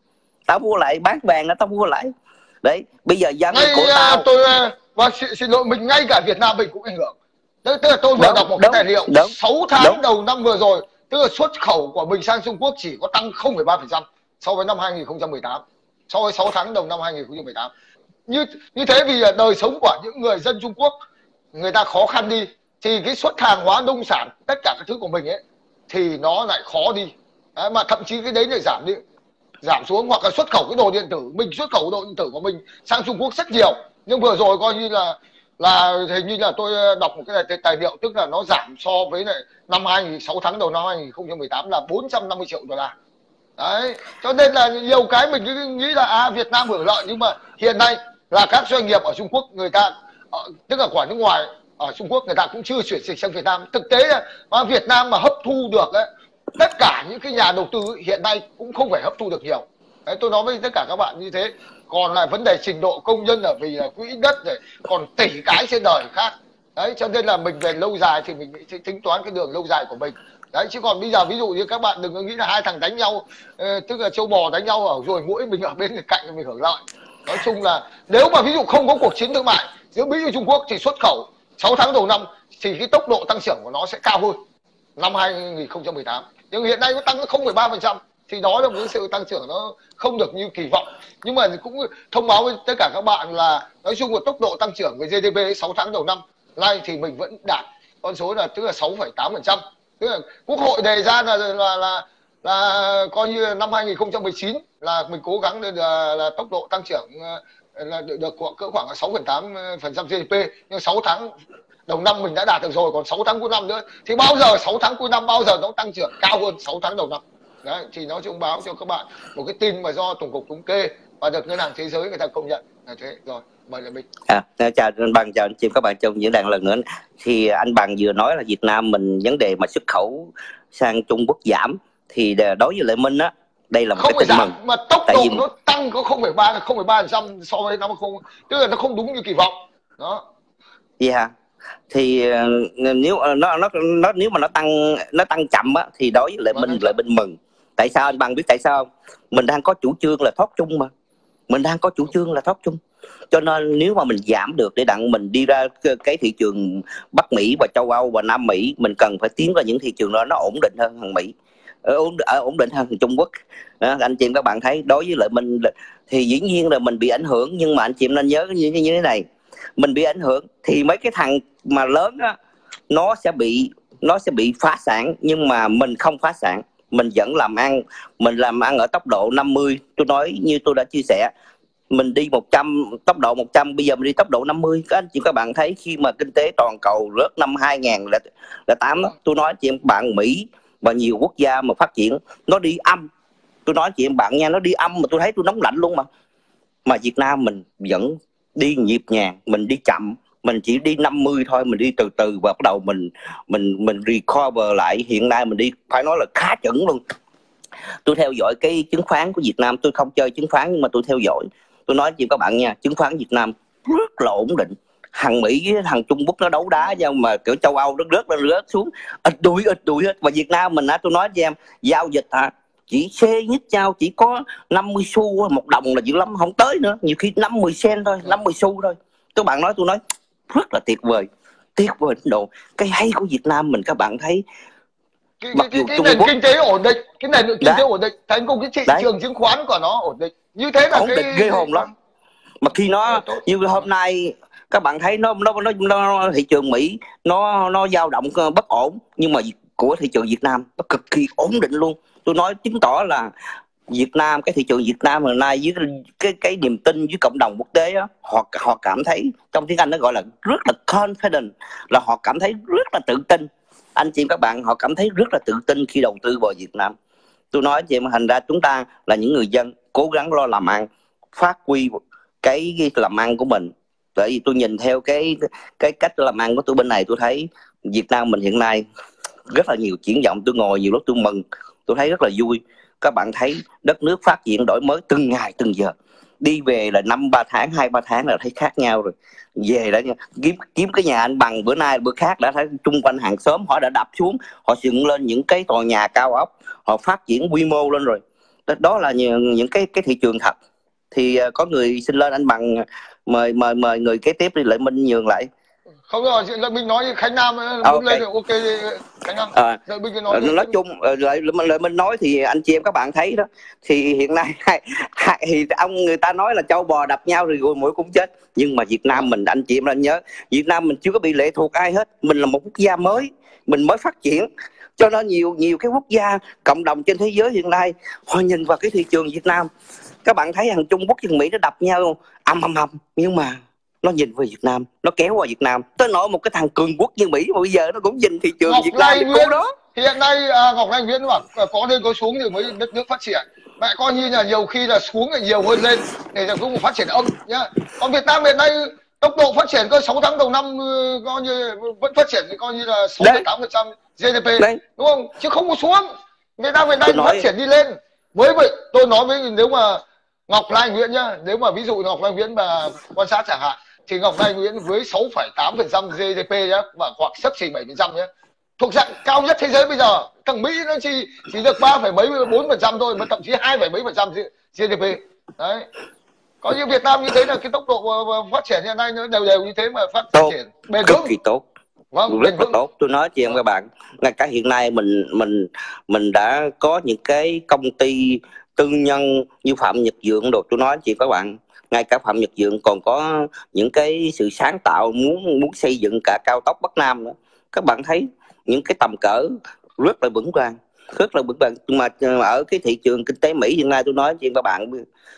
lại, bán vàng tao mua lại đấy. Bây giờ dân của tao và xin lỗi mình, ngay cả Việt Nam mình cũng ảnh hưởng. Tức là tôi vừa đọc một cái tài liệu 6 tháng đầu năm vừa rồi, tức là xuất khẩu của mình sang Trung Quốc chỉ có tăng 0,3% so với năm 2018, so với 6 tháng đầu năm 2018. Như thế vì đời sống của những người dân Trung Quốc người ta khó khăn đi, thì cái xuất hàng hóa nông sản tất cả các thứ của mình ấy thì nó lại khó đi. Đấy, mà thậm chí cái đấy lại giảm xuống, hoặc là xuất khẩu cái đồ điện tử, mình xuất khẩu đồ điện tử của mình sang Trung Quốc rất nhiều, nhưng vừa rồi coi như là hình như là tôi đọc một cái tài liệu, tức là nó giảm so với lại năm 6 tháng đầu năm 2018 là 450 triệu đô la. Đấy, cho nên là nhiều cái mình cứ nghĩ là Việt Nam hưởng lợi, nhưng mà hiện nay là các doanh nghiệp ở Trung Quốc người ta tức là của nước ngoài ở Trung Quốc người ta cũng chưa chuyển dịch sang Việt Nam. Thực tế là Việt Nam mà hấp thu được ấy, tất cả những cái nhà đầu tư hiện nay cũng không phải hấp thu được nhiều. Đấy, tôi nói với tất cả các bạn như thế. Còn lại vấn đề trình độ công nhân là vì quỹ đất này, còn tỷ cái trên đời khác. Đấy, cho nên là mình về lâu dài thì mình sẽ tính toán cái đường lâu dài của mình. Đấy, chứ còn bây giờ ví dụ như các bạn đừng có nghĩ là hai thằng đánh nhau, tức là trâu bò đánh nhau ở rồi mũi mình ở bên cạnh mình hưởng lợi. Nói chung là nếu mà ví dụ không có cuộc chiến thương mại giữa Mỹ và Trung Quốc thì xuất khẩu 6 tháng đầu năm thì cái tốc độ tăng trưởng của nó sẽ cao hơn năm 2018. Nhưng hiện nay nó tăng 0,3% thì đó là một cái sự tăng trưởng nó không được như kỳ vọng. Nhưng mà cũng thông báo với tất cả các bạn là nói chung là tốc độ tăng trưởng về GDP 6 tháng đầu năm nay thì mình vẫn đạt con số là tức là 6,8%. Tức là Quốc hội đề ra là coi như năm 2019 là mình cố gắng là tốc độ tăng trưởng là được cỡ khoảng 6,8% GDP, nhưng 6 tháng đầu năm mình đã đạt được rồi, còn 6 tháng cuối năm nữa thì bao giờ 6 tháng cuối năm bao giờ nó tăng trưởng cao hơn 6 tháng đầu năm. Đấy, thì nó thông báo cho các bạn một cái tin mà do Tổng cục Thống kê và được Ngân hàng Thế giới người ta công nhận là thế. Rồi, mời lại mình. Chào anh Bằng, chào anh Chim, các bạn trong diễn đàn lần nữa. Thì anh Bằng vừa nói là Việt Nam mình vấn đề mà xuất khẩu sang Trung Quốc giảm, thì đối với Lệ Minh á, đây là một không cái tin mừng. Mà tốc độ nó tăng có 0,3% so với năm không, tức là nó không đúng như kỳ vọng. Đó. Yeah. Thì nếu nếu mà nó tăng chậm á thì đối với Lệ Minh mừng. Tại sao anh Bằng biết tại sao không? Mình đang có chủ trương là thoát chung mà. Mình đang có chủ trương là thoát chung. Cho nên nếu mà mình giảm được để đặng mình đi ra cái thị trường Bắc Mỹ và châu Âu và Nam Mỹ, mình cần phải tiến vào những thị trường đó nó ổn định hơn thằng Mỹ, ổn định hơn thằng Trung Quốc. Anh chị em các bạn thấy đối với Lệ Minh thì dĩ nhiên là mình bị ảnh hưởng, nhưng mà anh chị em nên nhớ như thế này, mình bị ảnh hưởng thì mấy cái thằng mà lớn á nó sẽ bị phá sản, nhưng mà mình không phá sản, mình vẫn làm ăn, mình làm ăn ở tốc độ 50. Tôi nói như tôi đã chia sẻ, mình đi 100, tốc độ 100, bây giờ mình đi tốc độ 50. Các anh chị các bạn thấy khi mà kinh tế toàn cầu rớt năm 2008 đó, tôi nói chị em bạn Mỹ và nhiều quốc gia mà phát triển nó đi âm, tôi nói chị em bạn nha, nó đi âm mà tôi thấy tôi nóng lạnh luôn mà Việt Nam mình vẫn đi nhịp nhàng, mình đi chậm, mình chỉ đi 50 thôi, mình đi từ từ và bắt đầu mình recover lại. Hiện nay mình đi phải nói là khá chuẩn luôn. Tôi theo dõi cái chứng khoán của Việt Nam, tôi không chơi chứng khoán nhưng mà tôi theo dõi. Tôi nói với các bạn nha, chứng khoán Việt Nam rất là ổn định. Thằng Mỹ với thằng Trung Quốc nó đấu đá nhau mà kiểu châu Âu nó rớt lên rớt xuống ít đuổi hết. Và Việt Nam mình tôi nói với em, giao dịch chỉ xe nhất nhau chỉ có 50 xu, 1 đồng là dữ lắm, không tới nữa, nhiều khi 50 cent thôi, 50 xu thôi. Các bạn nói, tôi nói rất là tuyệt vời đến độ. Cái hay của Việt Nam mình các bạn thấy, cái nền kinh tế ổn định, cái nền kinh tế ổn định, thành cùng cái thị trường chứng khoán của nó ổn định, như thế là ổn định ghê hồn lắm. Mà khi nó như hôm nay các bạn thấy nó thị trường Mỹ nó dao động bất ổn, nhưng mà của thị trường Việt Nam nó cực kỳ ổn định luôn. Tôi nói chứng tỏ là Việt Nam, cái thị trường Việt Nam hôm nay với cái niềm tin với cộng đồng quốc tế đó, họ cảm thấy, trong tiếng Anh nó gọi là rất là confident, là họ cảm thấy rất là tự tin. Anh chị các bạn, họ cảm thấy rất là tự tin khi đầu tư vào Việt Nam. Tôi nói chị em, thành ra chúng ta là những người dân cố gắng lo làm ăn, phát huy cái làm ăn của mình. Tại vì tôi nhìn theo cái cách làm ăn của tôi bên này, tôi thấy Việt Nam mình hiện nay rất là nhiều triển vọng. Tôi ngồi nhiều lúc tôi mừng, tôi thấy rất là vui. Các bạn thấy đất nước phát triển đổi mới từng ngày từng giờ. Đi về là 2-3 tháng là thấy khác nhau rồi. Về đó nha, kiếm cái nhà anh Bằng bữa nay bữa khác đã thấy chung quanh hàng xóm họ đã đập xuống, họ dựng lên những cái tòa nhà cao ốc, họ phát triển quy mô lên rồi. Đó là những cái thị trường thật. Thì có người xin lên anh Bằng, mời người kế tiếp đi, Lệ Minh nhường lại. Không rồi, Lệ Minh nói Khánh Nam muốn lên rồi, ok Khánh Nam. Lệ Minh nói chung Lệ Minh nói thì anh chị em các bạn thấy đó, thì hiện nay thì người ta nói là trâu bò đập nhau rồi mũi cũng chết, nhưng mà Việt Nam mình, anh chị em nên nhớ, Việt Nam mình chưa có bị lệ thuộc ai hết, mình là một quốc gia mới, mình mới phát triển. Cho nên nhiều cái quốc gia cộng đồng trên thế giới hiện nay họ nhìn vào cái thị trường Việt Nam. Các bạn thấy thằng Trung Quốc với Mỹ nó đập nhau ầm, nhưng mà nó nhìn về Việt Nam, nó kéo vào Việt Nam. Tới nỗi một cái thằng cường quốc như Mỹ mà bây giờ nó cũng nhìn thị trường Việt Nam đó. Hiện nay Ngọc Lan Nguyễn bảo có lên có xuống thì mới đất nước phát triển. Mẹ coi như là nhiều khi là xuống là nhiều hơn lên để là cũng một phát triển âm nhá. Còn Việt Nam hiện nay tốc độ phát triển coi 6 tháng đầu năm coi như vẫn phát triển thì coi như là 6,8% GDP đấy, đúng không, chứ không có xuống. Người ta hiện nay tôi phát nói triển đi lên. Với vậy tôi nói với, nếu mà Ngọc Lai Nguyễn nhá, nếu mà ví dụ Ngọc Lai Nguyễn mà quan sát chẳng hạn, thì Ngọc Lai Nguyễn với 6,8% GDP nhá, và hoặc xấp xỉ 7% nhá, thuộc dạng cao nhất thế giới bây giờ. Thằng Mỹ nó chỉ được 3,4% thôi, mà thậm chí 2,mấy% GDP đấy. Có như Việt Nam như thế là cái tốc độ phát triển hiện nay nó đều như thế mà phát tốt, triển bền cực vững. kỳ tốt, Vâng, rất là tốt. Tôi nói chị em các bạn, ngay cả hiện nay mình đã có những cái công ty tư nhân như Phạm Nhật Vượng đồ, tôi nói chị các bạn, ngay cả Phạm Nhật Vượng còn có những cái sự sáng tạo muốn xây dựng cả cao tốc Bắc Nam nữa. Các bạn thấy những cái tầm cỡ rất là vững vàng, rất là vững vàng. Mà ở cái thị trường kinh tế Mỹ hiện nay, tôi nói chị các bạn,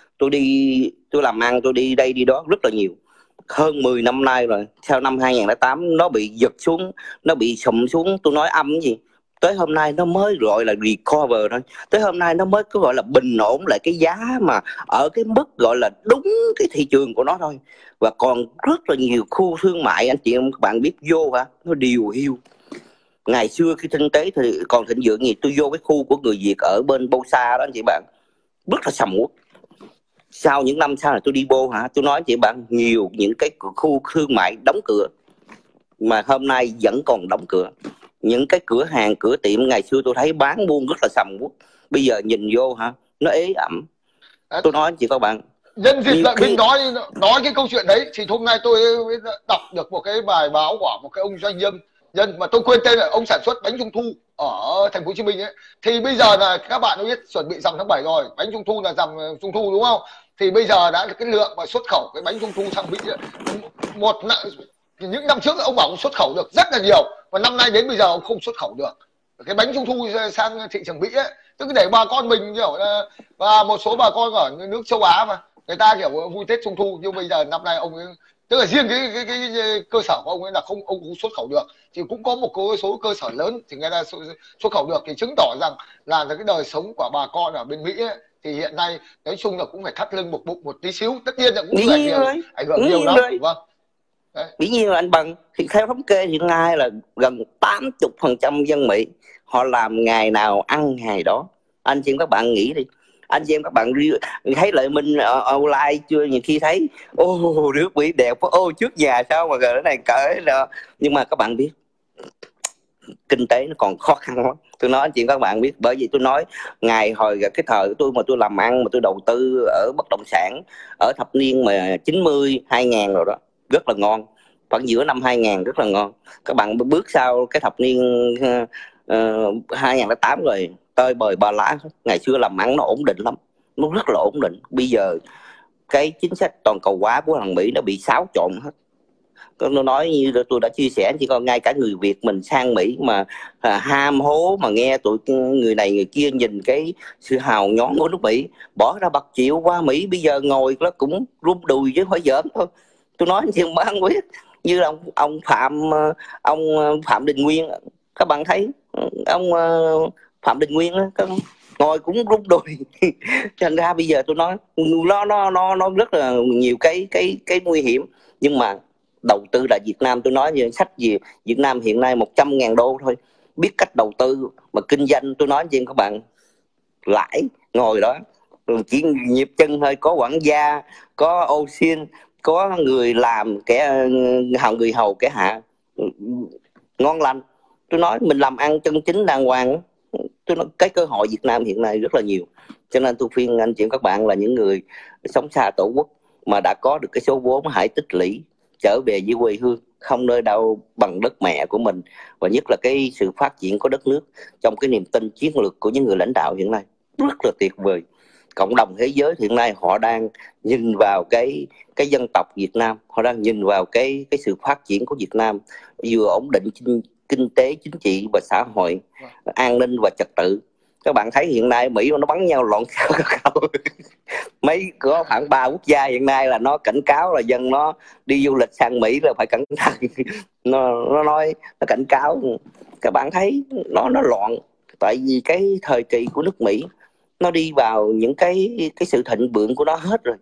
tôi làm ăn, tôi đi đây đi đó rất là nhiều, hơn 10 năm nay rồi. Sau năm 2008 nó bị giật xuống, nó bị sụm xuống, tôi nói âm cái gì, tới hôm nay nó mới gọi là recover thôi, tới hôm nay nó mới có gọi là bình ổn lại cái giá mà ở cái mức gọi là đúng cái thị trường của nó thôi. Và còn rất là nhiều khu thương mại, anh chị em các bạn biết vô hả, nó điều hiu. Ngày xưa khi kinh tế thì còn thịnh vượng gì, tôi vô cái khu của người Việt ở bên Bô Sa đó anh chị bạn, rất là sầm uất. Sau những năm sau này tôi đi vô hả, tôi nói chị bạn, nhiều những cái khu thương mại đóng cửa mà hôm nay vẫn còn đóng cửa. Những cái cửa hàng cửa tiệm ngày xưa tôi thấy bán buôn rất là sầm uất, bây giờ nhìn vô hả, nó ế ẩm. Tôi nói chị các bạn, nhân dịp Lợi Minh nói cái câu chuyện đấy, thì hôm nay tôi đọc được một cái bài báo của một cái ông doanh nhân mà tôi quên tên, là ông sản xuất bánh trung thu ở thành phố Hồ Chí Minh ấy. Thì bây giờ là các bạn biết chuẩn bị rằm tháng 7 rồi, bánh trung thu là rằm trung thu đúng không, thì bây giờ đã cái lượng mà xuất khẩu cái bánh trung thu sang Mỹ ấy, những năm trước ông bảo ông xuất khẩu được rất là nhiều, và năm nay đến bây giờ ông không xuất khẩu được cái bánh trung thu sang thị trường Mỹ ấy. Tức để bà con mình kiểu là, và một số bà con ở nước châu Á mà người ta kiểu vui Tết trung thu, nhưng bây giờ năm nay ông ấy, tức là riêng cái cơ sở của ông ấy là ông không xuất khẩu được, thì cũng có một số cơ sở lớn thì người ta xuất khẩu được, thì chứng tỏ rằng là cái đời sống của bà con ở bên Mỹ ấy, thì hiện nay nói chung là cũng phải thắt lưng buộc bụng một tí xíu, tất nhiên là cũng ảnh hưởng nhiều lắm. Vâng. Dĩ nhiên là anh Bằng, thì theo thống kê hiện nay là gần 80% dân Mỹ họ làm ngày nào ăn ngày đó. Anh chị em các bạn nghĩ đi, anh chị em các bạn thấy Lợi Minh online chưa, nhiều khi thấy nước Mỹ đẹp quá, trước nhà sao mà cái này cỡ là, nhưng mà các bạn biết kinh tế nó còn khó khăn lắm. Tôi nói anh chị các bạn biết, bởi vì tôi nói ngày hồi cái thời tôi mà tôi làm ăn mà tôi đầu tư ở bất động sản ở thập niên mà 90 2000 rồi đó, rất là ngon, khoảng giữa năm 2000 rất là ngon. Các bạn bước sau cái thập niên 2008 rồi tơi bời ba lá. Ngày xưa làm ăn nó ổn định lắm, nó rất là ổn định. Bây giờ cái chính sách toàn cầu hóa của thằng Mỹ nó bị xáo trộn hết. Tôi nói như tôi đã chia sẻ, chỉ còn ngay cả người Việt mình sang Mỹ mà ham hố mà nghe tụi người này người kia nhìn cái sự hào nhoáng của nước Mỹ, bỏ ra bạc triệu qua Mỹ, bây giờ ngồi nó cũng run đùi chứ không phải giỡn thôi. Tôi nói chuyện bán quyết như là ông Phạm Đình Nguyên, các bạn thấy ông Phạm Đình Nguyên đó, ngồi cũng run đùi. Thành ra bây giờ tôi nói nó rất là nhiều cái nguy hiểm, nhưng mà đầu tư là Việt Nam. Tôi nói như sách gì Việt Nam hiện nay 100.000 đô thôi, biết cách đầu tư mà kinh doanh, tôi nói với các bạn lãi ngồi đó chỉ nhịp chân thôi, có quản gia, có ô xin, có người làm, người hầu kẻ hạ ngon lành. Tôi nói mình làm ăn chân chính đàng hoàng. Tôi nói cái cơ hội Việt Nam hiện nay rất là nhiều, cho nên tôi khuyên anh chị các bạn là những người sống xa tổ quốc mà đã có được cái số vốn, hãy tích lũy trở về với quê hương, không nơi đâu bằng đất mẹ của mình, và nhất là cái sự phát triển của đất nước trong cái niềm tin chiến lược của những người lãnh đạo hiện nay rất là tuyệt vời. Cộng đồng thế giới hiện nay họ đang nhìn vào cái dân tộc Việt Nam, họ đang nhìn vào cái sự phát triển của Việt Nam, vừa ổn định kinh tế, chính trị và xã hội, an ninh và trật tự. Các bạn thấy hiện nay Mỹ nó bắn nhau loạn khảo mấy có khoảng 3 quốc gia hiện nay là nó cảnh cáo là dân nó đi du lịch sang Mỹ là phải cẩn thận. nó nói, nó cảnh cáo. Các bạn thấy nó loạn, tại vì cái thời kỳ của nước Mỹ nó đi vào những cái sự thịnh vượng của nó hết rồi.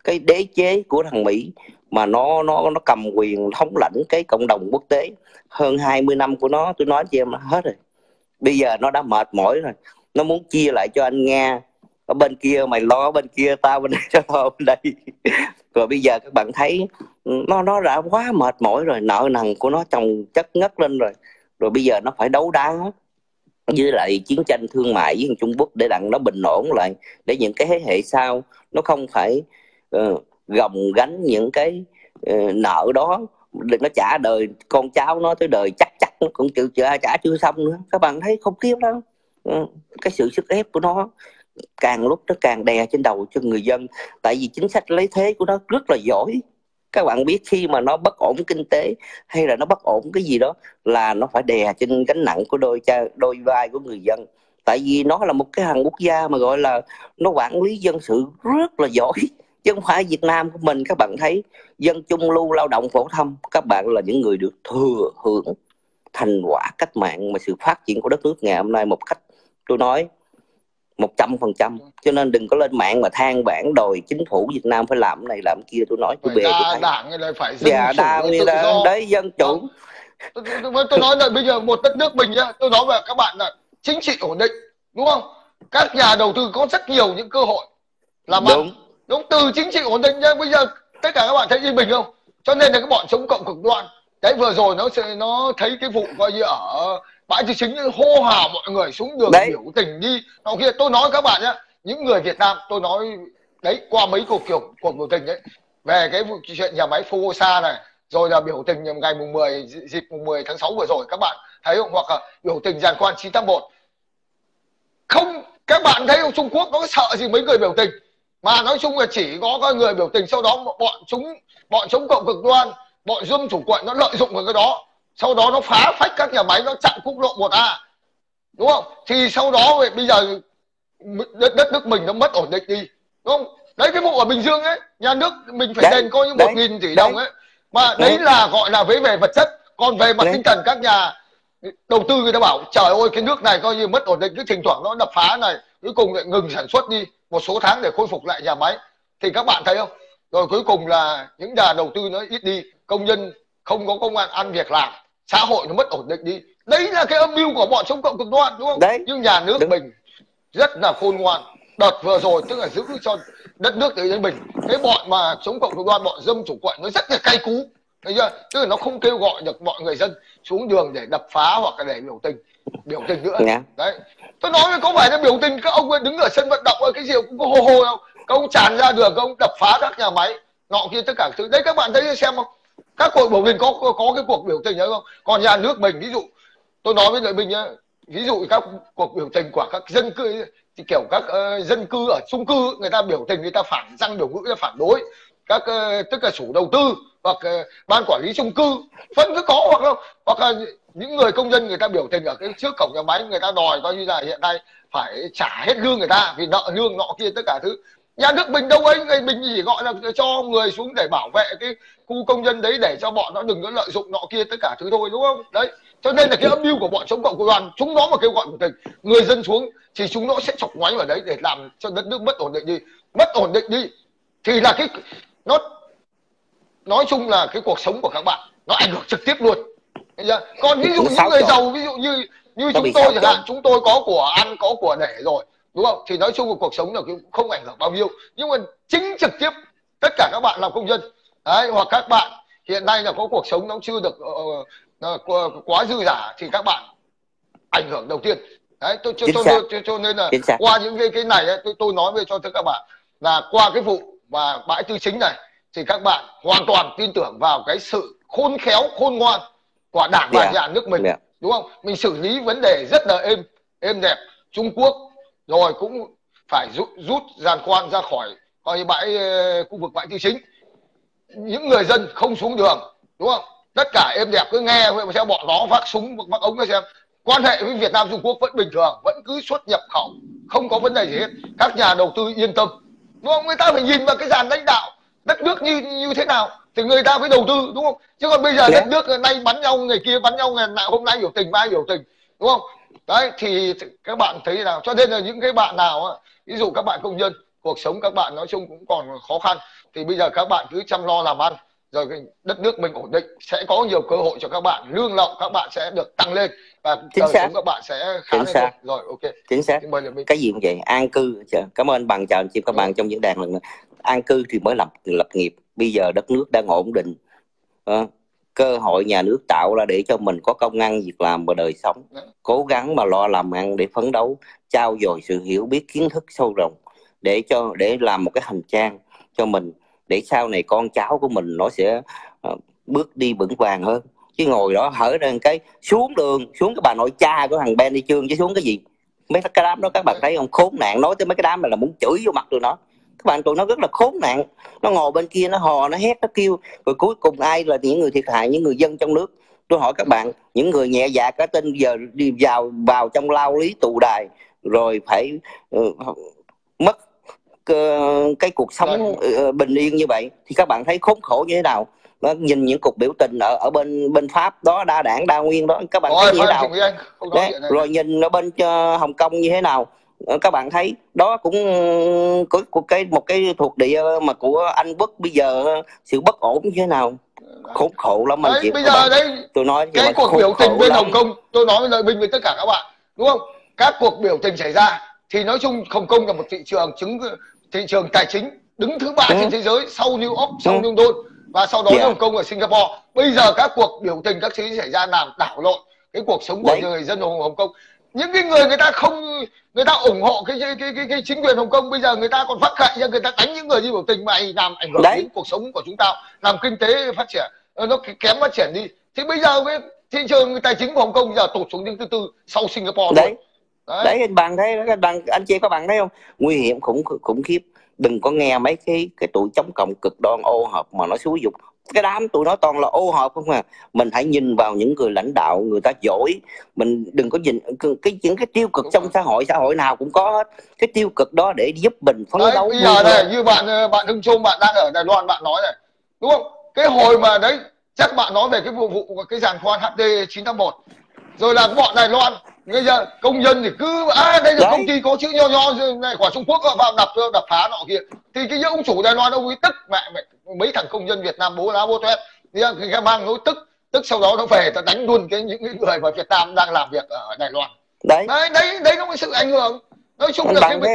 cái đế chế của thằng Mỹ mà nó cầm quyền thống lãnh cái cộng đồng quốc tế hơn 20 năm của nó. Tôi nói cho em hết rồi. Bây giờ nó đã mệt mỏi rồi, nó muốn chia lại cho anh Nga, ở bên kia mày lo ở bên kia, tao bên đây cho tao bên đây. Rồi bây giờ các bạn thấy nó đã quá mệt mỏi rồi, nợ nần của nó chồng chất ngất lên rồi. Rồi bây giờ nó phải đấu đá với lại chiến tranh thương mại với Trung Quốc để đặng nó bình ổn lại, để những cái thế hệ sau nó không phải gồng gánh những cái nợ đó, để nó trả đời con cháu nó tới đời chắc nó cũng trả chưa xong nữa. Các bạn thấy không khiếp đó. Cái sự sức ép của nó càng lúc nó càng đè trên đầu cho người dân, tại vì chính sách lấy thế của nó rất là giỏi. Các bạn biết khi mà nó bất ổn kinh tế hay là nó bất ổn cái gì đó là nó phải đè trên gánh nặng của đôi vai của người dân, tại vì nó là một cái hàng quốc gia mà gọi là nó quản lý dân sự rất là giỏi, chứ không phải Việt Nam của mình. Các bạn thấy dân trung lưu lao động phổ thông, các bạn là những người được thừa hưởng thành quả cách mạng mà sự phát triển của đất nước ngày hôm nay một cách tôi nói 100%. Cho nên đừng có lên mạng mà than vãn đòi chính phủ Việt Nam phải làm này làm kia. Tôi nói tôi bề tôi thấy đảng này phải dân chủ tự do đấy, dân chủ. Tôi nói là bây giờ một đất nước mình nhá, tôi nói với các bạn là chính trị ổn định, đúng không? Các nhà đầu tư có rất nhiều những cơ hội làm ăn, đúng, từ chính trị ổn định nhá. Bây giờ tất cả các bạn thấy yên bình không? Cho nên là cái bọn chống cộng cực đoan đấy, vừa rồi nó thấy cái vụ coi như ở bãi Tư Chính hô hào mọi người xuống đường biểu tình đi nào kia. Tôi nói các bạn nhé, những người Việt Nam, tôi nói đấy, qua mấy cuộc biểu tình đấy về cái chuyện nhà máy Formosa này, rồi là biểu tình ngày mùng 10 dịp mùng 10 tháng 6 vừa rồi, các bạn thấy không? Hoặc là biểu tình giàn khoan 981. Không, các bạn thấy không, Trung Quốc nó sợ gì mấy người biểu tình, mà nói chung là chỉ có người biểu tình, sau đó bọn chống cộng cực đoan, bọn dân chủ quận nó lợi dụng vào cái đó, sau đó nó phá phách các nhà máy, nó chặn quốc lộ 1A, đúng không? Thì sau đó bây giờ đất nước mình nó mất ổn định đi, đúng không? Đấy, cái vụ ở Bình Dương ấy, nhà nước mình phải đền coi như 1.000 tỷ đồng ấy, mà đấy là gọi là về vật chất. Còn về mặt tinh thần, các nhà đầu tư người ta bảo trời ơi cái nước này coi như mất ổn định, cái thỉnh thoảng nó đập phá này, cuối cùng lại ngừng sản xuất đi một số tháng để khôi phục lại nhà máy. Thì các bạn thấy không, rồi cuối cùng là những nhà đầu tư nó ít đi, công nhân không có công an ăn việc làm, xã hội nó mất ổn định đi. Đấy là cái âm mưu của bọn chống cộng cực đoan, đúng không? Đấy. Nhưng nhà nước mình rất là khôn ngoan. Đợt vừa rồi tức là giữ cho đất nước tự yên bình. Cái bọn mà chống cộng cực đoan, bọn dân chủ quậy nó rất là cay cú, thấy chưa? Tức là nó không kêu gọi được mọi người dân xuống đường để đập phá hoặc là để biểu tình nữa. Đấy, tôi nói có phải là biểu tình các ông đứng ở sân vận động cái gì cũng có hô hô đâu, các ông tràn ra đường, các ông đập phá các nhà máy nọ kia tất cả thứ đấy. Các bạn thấy xem không, các cuộc biểu tình có cái cuộc biểu tình đấy không? Còn nhà nước mình, ví dụ tôi nói với lợi mình nhá, ví dụ các cuộc biểu tình của các dân cư thì kiểu các dân cư ở chung cư, người ta biểu tình, người ta phản răng biểu ngữ, người ta phản đối các tất cả chủ đầu tư hoặc ban quản lý chung cư vẫn cứ có, hoặc là những người công nhân người ta biểu tình ở cái trước cổng nhà máy, người ta đòi coi như là hiện nay phải trả hết lương người ta vì nợ lương nọ kia tất cả thứ. Nhà nước mình đâu ấy, mình chỉ gọi là cho người xuống để bảo vệ cái khu công nhân đấy, để cho bọn nó đừng có lợi dụng nọ kia tất cả thứ thôi, đúng không? Đấy, cho nên là cái âm mưu của bọn chống cộng cực đoan, chúng nó mà kêu gọi biểu tình, người dân xuống thì chúng nó sẽ chọc ngoáy vào đấy để làm cho đất nước mất ổn định đi. Mất ổn định đi thì là cái nó nói chung là cái cuộc sống của các bạn nó ảnh hưởng trực tiếp luôn. Còn ví dụ những người giàu, ví dụ như chúng tôi chẳng hạn, chúng tôi có của ăn có của để rồi, đúng không? Thì nói chung là cuộc sống là không ảnh hưởng bao nhiêu. Nhưng mà chính trực tiếp tất cả các bạn làm công dân đấy, hoặc các bạn hiện nay là có cuộc sống nó chưa được quá dư giả, thì các bạn ảnh hưởng đầu tiên đấy. Cho nên là qua những cái này ấy, tôi nói về cho tất cả các bạn là qua cái vụ và bãi Tư Chính này thì các bạn hoàn toàn tin tưởng vào cái sự khôn khéo khôn ngoan của đảng và nhà nước mình, đúng không? Mình xử lý vấn đề rất là êm đẹp. Trung Quốc rồi cũng phải rút giàn khoan ra khỏi coi như khu vực bãi Tư Chính, những người dân không xuống đường, đúng không? Tất cả êm đẹp, cứ nghe xem bọn nó vác súng vác ống, xem quan hệ với Việt Nam Trung Quốc vẫn bình thường, vẫn cứ xuất nhập khẩu, không có vấn đề gì hết. Các nhà đầu tư yên tâm, đúng không? Người ta phải nhìn vào cái dàn lãnh đạo đất nước như thế nào thì người ta phải đầu tư, đúng không? Chứ còn bây giờ đất nước nay bắn nhau, người kia bắn nhau, ngày nào hôm nay biểu tình mai biểu tình, đúng không? Đấy thì các bạn thấy nào? Cho nên là những cái bạn nào ví dụ các bạn công nhân, cuộc sống các bạn nói chung cũng còn khó khăn, Thì bây giờ các bạn cứ chăm lo làm ăn, rồi cái đất nước mình ổn định, sẽ có nhiều cơ hội cho các bạn, lương lậu các bạn sẽ được tăng lên và Chính đời xác. sống các bạn sẽ khá Chính lên xác. thôi. Rồi ok. Chính xác. Xin mời Nhật Minh. Cái gì cũng vậy, an cư. Cảm ơn bằng chào anh chị các bạn trong diễn đàn lần nữa. An cư thì mới lập nghiệp. Bây giờ đất nước đang ổn định, cơ hội nhà nước tạo ra để cho mình có công ăn việc làm và đời sống, cố gắng mà lo làm ăn để phấn đấu, trau dồi sự hiểu biết kiến thức sâu rộng để làm một cái hành trang cho mình, để sau này con cháu của mình nó sẽ bước đi vững vàng hơn. Chứ ngồi đó hở ra cái xuống đường, xuống cái bà nội cha của thằng Ben đi chương chứ xuống cái gì. Mấy cái đám đó các bạn thấy không, khốn nạn. Nói tới mấy cái đám này là muốn chửi vô mặt tụi nó. Các bạn, tụi nó rất là khốn nạn. Nó ngồi bên kia nó hò, nó hét, nó kêu. Rồi cuối cùng ai là những người thiệt hại? Những người dân trong nước. Tôi hỏi các bạn, những người nhẹ dạ cả tin giờ đi vào trong lao lý tù đài, rồi phải mất cái cuộc sống bình yên như vậy, thì các bạn thấy khốn khổ như thế nào? Nhìn những cuộc biểu tình ở bên Pháp đó, đa đảng đa nguyên đó, các bạn thấy như thế nào? Đấy, rồi nhìn ở bên Hồng Kông như thế nào, các bạn thấy đó cũng có một cái thuộc địa mà của Anh Quốc. Bây giờ sự bất ổn như thế nào, khốn khổ lắm anh chị. Bây giờ đấy, tôi nói cái cuộc biểu tình bên Hồng Kông, tôi nói với Lợi Minh với tất cả các bạn, đúng không? Các cuộc biểu tình xảy ra thì nói chung Hồng Kông là một thị trường tài chính đứng thứ 3 trên thế giới, sau New York, sau London, và sau đó Hồng Kông ở Singapore. Bây giờ các cuộc biểu tình các thứ xảy ra làm đảo lộn cái cuộc sống của người dân Hồng Kông. Những cái người ta ủng hộ cái chính quyền Hồng Kông, bây giờ người ta còn phát khệ ra, người ta đánh những người đi biểu tình mà làm ảnh hưởng đến cuộc sống của chúng ta, làm kinh tế phát triển nó kém phát triển đi. Thì bây giờ cái thị trường tài chính của Hồng Kông giờ tụt xuống đứng thứ 4 sau Singapore. Đấy anh bạn thấy, anh chị các bạn thấy không, nguy hiểm khủng khiếp. Đừng có nghe mấy cái tụi chống cộng cực đoan ô hợp mà nó xúi dục. Cái đám tụi nó toàn là ô hợp không à. Mình hãy nhìn vào những người lãnh đạo, người ta giỏi. Mình đừng có nhìn những cái tiêu cực trong xã hội nào cũng có hết. Cái tiêu cực đó để giúp mình phấn đấu. Bây giờ này, như bạn Hưng Trung, bạn đang ở Đài Loan, bạn nói này, đúng không? Cái hồi mà đấy, chắc bạn nói về cái vụ cái giàn khoan HD 981. Rồi là bọn Đài Loan, bây giờ công nhân thì cứ đây là công ty có chữ nho này của Trung Quốc vào đập phá nọ kia. Thì cái ông chủ Đài Loan ông ấy tức mẹ mấy thằng công nhân Việt Nam bố lá bố toét. Thì cái mang nó tức sau đó nó về ta đánh luôn những người mà Việt Nam đang làm việc ở Đài Loan. Đấy nó cái sự ảnh hưởng. Nói chung là cái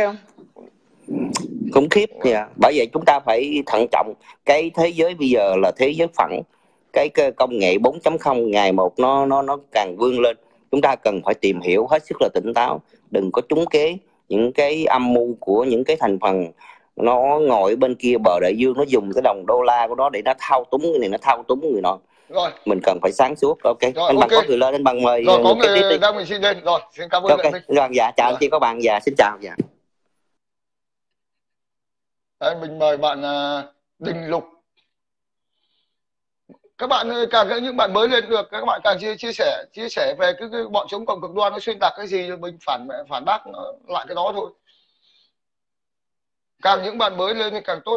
khủng khiếp nha. Bởi vậy chúng ta phải thận trọng. Cái thế giới bây giờ là thế giới phẳng. Cái công nghệ 4.0 ngày một nó càng vươn lên. Chúng ta cần phải tìm hiểu hết sức là tỉnh táo, đừng có trúng kế những cái âm mưu của những cái thành phần nó ngồi bên kia bờ đại dương, nó dùng cái đồng đô la của nó để nó thao túng người này, nó thao túng người nọ. Rồi mình cần phải sáng suốt. Ok rồi, anh Bằng có người lên, anh Bằng mời. Rồi có người đang mình xin lên rồi, xin cảm ơn. Rồi dạ chào anh chị các bạn, dạ xin chào. Dạ đấy, mình mời bạn Đình Lục. Các bạn càng những bạn mới lên được, các bạn càng chia sẻ về cái bọn chống cộng cực đoan nó xuyên tạc cái gì, mình phản bác lại cái đó thôi. Càng những bạn mới lên thì càng tốt.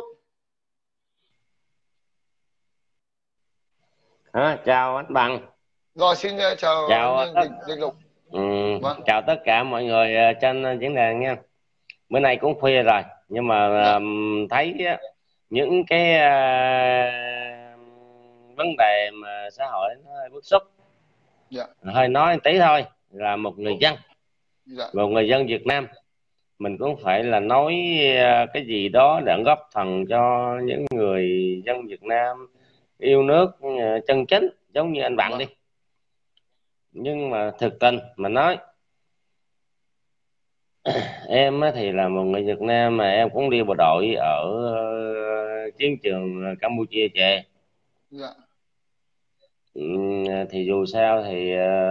Chào anh Bằng. Rồi xin chào Đình Lục. Vâng. Chào tất cả mọi người trên diễn đàn nha. Bữa nay cũng khuya rồi, nhưng mà thấy những cái vấn đề mà xã hội nó hơi bức xúc, hơi nói một tí thôi. Là một người dân, một người dân Việt Nam, mình cũng phải là nói cái gì đó để góp phần cho những người dân Việt Nam yêu nước chân chính, giống như anh bạn đi. Nhưng mà thực tình mà nói, em thì là một người Việt Nam mà em cũng đi bộ đội ở chiến trường Campuchia về. Thì dù sao thì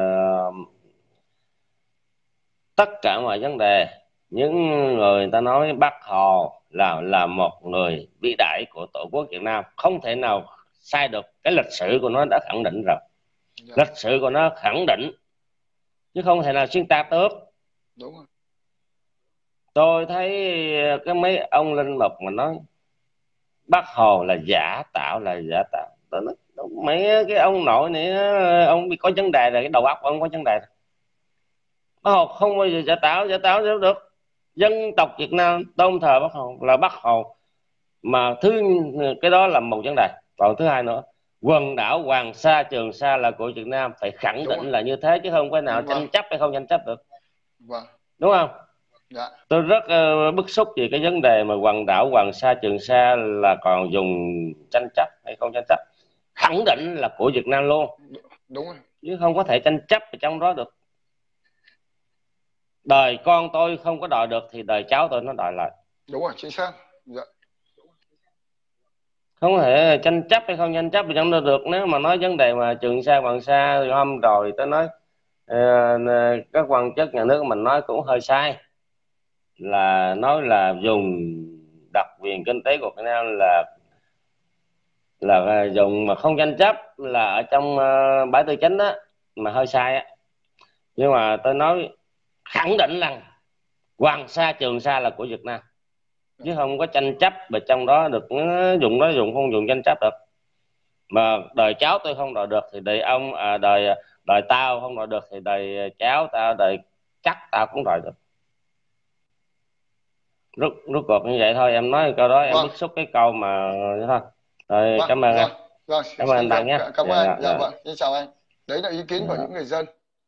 tất cả mọi vấn đề, những người ta nói Bác Hồ là một người vĩ đại của Tổ quốc Việt Nam, không thể nào sai được. Cái lịch sử của nó đã khẳng định rồi. Lịch sử của nó khẳng định chứ không thể nào xuyên tạc được. Đúng rồi. Tôi thấy cái mấy ông linh mục mà nói Bác Hồ là giả tạo, tôi nói mấy cái ông nội này ông bị có vấn đề rồi, cái đầu óc của ông có vấn đề rồi. Bác Hồ không bao giờ giả tạo được. Dân tộc Việt Nam tôn thờ Bác Hồ là Bác Hồ Mà cái đó là một vấn đề. Còn thứ hai nữa, quần đảo Hoàng Sa Trường Sa là của Việt Nam, phải khẳng định là như thế chứ không phải nào tranh chấp hay không tranh chấp được. Đúng không? Dạ. Tôi rất bức xúc về cái vấn đề mà quần đảo Hoàng Sa Trường Sa là còn dùng tranh chấp hay không tranh chấp, khẳng định là của Việt Nam luôn. Đúng rồi. Chứ không có thể tranh chấp ở trong đó được. Đời con tôi không có đòi được thì đời cháu tôi nó đòi lại. Đúng rồi, chính xác. Dạ. Không thể tranh chấp hay không tranh chấp thì trong đó được. Nếu mà nói vấn đề mà Trường Sa Hoàng Sa hôm rồi tôi nói các quan chức nhà nước mình nói cũng hơi sai, là nói là dùng đặc quyền kinh tế của Việt Nam là dùng mà không tranh chấp là ở trong bãi tư chánh đó, mà hơi sai á. Nhưng mà tôi nói khẳng định rằng Hoàng Sa Trường Sa là của Việt Nam, chứ không có tranh chấp về trong đó được. Nó dùng không dùng tranh chấp được. Mà đời cháu tôi không đòi được thì đời ông đời tao không đòi được thì đời cháu tao, đời chắc tao cũng đòi được. Rút cuộc như vậy thôi. Em nói câu đó em bức xúc cái câu mà thôi. Rồi cảm ơn anh. Cảm ơn anh Đăng nhé. Cảm ơn anh. Dạ vâng, xin chào anh. Đấy là ý kiến của những người dân.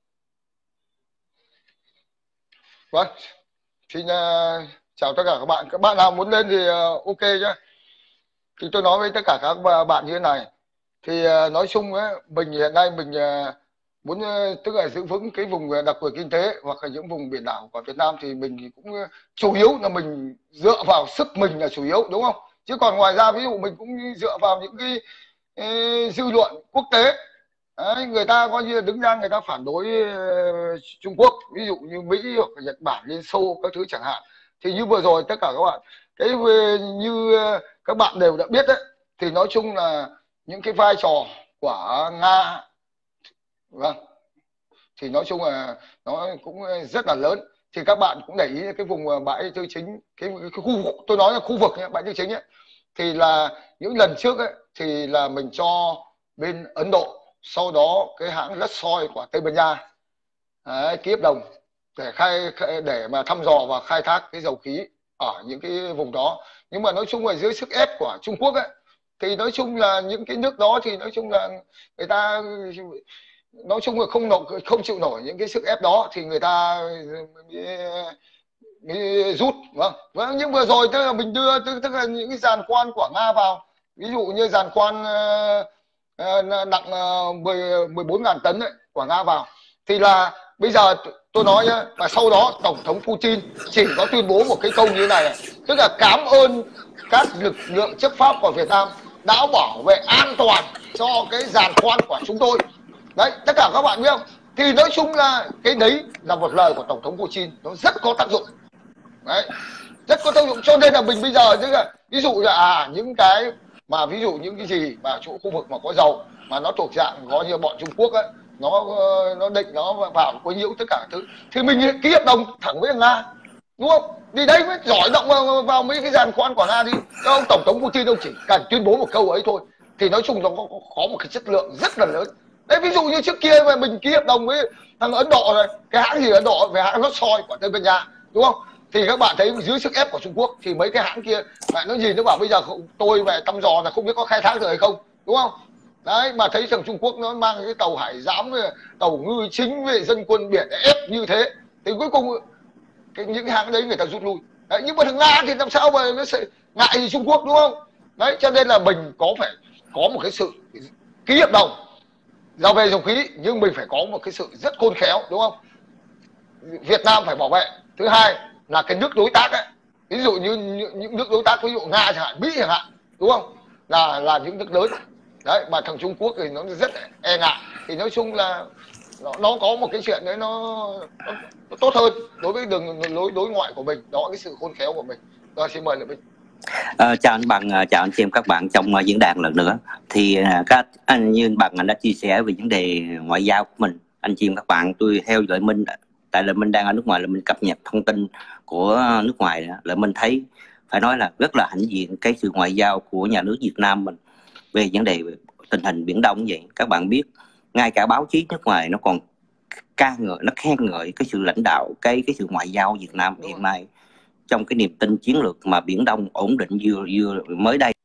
Vâng, xin chào tất cả các bạn. Các bạn nào muốn lên thì ok nhé. Thì tôi nói với tất cả các bạn như thế này. Thì nói chung ấy, mình hiện nay mình muốn tức là giữ vững cái vùng đặc quyền kinh tế hoặc là những vùng biển đảo của Việt Nam, thì mình cũng chủ yếu là mình dựa vào sức mình là chủ yếu, đúng không? Chứ còn ngoài ra ví dụ mình cũng dựa vào những cái dư luận quốc tế. Đấy, người ta coi như là đứng ra người ta phản đối Trung Quốc, ví dụ như Mỹ hoặc Nhật Bản, Liên Xô các thứ chẳng hạn. Thì như vừa rồi tất cả các bạn, cái như các bạn đều đã biết đấy, thì nói chung là những cái vai trò của Nga, vâng, thì nói chung là nó cũng rất là lớn. Thì các bạn cũng để ý cái vùng bãi tư chính, cái khu vực, tôi nói là khu vực nhé, bãi tư chính ấy, thì là những lần trước ấy, thì là mình cho bên Ấn Độ, sau đó cái hãng đất soi của Tây Ban Nha ký hợp đồng để mà thăm dò và khai thác cái dầu khí ở những cái vùng đó. Nhưng mà nói chung là dưới sức ép của Trung Quốc ấy, thì nói chung là những cái nước đó thì nói chung là người ta nói chung là không chịu nổi những cái sức ép đó, thì người ta mới rút. Vâng, nhưng vừa rồi tức là mình đưa tức là những cái giàn khoan của Nga vào, ví dụ như giàn khoan nặng 14.000 tấn ấy, của Nga vào, thì là bây giờ tôi nói nhá, và sau đó Tổng thống Putin chỉ có tuyên bố một cái câu như thế này, tức là cảm ơn các lực lượng chấp pháp của Việt Nam đã bảo vệ an toàn cho cái giàn khoan của chúng tôi. Đấy, tất cả các bạn biết không? Thì nói chung là cái đấy là một lời của Tổng thống Putin, nó rất có tác dụng. Đấy, rất có tác dụng. Cho nên là mình bây giờ tức là ví dụ là những cái mà ví dụ những cái gì mà chỗ khu vực mà có dầu mà nó thuộc dạng có như bọn Trung Quốc ấy, nó định nó vào quấy nhiễu tất cả thứ, thì mình ký hợp đồng thẳng với Nga, đúng không? Thì đấy mới giỏi động vào mấy cái giàn khoan của Nga đi. Cho ông Tổng thống Putin ông chỉ cần tuyên bố một câu ấy thôi, thì nói chung nó có một cái chất lượng rất là lớn. Đấy, ví dụ như trước kia mà mình ký hợp đồng với thằng Ấn Độ rồi, cái hãng gì Ấn Độ về hãng nó soi của Tây Ban Nha, đúng không? Thì các bạn thấy dưới sức ép của Trung Quốc thì mấy cái hãng kia nó nhìn nó bảo bây giờ tôi về thăm dò là không biết có khai thác được hay không, đúng không? Đấy, mà thấy thằng Trung Quốc nó mang cái tàu hải giám, tàu ngư chính về dân quân biển ép như thế, thì cuối cùng những cái hãng đấy người ta rút lui. Đấy, nhưng mà thằng Nga thì làm sao mà nó sẽ ngại gì Trung Quốc, đúng không? Đấy, cho nên là mình phải có một cái sự ký hợp đồng giao về dầu khí, nhưng mình phải có một cái sự rất khôn khéo, đúng không? Việt Nam phải bảo vệ. Thứ hai là cái nước đối tác ấy, ví dụ như những nước đối tác, ví dụ Nga chẳng hạn, Mỹ chẳng hạn, đúng không? Là những nước lớn. Đấy, mà thằng Trung Quốc thì nó rất e ngại. Thì nói chung là nó có một cái chuyện đấy nó tốt hơn đối với đường đối ngoại của mình, đó cái sự khôn khéo của mình. Rồi, xin mời Lợi Minh. Chào anh Bằng, chào anh chị em các bạn trong diễn đàn lần nữa. Thì các anh như anh Bằng anh đã chia sẻ về vấn đề ngoại giao của mình. Anh chị em các bạn, tôi theo Lợi Minh, tại Lợi Minh đang ở nước ngoài, Lợi Minh cập nhật thông tin của nước ngoài. Lợi Minh thấy phải nói là rất là hãnh diện cái sự ngoại giao của nhà nước Việt Nam mình về vấn đề tình hình Biển Đông như vậy. Các bạn biết ngay cả báo chí nước ngoài nó còn ca ngợi, nó khen ngợi cái sự lãnh đạo, cái sự ngoại giao Việt Nam hiện nay trong cái niềm tin chiến lược mà Biển Đông ổn định vừa mới đây.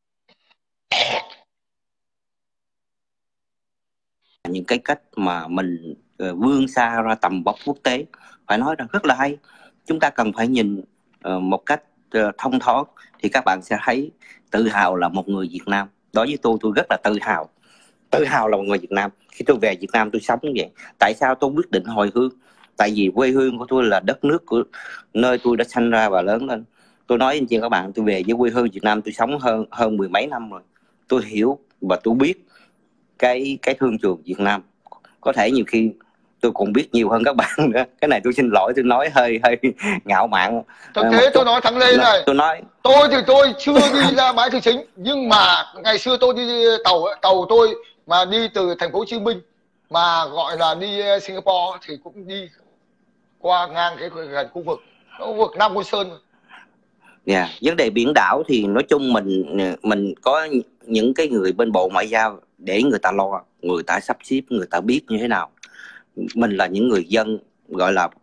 Những cái cách mà mình vươn xa ra tầm vóc quốc tế phải nói rằng rất là hay. Chúng ta cần phải nhìn một cách thông thoáng thì các bạn sẽ thấy tự hào là một người Việt Nam. Đối với tôi rất là tự hào là một người Việt Nam. Khi tôi về Việt Nam tôi sống như vậy. Tại sao tôi quyết định hồi hương? Tại vì quê hương của tôi là đất nước của nơi tôi đã sinh ra và lớn lên. Tôi nói anh chị các bạn, tôi về với quê hương Việt Nam tôi sống hơn 10 mấy năm rồi. Tôi hiểu và tôi biết cái thương trường Việt Nam. Có thể nhiều khi tôi còn biết nhiều hơn các bạn nữa. Cái này tôi xin lỗi, tôi nói hơi ngạo mạn. Thực tế tôi nói thẳng lên này, tôi thì tôi chưa đi ra bãi Tư Chính, nhưng mà ngày xưa tôi đi tàu tôi mà đi từ thành phố Hồ Chí Minh mà gọi là đi Singapore thì cũng đi qua ngang cái gần khu vực Nam Côn Sơn. Dạ, vấn đề biển đảo thì nói chung mình có những cái người bên Bộ Ngoại giao để người ta lo, người ta sắp xếp, người ta biết như thế nào. Mình là những người dân gọi là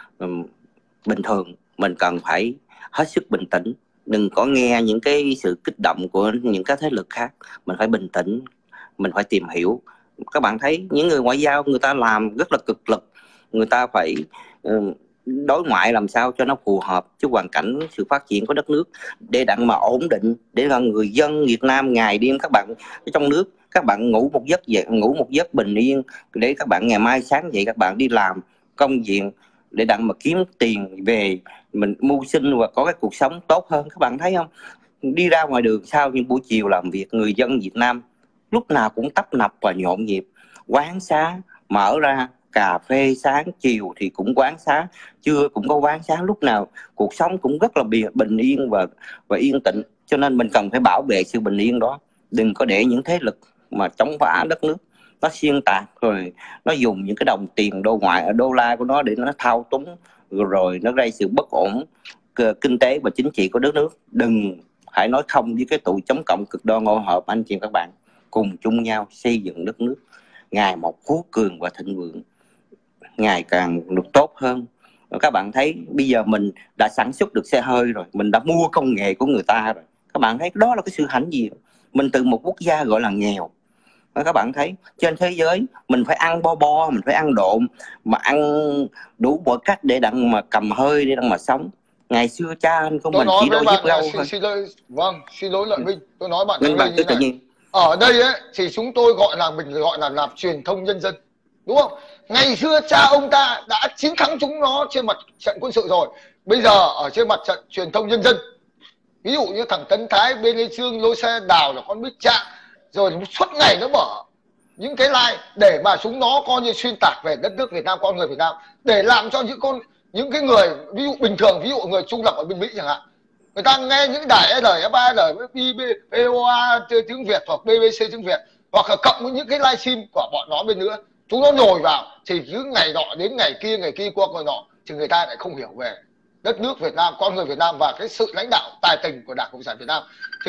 bình thường, mình cần phải hết sức bình tĩnh, đừng có nghe những cái sự kích động của những các thế lực khác. Mình phải bình tĩnh, mình phải tìm hiểu. Các bạn thấy những người ngoại giao người ta làm rất là cực lực, người ta phải đối ngoại làm sao cho nó phù hợp với hoàn cảnh sự phát triển của đất nước để đặng mà ổn định, để là người dân Việt Nam ngày đêm các bạn ở trong nước các bạn ngủ một giấc bình yên, để các bạn ngày mai sáng dậy các bạn đi làm công việc để đặng mà kiếm tiền về mình mưu sinh và có cái cuộc sống tốt hơn. Các bạn thấy không, đi ra ngoài đường sau những buổi chiều làm việc, người dân Việt Nam lúc nào cũng tấp nập và nhộn nhịp, quán xá mở ra, cà phê sáng chiều thì cũng quán xá, trưa cũng có quán xá, lúc nào cuộc sống cũng rất là bình yên và yên tĩnh. Cho nên mình cần phải bảo vệ sự bình yên đó, đừng có để những thế lực mà chống phá đất nước nó xuyên tạc, rồi nó dùng những cái đồng tiền đô la của nó để nó thao túng, rồi nó gây sự bất ổn kinh tế và chính trị của đất nước. Đừng hãy nói không với cái tụi chống cộng cực đoan ô hợp. Anh chị các bạn cùng chung nhau xây dựng đất nước ngày một phú cường và thịnh vượng, ngày càng được tốt hơn. Các bạn thấy bây giờ mình đã sản xuất được xe hơi rồi, mình đã mua công nghệ của người ta rồi. Các bạn thấy đó là cái sự hãnh diện. Mình từ một quốc gia gọi là nghèo, các bạn thấy trên thế giới mình phải ăn bo, mình phải ăn độn, mà ăn đủ mọi cách để đặng mà cầm hơi, để đặng mà sống. Ngày xưa cha anh của mình chỉ đôi giết rau thôi. Xin lỗi Lợi Minh, tôi nói bạn như này. Ở đây ấy, thì chúng tôi mình gọi là làm truyền thông nhân dân, đúng không? Ngày xưa cha ông ta đã chiến thắng chúng nó trên mặt trận quân sự rồi, bây giờ ở trên mặt trận truyền thông nhân dân, ví dụ như thằng Tấn Thái bên Lê Trương lôi xe đào là con Bích Trạng, rồi suốt ngày nó mở những cái like để mà chúng nó coi như xuyên tạc về đất nước Việt Nam, con người Việt Nam, để làm cho những cái người ví dụ bình thường, ví dụ người trung lập ở bên Mỹ chẳng hạn, người ta nghe những đài RFA, VOA tiếng Việt hoặc BBC tiếng Việt, hoặc là cộng với những cái livestream của bọn nó bên nữa, chúng nó nhồi vào thì cứ ngày nọ đến ngày kia qua ngày nọ thì người ta lại không hiểu về đất nước Việt Nam, con người Việt Nam và cái sự lãnh đạo tài tình của Đảng Cộng sản Việt Nam.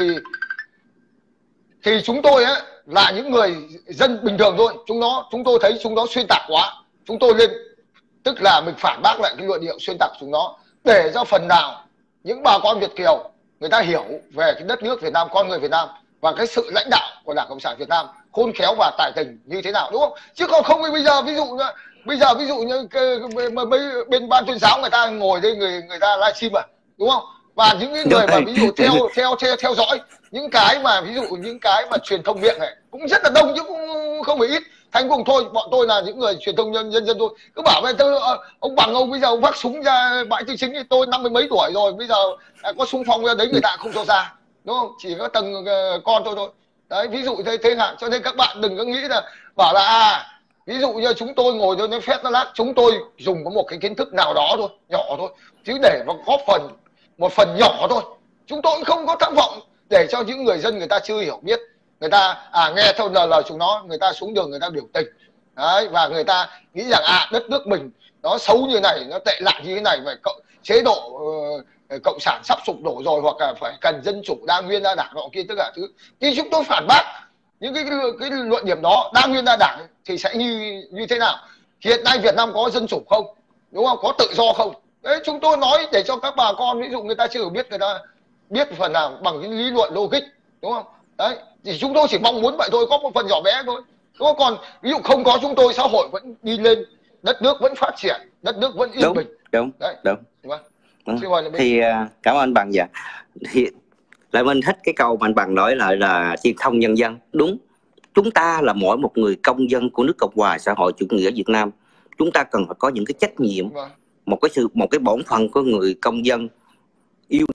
Thì chúng tôi ấy là những người dân bình thường thôi, chúng tôi thấy chúng nó xuyên tạc quá, chúng tôi lên tức là mình phản bác lại cái luận điệu xuyên tạc của chúng nó, để cho phần nào những bà con Việt kiều người ta hiểu về cái đất nước Việt Nam, con người Việt Nam và cái sự lãnh đạo của Đảng Cộng sản Việt Nam khôn khéo và tài tình như thế nào, đúng không? Chứ còn không thì bây giờ ví dụ như bên ban tuyên giáo người ta ngồi đây người ta livestream đúng không? Và những cái người mà ví dụ theo dõi những cái mà ví dụ những cái mà truyền thông miệng này cũng rất là đông chứ cũng không phải ít. Thành cùng thôi, bọn tôi là những người truyền thông nhân dân thôi, cứ bảo về ông Bằng ông bây giờ ông vác súng ra bãi Tư Chính thì tôi 50 mấy tuổi rồi, bây giờ có súng phong ra đấy người ta không cho ra, đúng không? Chỉ có tầng con tôi thôi. Đấy, ví dụ thế hạn. Cho nên các bạn đừng có nghĩ là bảo là ví dụ như chúng tôi ngồi đây nói phét nó lát, chúng tôi dùng có một cái kiến thức nào đó thôi, nhỏ thôi, chứ để mà góp một phần nhỏ thôi. Chúng tôi cũng không có tham vọng để cho những người dân người ta chưa hiểu biết, người ta nghe theo lời chúng nó, người ta xuống đường người ta biểu tình. Đấy, và người ta nghĩ rằng đất nước mình nó xấu như này, nó tệ nạn như thế này, phải chế độ cộng sản sắp sụp đổ rồi, hoặc là phải cần dân chủ đa nguyên đa đảng nọ kia tất cả thứ. Thì chúng tôi phản bác những cái luận điểm đó. Đa nguyên đa đảng thì sẽ như thế nào? Hiện nay Việt Nam có dân chủ không, đúng không? Có tự do không? Đấy, chúng tôi nói để cho các bà con ví dụ người ta chưa biết, người ta biết phần nào bằng cái lý luận logic, đúng không? Đấy, thì chúng tôi chỉ mong muốn vậy thôi, có một phần nhỏ bé thôi. Đúng không? Còn ví dụ không có chúng tôi, xã hội vẫn đi lên, đất nước vẫn phát triển, đất nước vẫn yên bình. Đúng. Đấy. Đúng. Xin mời Thì cảm ơn anh Bằng. Dạ. Thì lại mình thích cái câu mà anh Bằng nói lại là truyền thông nhân dân. Đúng. Chúng ta là mỗi một người công dân của nước Cộng hòa xã hội chủ nghĩa Việt Nam, chúng ta cần phải có những cái trách nhiệm, một cái bổn phận của người công dân yêu.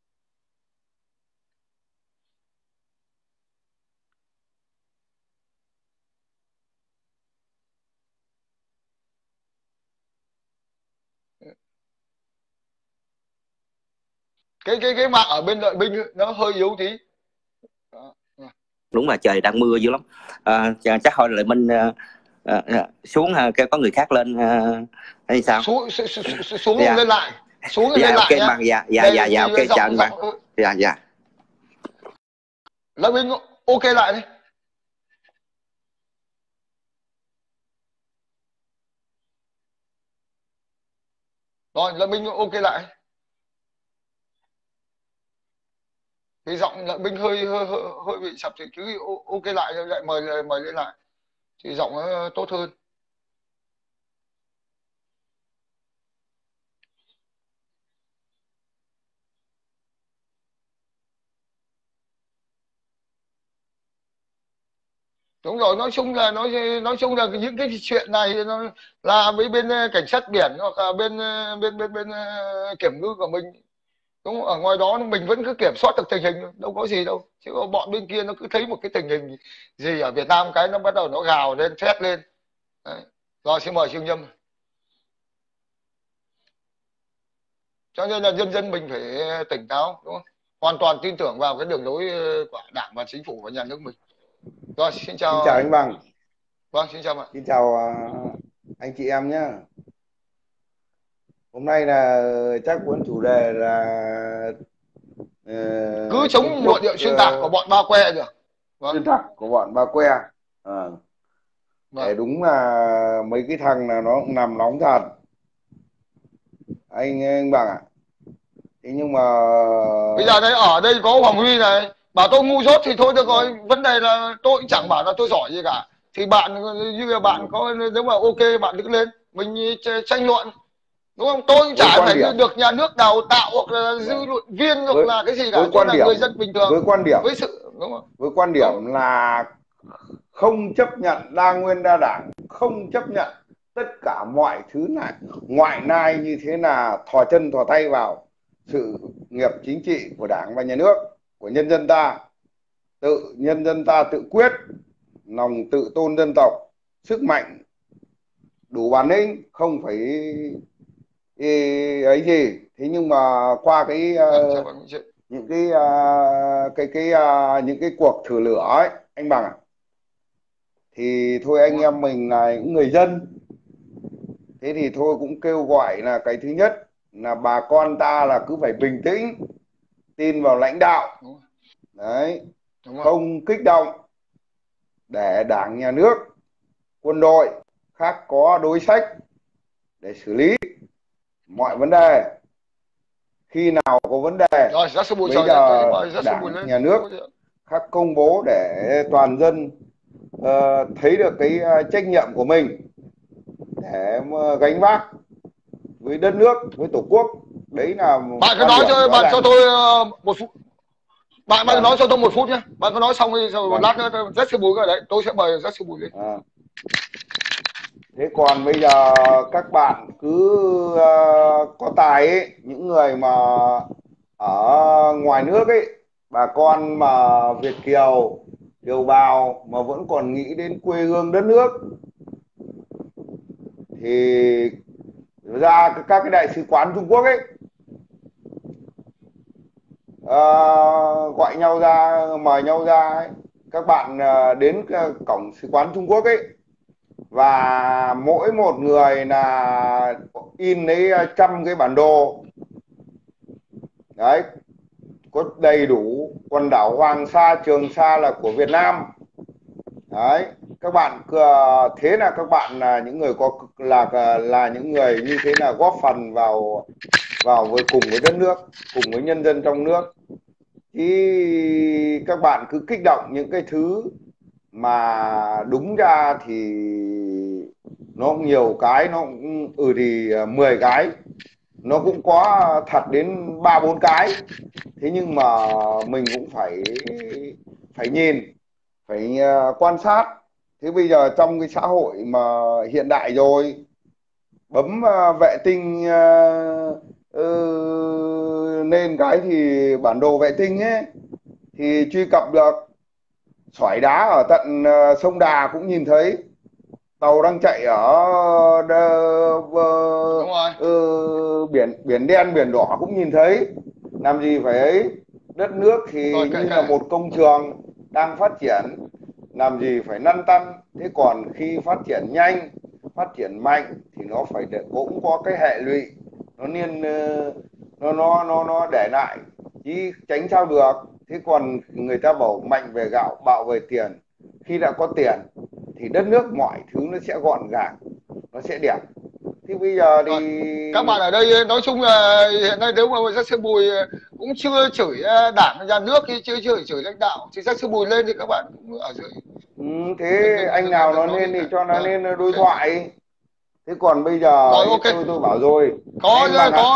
Cái mạng ở bên Lợi Binh nó hơi yếu tí. Đúng là trời đang mưa dữ lắm. Chắc thôi Lợi Minh xuống có người khác lên hay sao? Xuống dạ. Lên lại. Xuống dạ, lên okay, lại Bằng, dạ, ok, chào anh Bằng. Dạ. Lợi Binh ok lại đi. Rồi, Lợi Binh ok lại. Cái giọng Lợi Binh hơi bị sập thì cứ ok lại rồi lại mời lên lại thì giọng nó tốt hơn. Đúng rồi, nói chung là những cái chuyện này nó là với bên cảnh sát biển hoặc là bên kiểm ngư của mình. Đúng, ở ngoài đó mình vẫn cứ kiểm soát được tình hình, đâu có gì đâu. Chứ bọn bên kia nó cứ thấy một cái tình hình gì ở Việt Nam cái nó bắt đầu nó gào lên, thét lên. Đấy. Rồi xin mời Trương Nhâm. Cho nên là nhân dân mình phải tỉnh táo, đúng không? Hoàn toàn tin tưởng vào cái đường lối của Đảng và Chính phủ và nhà nước mình. Rồi, xin chào anh Bằng. Vâng, xin chào ạ. Xin chào anh chị em nhé. Hôm nay là chắc vẫn chủ đề là cứ chống luận điệu xuyên tạc của bọn Ba Que được. Vâng. Xuyên tạc của bọn Ba Que. Để đúng là mấy cái thằng là nó cũng nằm nóng thật. Anh Bằng ạ. Thế nhưng mà bây giờ đây ở đây có Hoàng Huy này, bảo tôi ngu dốt thì thôi được rồi. Vấn đề là tôi cũng chẳng bảo là tôi giỏi gì cả. Thì bạn như là bạn có, nếu mà ok bạn đứng lên mình tranh luận, đúng không? Tôi cũng chả phải được nhà nước đào tạo hoặc là dư luận viên hoặc là cái gì cả. Tôi là người dân bình thường. Với quan điểm, với sự đúng không? Với quan điểm là không chấp nhận đa nguyên đa đảng, không chấp nhận tất cả mọi thứ này ngoại lai như thế là thò chân thò tay vào sự nghiệp chính trị của Đảng và nhà nước, của nhân dân ta. Nhân dân ta tự quyết, lòng tự tôn dân tộc, sức mạnh đủ bản lĩnh, không phải ấy gì. Thế nhưng mà qua những cái cuộc thử lửa ấy, anh Bằng ạ, thì thôi anh em mình là những người dân, thế thì thôi cũng kêu gọi là cái thứ nhất là bà con ta là cứ phải bình tĩnh, tin vào lãnh đạo đấy, không kích động, để Đảng, nhà nước, quân đội khác có đối sách để xử lý mọi vấn đề. Khi nào có vấn đề bây giờ Đảng, nhà nước khác công bố để toàn dân thấy được cái trách nhiệm của mình để gánh vác với đất nước, với Tổ quốc. Đấy là bạn cứ nói cho tôi một phút. Bạn nói cho tôi 1 phút nhé. Bạn cứ nói xong đi rồi một lát nữa rất sư Bùi ở đấy, tôi sẽ mời rất sư Bùi lên. Thế còn bây giờ các bạn cứ có tài ấy, những người mà ở ngoài nước ấy, bà con mà Việt kiều, kiều bào mà vẫn còn nghĩ đến quê hương đất nước thì ra các cái đại sứ quán Trung Quốc ấy, gọi nhau ra, mời nhau ra ấy. Các bạn đến cổng sứ quán Trung Quốc ấy, và mỗi một người là in lấy 100 cái bản đồ đấy, có đầy đủ quần đảo Hoàng Sa, Trường Sa là của Việt Nam đấy, các bạn thế là các bạn là những người có là những người như thế là góp phần vào cùng với đất nước, cùng với nhân dân trong nước. Thì các bạn cứ kích động những cái thứ mà đúng ra thì nó nhiều cái, nó thì 10 cái nó cũng có thật đến 3-4 cái. Thế nhưng mà mình cũng phải nhìn, phải quan sát. Thế bây giờ trong cái xã hội mà hiện đại rồi, bấm vệ tinh lên cái thì bản đồ vệ tinh ấy thì truy cập được. Xoải đá ở tận sông Đà cũng nhìn thấy, tàu đang chạy ở biển đen, biển đỏ cũng nhìn thấy. Làm gì phải ấy. Đất nước thì như là một công trường đang phát triển, làm gì phải lăn tăn. Thế còn khi phát triển nhanh, phát triển mạnh thì nó phải cũng có cái hệ lụy, nó nó để lại chứ tránh sao được. Thế còn người ta bảo mạnh về gạo, bạo về tiền. Khi đã có tiền thì đất nước mọi thứ nó sẽ gọn gàng, nó sẽ đẹp. Thì bây giờ thì các bạn ở đây nói chung là hiện nay nếu mà Giáo sư Bùi cũng chưa chửi đảng nhà nước, chưa chửi lãnh đạo, thì Giáo sư Bùi lên thì các bạn cũng ở dưới. Thế anh nào nó lên thì cho nó lên đối thoại. Thế còn bây giờ rồi, okay. tôi bảo rồi có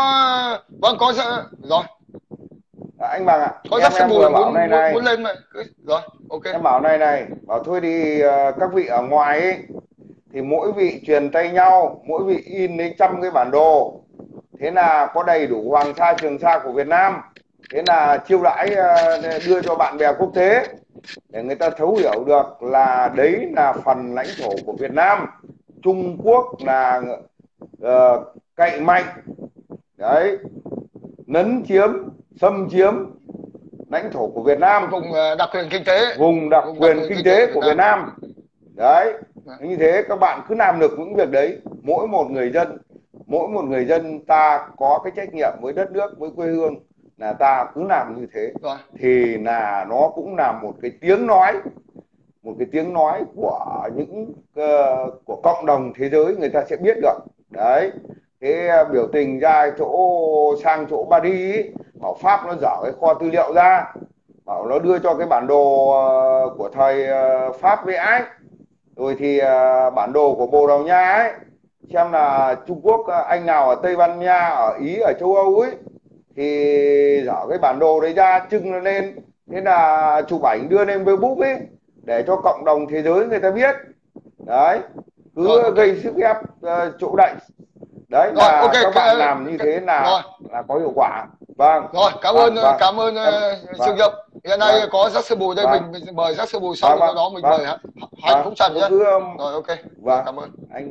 rồi anh Bằng ạ, có Giáo sư Bùi muốn lên mà rồi, ok. Em bảo bảo thôi thì các vị ở ngoài ấy, thì mỗi vị truyền tay nhau, mỗi vị in lấy 100 cái bản đồ, thế là có đầy đủ Hoàng Sa Trường Sa của Việt Nam, thế là chiêu đãi đưa cho bạn bè quốc tế để người ta thấu hiểu được là đấy là phần lãnh thổ của Việt Nam. Trung Quốc là cậy mạnh đấy, lấn chiếm, xâm chiếm lãnh thổ của Việt Nam, vùng đặc quyền kinh tế, vùng đặc quyền kinh tế của Việt Nam đấy. Như thế các bạn cứ làm được những việc đấy. Mỗi một người dân ta có cái trách nhiệm với đất nước, với quê hương, là ta cứ làm như thế rồi. Thì là nó cũng là một cái tiếng nói của những của cộng đồng thế giới, người ta sẽ biết được đấy. Thế biểu tình ra sang chỗ Paris ấy, bảo Pháp nó dở cái kho tư liệu ra, bảo nó đưa cho cái bản đồ của thời Pháp với Ái, rồi thì bản đồ của Bồ Đào Nha ấy, xem là Trung Quốc, anh nào ở Tây Ban Nha, ở Ý, ở châu Âu ấy, thì dở cái bản đồ đấy ra trưng nó lên, thế là chụp ảnh đưa lên Facebook ấy để cho cộng đồng thế giới người ta biết đấy. Cứ gây sức ép chỗ đậy đấy rồi, là okay, các bạn làm như thế là có hiệu quả. Vâng rồi, cảm ơn Sư Nhậm. Hiện nay có Giáo sư Bùi đây, mình mời Giáo sư Bùi sau đó mình mời Hạnh Phúc Trần nhé. Rồi, ok. Cảm ơn anh.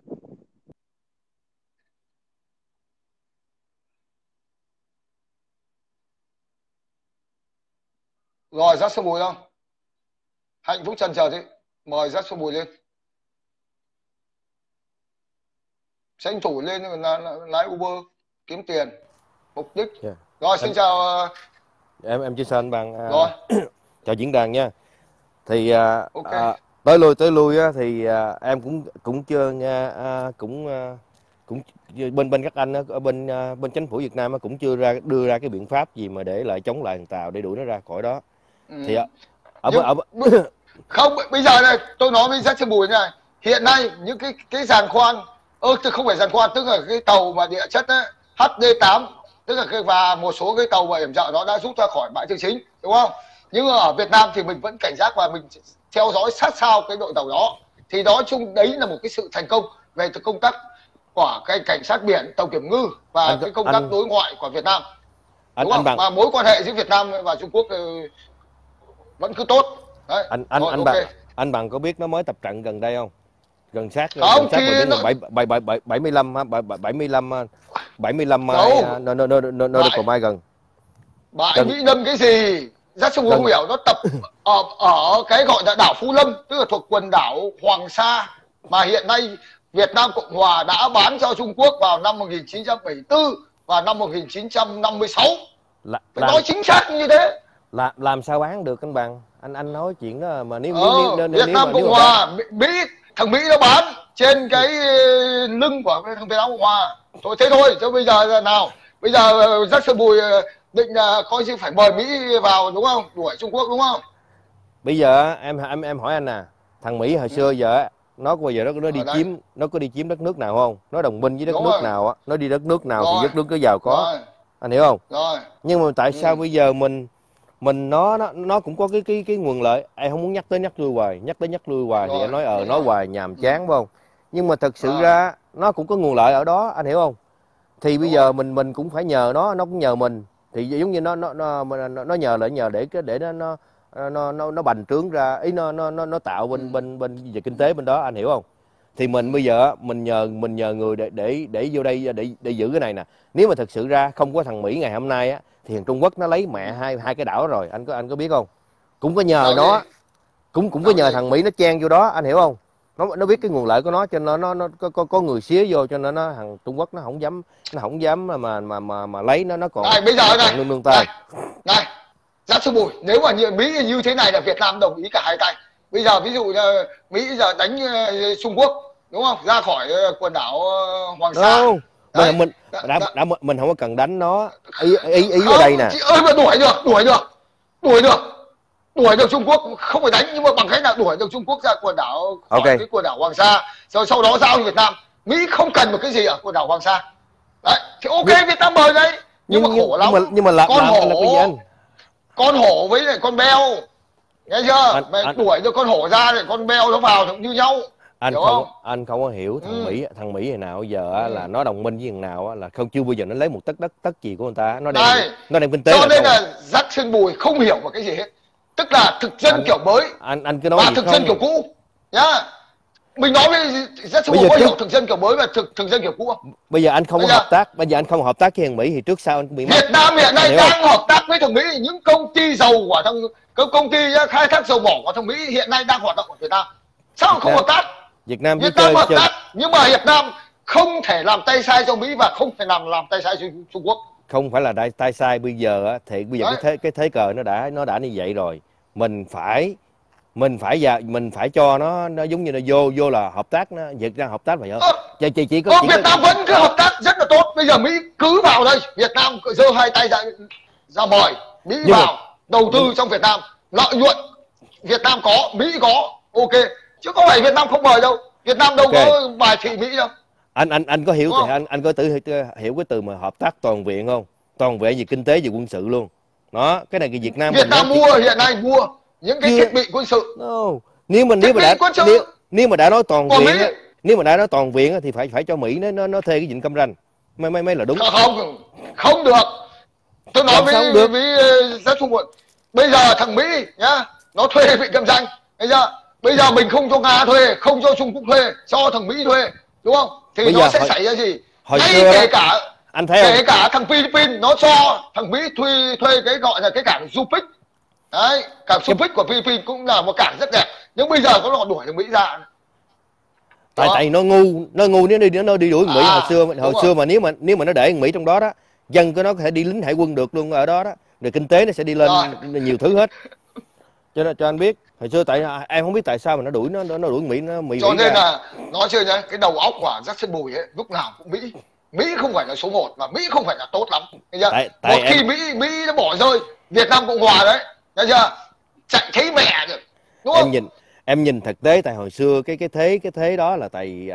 Rồi, Giáo sư Bùi không? Hạnh Phúc Trần chờ thế, mời Giáo sư Bùi lên. Tranh thủ lên lái Uber kiếm tiền mục đích. Rồi, xin chào em chia sẻ anh Bằng. Rồi. Chào diễn đàn nha. Thì okay. tới lui á, thì em cũng chưa nghe, cũng bên các anh ở bên chính phủ Việt Nam cũng chưa đưa ra cái biện pháp gì mà để lại chống lại thằng Tàu, để đuổi nó ra khỏi đó. Thì không, bây giờ này tôi nói với Giáo sư Bùi này, hiện nay những cái giàn khoan, không phải giàn khoan, tức là cái tàu mà địa chất ấy, HD8, tức là và một số cái tàu bảo hiểm trợ nó đã rút ra khỏi bãi Trường Chính, đúng không? Nhưng ở Việt Nam thì mình vẫn cảnh giác và mình theo dõi sát sao cái đội tàu đó. Thì đó chung đấy là một cái sự thành công về công tác của cái cảnh sát biển, tàu kiểm ngư và cái công tác đối ngoại của Việt Nam, đúng không? Và mối quan hệ giữa Việt Nam và Trung Quốc vẫn cứ tốt. Đấy. Anh Bằng có biết nó mới tập trận gần đây không? Gần sát không, gần sát nó 75 nó được còn mai gần. Bãi Mỹ Lâm cái gì? Giáo sư không hiểu, nó tập ở cái gọi là đảo Phú Lâm, tức là thuộc quần đảo Hoàng Sa mà hiện nay Việt Nam Cộng Hòa đã bán cho Trung Quốc vào năm 1974 và năm 1956. Phải nói chính xác như thế. làm sao bán được anh Bằng? Anh nói chuyện đó mà nếu Việt Nam Cộng Hòa, Mỹ, thằng Mỹ nó bán trên cái lưng của thằng Việt Nam Cộng Hòa. Thôi thế thôi, chứ bây giờ nào? Bây giờ Jackson Bùi định coi như phải mời Mỹ vào đúng không? Đuổi Trung Quốc đúng không? Bây giờ em hỏi anh nè, thằng Mỹ hồi xưa giờ nó bây giờ nó có đi chiếm đất nước nào không? Nó đồng minh với đất nước nào á, nó đi đất nước nào thì đất nước nó giàu có. Anh hiểu không? Nhưng mà tại sao bây giờ mình nó cũng có cái nguồn lợi. Em không muốn nhắc lui hoài thì em nói nói hoài nhàm chán phải không? Nhưng mà thật sự ra nó cũng có nguồn lợi ở đó, anh hiểu không? Thì bây giờ mình cũng phải nhờ nó cũng nhờ mình. Thì giống như nó nhờ để nó bành trướng ra, ý nó tạo bên về kinh tế bên đó, anh hiểu không? Thì mình bây giờ mình nhờ người để vô đây để giữ cái này nè. Nếu mà thật sự ra không có thằng Mỹ ngày hôm nay á thì thằng Trung Quốc nó lấy mẹ hai cái đảo rồi, anh có biết không? Cũng có nhờ nó, cũng có nhờ thằng Mỹ nó chen vô đó, anh hiểu không? Nó biết cái nguồn lợi của nó cho nên nó có người xía vô cho nên thằng Trung Quốc nó không dám mà lấy nó còn bây giờ nương tay. Này Giá Sư Bùi, nếu mà Mỹ như thế này là Việt Nam đồng ý cả hai tay. Bây giờ ví dụ là Mỹ giờ đánh Trung Quốc đúng không, ra khỏi quần đảo Hoàng Sa. Mình không có cần đánh nó. Ý ở đây nè. Mà đuổi được Trung Quốc, không phải đánh nhưng mà bằng cách nào đuổi được Trung Quốc ra quần đảo khỏi cái quần đảo Hoàng Sa, rồi sau đó giao cho Việt Nam. Mỹ không cần một cái gì ở quần đảo Hoàng Sa. Đấy, thì ok Việt Nam mời đấy. Nhưng mà khổ lắm. Nhưng mà con hổ với lại con beo, nghe chưa? Mày đuổi được con hổ ra thì con beo nó vào như nhau. Anh không có hiểu thằng Mỹ hồi nào giờ là nó đồng minh với thằng nào là chưa bao giờ nó lấy một tấc gì của người ta, nó đem kinh tế. Cho nên là Jackson Bùi không hiểu một cái gì hết, tức là thực dân kiểu mới anh cứ nói và thực dân kiểu cũ nhá. Mình nói với Jackson Bùi có hiểu thực dân kiểu mới và thực dân kiểu cũ không? Bây giờ anh không có hợp tác, với thằng Mỹ thì trước sau anh cũng bị mất. Việt Nam hiện nay đang hợp tác với thằng Mỹ, những công ty dầu của các công ty khai thác dầu mỏ của thằng Mỹ hiện nay đang hoạt động ở Việt Nam. Sao không hợp tác? Việt Nam hợp tác, nhưng mà Việt Nam không thể làm tay sai cho Mỹ và không thể làm tay sai cho Trung Quốc. Không phải là tay sai bây giờ thì bây giờ cái thế cờ nó đã như vậy rồi. Mình phải cho nó giống như là vô là hợp tác, nó Việt Nam hợp tác vậy đó. Việt Nam vẫn cứ hợp tác rất là tốt. Bây giờ Mỹ cứ vào đây, Việt Nam giơ hai tay ra mời Mỹ vào đầu tư trong Việt Nam, lợi nhuận Việt Nam có, Mỹ có, ok. Chứ không phải Việt Nam không mời đâu. Việt Nam đâu có bài thị Mỹ đâu. Anh có hiểu thì anh có hiểu cái từ mà hợp tác toàn diện không? Toàn diện về kinh tế về quân sự luôn. Đó, cái này Việt Nam mua hiện nay mua những cái thiết bị quân sự. Nếu mà đã nói toàn viện thì phải cho Mỹ nó thuê cái vịnh Cam Ranh. Mấy là đúng. Không được. Tôi nói với Jackson Bùi. Bây giờ thằng Mỹ nhá, nó thuê vịnh Cam Ranh. Bây giờ mình không cho Nga thuê, không cho Trung Quốc thuê, cho thằng Mỹ thuê, đúng không? Thì nó sẽ xảy ra gì? Kể cả thằng Philippines nó cho thằng Mỹ thuê cái gọi là cái cảng Subic. Đấy, cảng Subic của Philippines cũng là một cảng rất đẹp. Nhưng bây giờ nó đuổi thằng Mỹ ra. Tại nó ngu nó đi đuổi Mỹ hồi xưa mà nếu mà nó để Mỹ trong đó đó, dân của nó có thể đi lính hải quân được luôn ở đó đó. Rồi kinh tế nó sẽ đi lên nhiều thứ hết. Cho anh biết hồi xưa em không biết tại sao mà nó đuổi Mỹ cho nên là nói chơi nhá, cái đầu óc của Jackson Bùi ấy lúc nào cũng Mỹ không phải là số 1 và Mỹ không phải là tốt lắm. Một khi Mỹ nó bỏ rơi Việt Nam Cộng Hòa đấy, nghe chưa? Chạy thấy mẹ được. Đúng không? Em nhìn thực tế tại hồi xưa cái thế đó là tại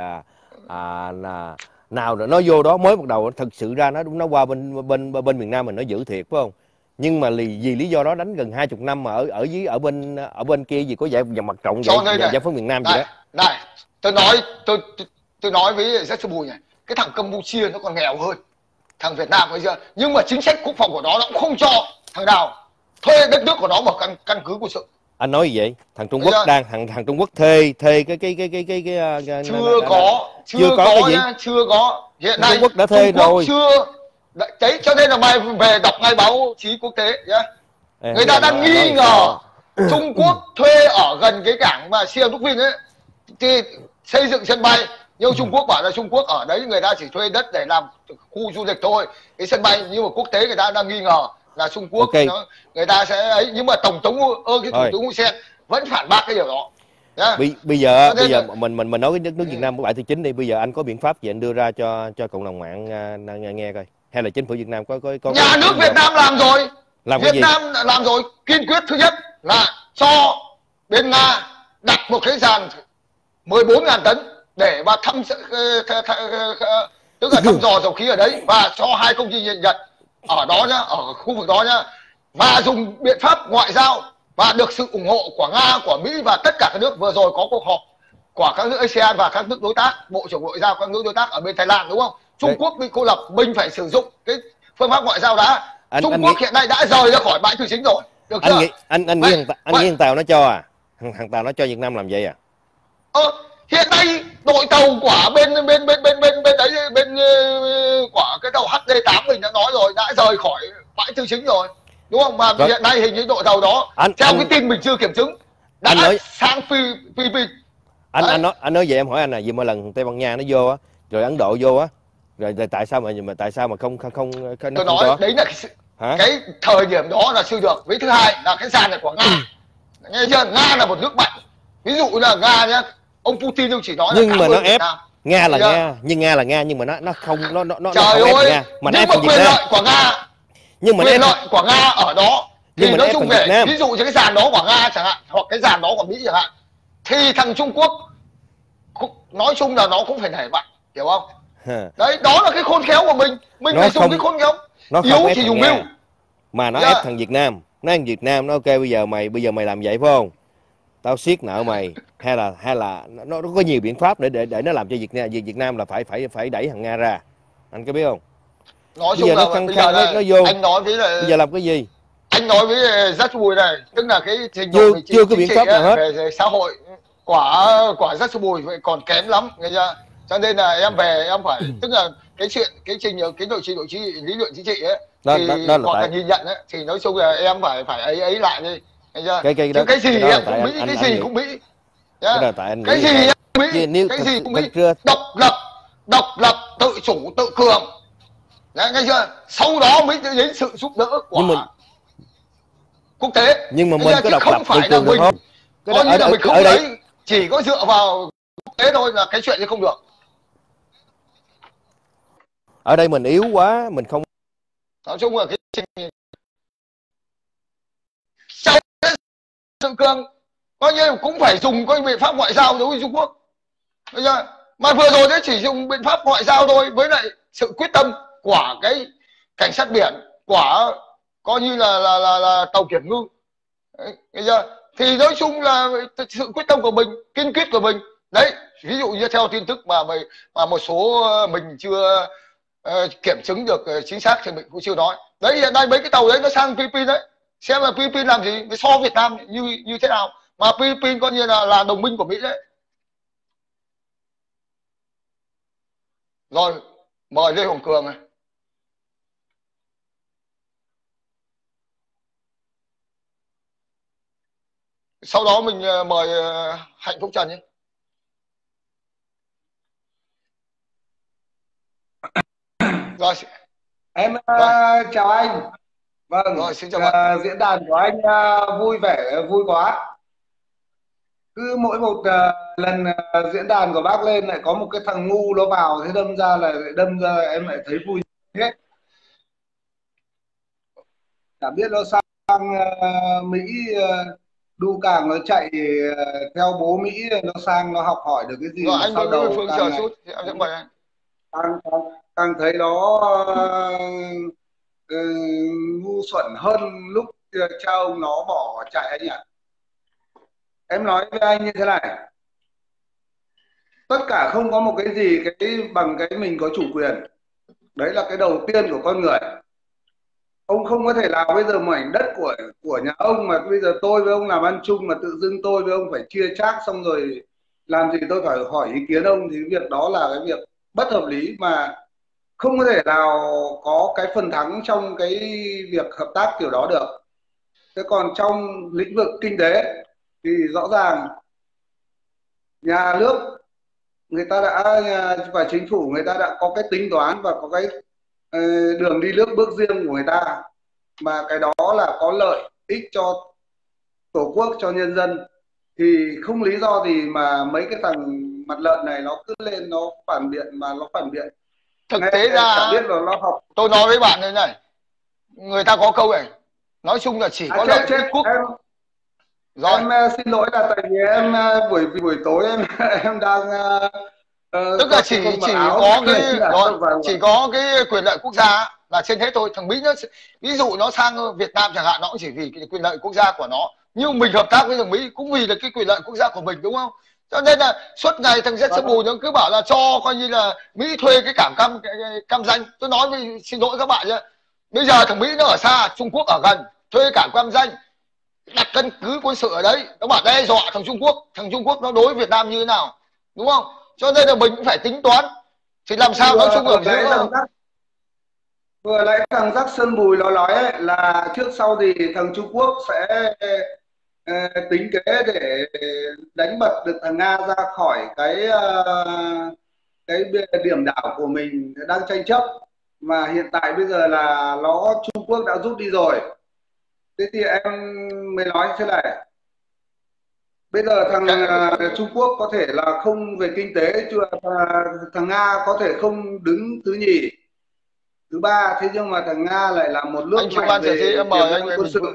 nào nó vô đó mới bắt đầu thực sự ra nó qua bên miền Nam mình nó giữ thiệt phải không? Nhưng mà vì lý do đó đánh gần 20 năm mà ở bên kia gì có giải mặt trọng giải phóng miền Nam gì đó. Này, tôi nói với Jackson Bùi này, cái thằng Campuchia nó còn nghèo hơn thằng Việt Nam bây giờ, nhưng mà chính sách quốc phòng của nó cũng không cho thằng nào thuê đất nước của nó một căn cứ quân sự. Anh nói gì vậy? Thằng Trung Quốc thằng Trung Quốc thuê cái chưa có. Hiện nay Trung Quốc đã thuê rồi. Đấy, cho nên là mày về đọc ngay báo chí quốc tế nhá. Người ta đang nghi ngờ Trung Quốc thuê ở gần cái cảng mà Siem Reap ấy thì xây dựng sân bay, nhưng Trung Quốc bảo là Trung Quốc ở đấy người ta chỉ thuê đất để làm khu du lịch thôi, cái sân bay, nhưng mà quốc tế người ta đang nghi ngờ là Trung Quốc người ta sẽ ấy, nhưng mà tổng thống thủ tướng Hun Sen vẫn phản bác cái điều đó. Bây giờ mình nói cái nước Việt Nam của 7 tháng 9 đi, bây giờ anh có biện pháp gì anh đưa ra cho cộng đồng mạng nghe coi, hay là chính phủ Việt Nam có nhà nước Việt Nam làm rồi, Việt Nam làm rồi. Kiên quyết thứ nhất là cho bên Nga đặt một cái dàn 14.000 tấn để mà tức là thăm dò dầu khí ở đấy, và cho 2 công ty Nhật ở đó nhá, ở khu vực đó nhá, và dùng biện pháp ngoại giao và được sự ủng hộ của Nga, của Mỹ và tất cả các nước. Vừa rồi có cuộc họp của các nước ASEAN và các nước đối tác, bộ trưởng ngoại giao các nước đối tác ở bên Thái Lan, đúng không? Trung Quốc bị cô lập, mình phải sử dụng cái phương pháp ngoại giao đã. Trung Quốc hiện nay đã rời ra khỏi bãi tư chính rồi, được chưa? Anh nghĩ thằng Tàu nó cho à? Thằng Tàu nó cho Việt Nam làm vậy à? Hiện nay đội tàu của bên đấy, bên của cái tàu HD8 mình đã nói rồi, đã rời khỏi bãi tư chính rồi, đúng không? Mà hiện nay hình như đội tàu đó theo cái tin mình chưa kiểm chứng đã sang Philippines. Anh nói vậy, em hỏi anh là vì mỗi lần Tây Ban Nha nó vô á, rồi Ấn Độ vô á, rồi tại sao mà không tôi nói đấy là cái thời điểm đó là chưa được. Với thứ hai là cái sàn này của Nga, nghe chưa? Nga là một nước mạnh, ví dụ là Nga nhá, ông Putin ông chỉ nói nhưng là mà nó ép Nga là Nga, nhưng Nga là Nga, nhưng mà nó không trời không ơi, Nga, mà nhưng mà quyền lợi của Nga, nhưng mà quyền lợi của Nga ở đó thì nói chung về ví dụ như cái sàn đó của Nga chẳng hạn, hoặc cái sàn đó của Mỹ chẳng hạn, thì thằng Trung Quốc nói chung là nó cũng phải nảy mạnh, hiểu không? Đấy, đó là cái khôn khéo của mình phải dùng cái khôn khéo. Nó yếu thì dùng mưu, mà nó ép thằng Việt Nam, nó thằng Việt Nam nó ok, bây giờ mày làm vậy phải không? Tao siết nợ mày, hay là nó có nhiều biện pháp để nó làm cho Việt Nam là phải đẩy thằng Nga ra. Anh có biết không? Nói chung là bây giờ nó vô. Anh nói với là bây giờ làm cái gì? Anh nói với rất Bùi này, tức là cái trình độ chưa có biện pháp nào hết về xã hội của rất Bùi còn kém lắm, nghe chưa? Cho nên là em về em phải tức là cái đội chính lý luận chính trị ấy thì còn là nhìn nhận ấy, thì nói chung là em phải ấy lại đi, nghe chưa? Cái gì em cũng Mỹ, cái gì cũng Mỹ, cái gì Mỹ, cái gì cũng Mỹ, độc lập tự chủ tự cường, nghe chưa? Sau đó mới đến sự giúp đỡ của quốc tế, nhưng mà mình có độc lập phải là mình coi như là mình không đấy, chỉ có dựa vào quốc tế thôi là cái chuyện thì không được. Ở đây mình yếu quá, mình không. Nói chung là cái sự cường coi như cũng phải dùng cái biện pháp ngoại giao đối với Trung Quốc, bây giờ mà vừa rồi đấy chỉ dùng biện pháp ngoại giao thôi, với lại sự quyết tâm của cái cảnh sát biển, của coi như là tàu kiểm ngư, bây giờ thì nói chung là sự quyết tâm của mình, kiên quyết của mình đấy. Ví dụ như theo tin tức mà một số mình chưa kiểm chứng được chính xác thì mình cũng chưa nói. Đấy, hiện nay mấy cái tàu đấy nó sang Philippines đấy, xem là Philippines làm gì so Việt Nam như thế nào, mà Philippines coi như là đồng minh của Mỹ đấy. Rồi mời Lê Hồng Cường này. Sau đó mình mời Hạnh Phúc Trần nhé. Rồi. Em chào anh. Vâng. Rồi, xin chào bạn. Diễn đàn của anh vui vẻ, vui quá. Cứ mỗi một lần diễn đàn của bác lên lại có một cái thằng ngu nó vào, thế đâm ra em lại thấy vui hết. Chả biết nó sang Mỹ đu càng nó chạy theo bố Mỹ, nó sang nó học hỏi được cái gì. Rồi anh với Phương chờ chút thì em sẽ mời anh. Càng thấy nó ngu xuẩn hơn lúc cha ông nó bỏ chạy anh ạ. Em nói với anh như thế này, tất cả không có một cái gì bằng cái mình có chủ quyền. Đấy là cái đầu tiên của con người. Ông không có thể nào bây giờ mảnh đất của nhà ông mà bây giờ tôi với ông làm ăn chung mà tự dưng tôi với ông phải chia chác, xong rồi làm gì tôi phải hỏi ý kiến ông, thì việc đó là cái việc bất hợp lý, mà không có thể nào có cái phần thắng trong cái việc hợp tác kiểu đó được. Thế còn trong lĩnh vực kinh tế thì rõ ràng nhà nước người ta và chính phủ người ta đã có cái tính toán và có cái đường đi nước bước riêng của người ta. mà cái đó là có lợi ích cho tổ quốc, cho nhân dân, thì không lý do gì mà mấy cái thằng mặt lợn này nó cứ lên nó phản biện, mà nó phản biện thực tế ra chả biết là nó học. Tôi nói với bạn như này, người ta có câu này, nói chung là chỉ có lợi ích quốc. Rồi. Em xin lỗi là tại vì em buổi tối em đang tức là chỉ có cái quyền lợi quốc gia là trên hết thôi. Thằng Mỹ nó ví dụ nó sang Việt Nam chẳng hạn, nó cũng chỉ vì cái quyền lợi quốc gia của nó, nhưng mình hợp tác với thằng Mỹ cũng vì là cái quyền lợi quốc gia của mình, đúng không? Cho nên là suốt ngày thằng Jet Bù nó cứ bảo là cho coi như là Mỹ thuê cái cảng Cam Ranh. Tôi nói với xin lỗi các bạn nhé, bây giờ thằng Mỹ nó ở xa, Trung Quốc ở gần, thuê cảng Cam Ranh, đặt căn cứ quân sự ở đấy, nó bảo đe dọa thằng Trung Quốc nó đối với Việt Nam như thế nào, đúng không? Cho nên là mình cũng phải tính toán, thì làm sao nói chung ở giữa. Vừa nãy thằng Jackson Bùi nó nói ấy, là trước sau thì thằng Trung Quốc sẽ tính kế để đánh bật được thằng Nga ra khỏi cái điểm đảo của mình đang tranh chấp, mà hiện tại bây giờ là Trung Quốc đã rút đi rồi. Thế thì em mới nói thế này, bây giờ thằng Trung Quốc có thể là không về kinh tế, thằng Nga có thể không đứng thứ nhì, thứ ba, thế nhưng mà thằng Nga lại là một nước mạnh về tiềm năng quân sự,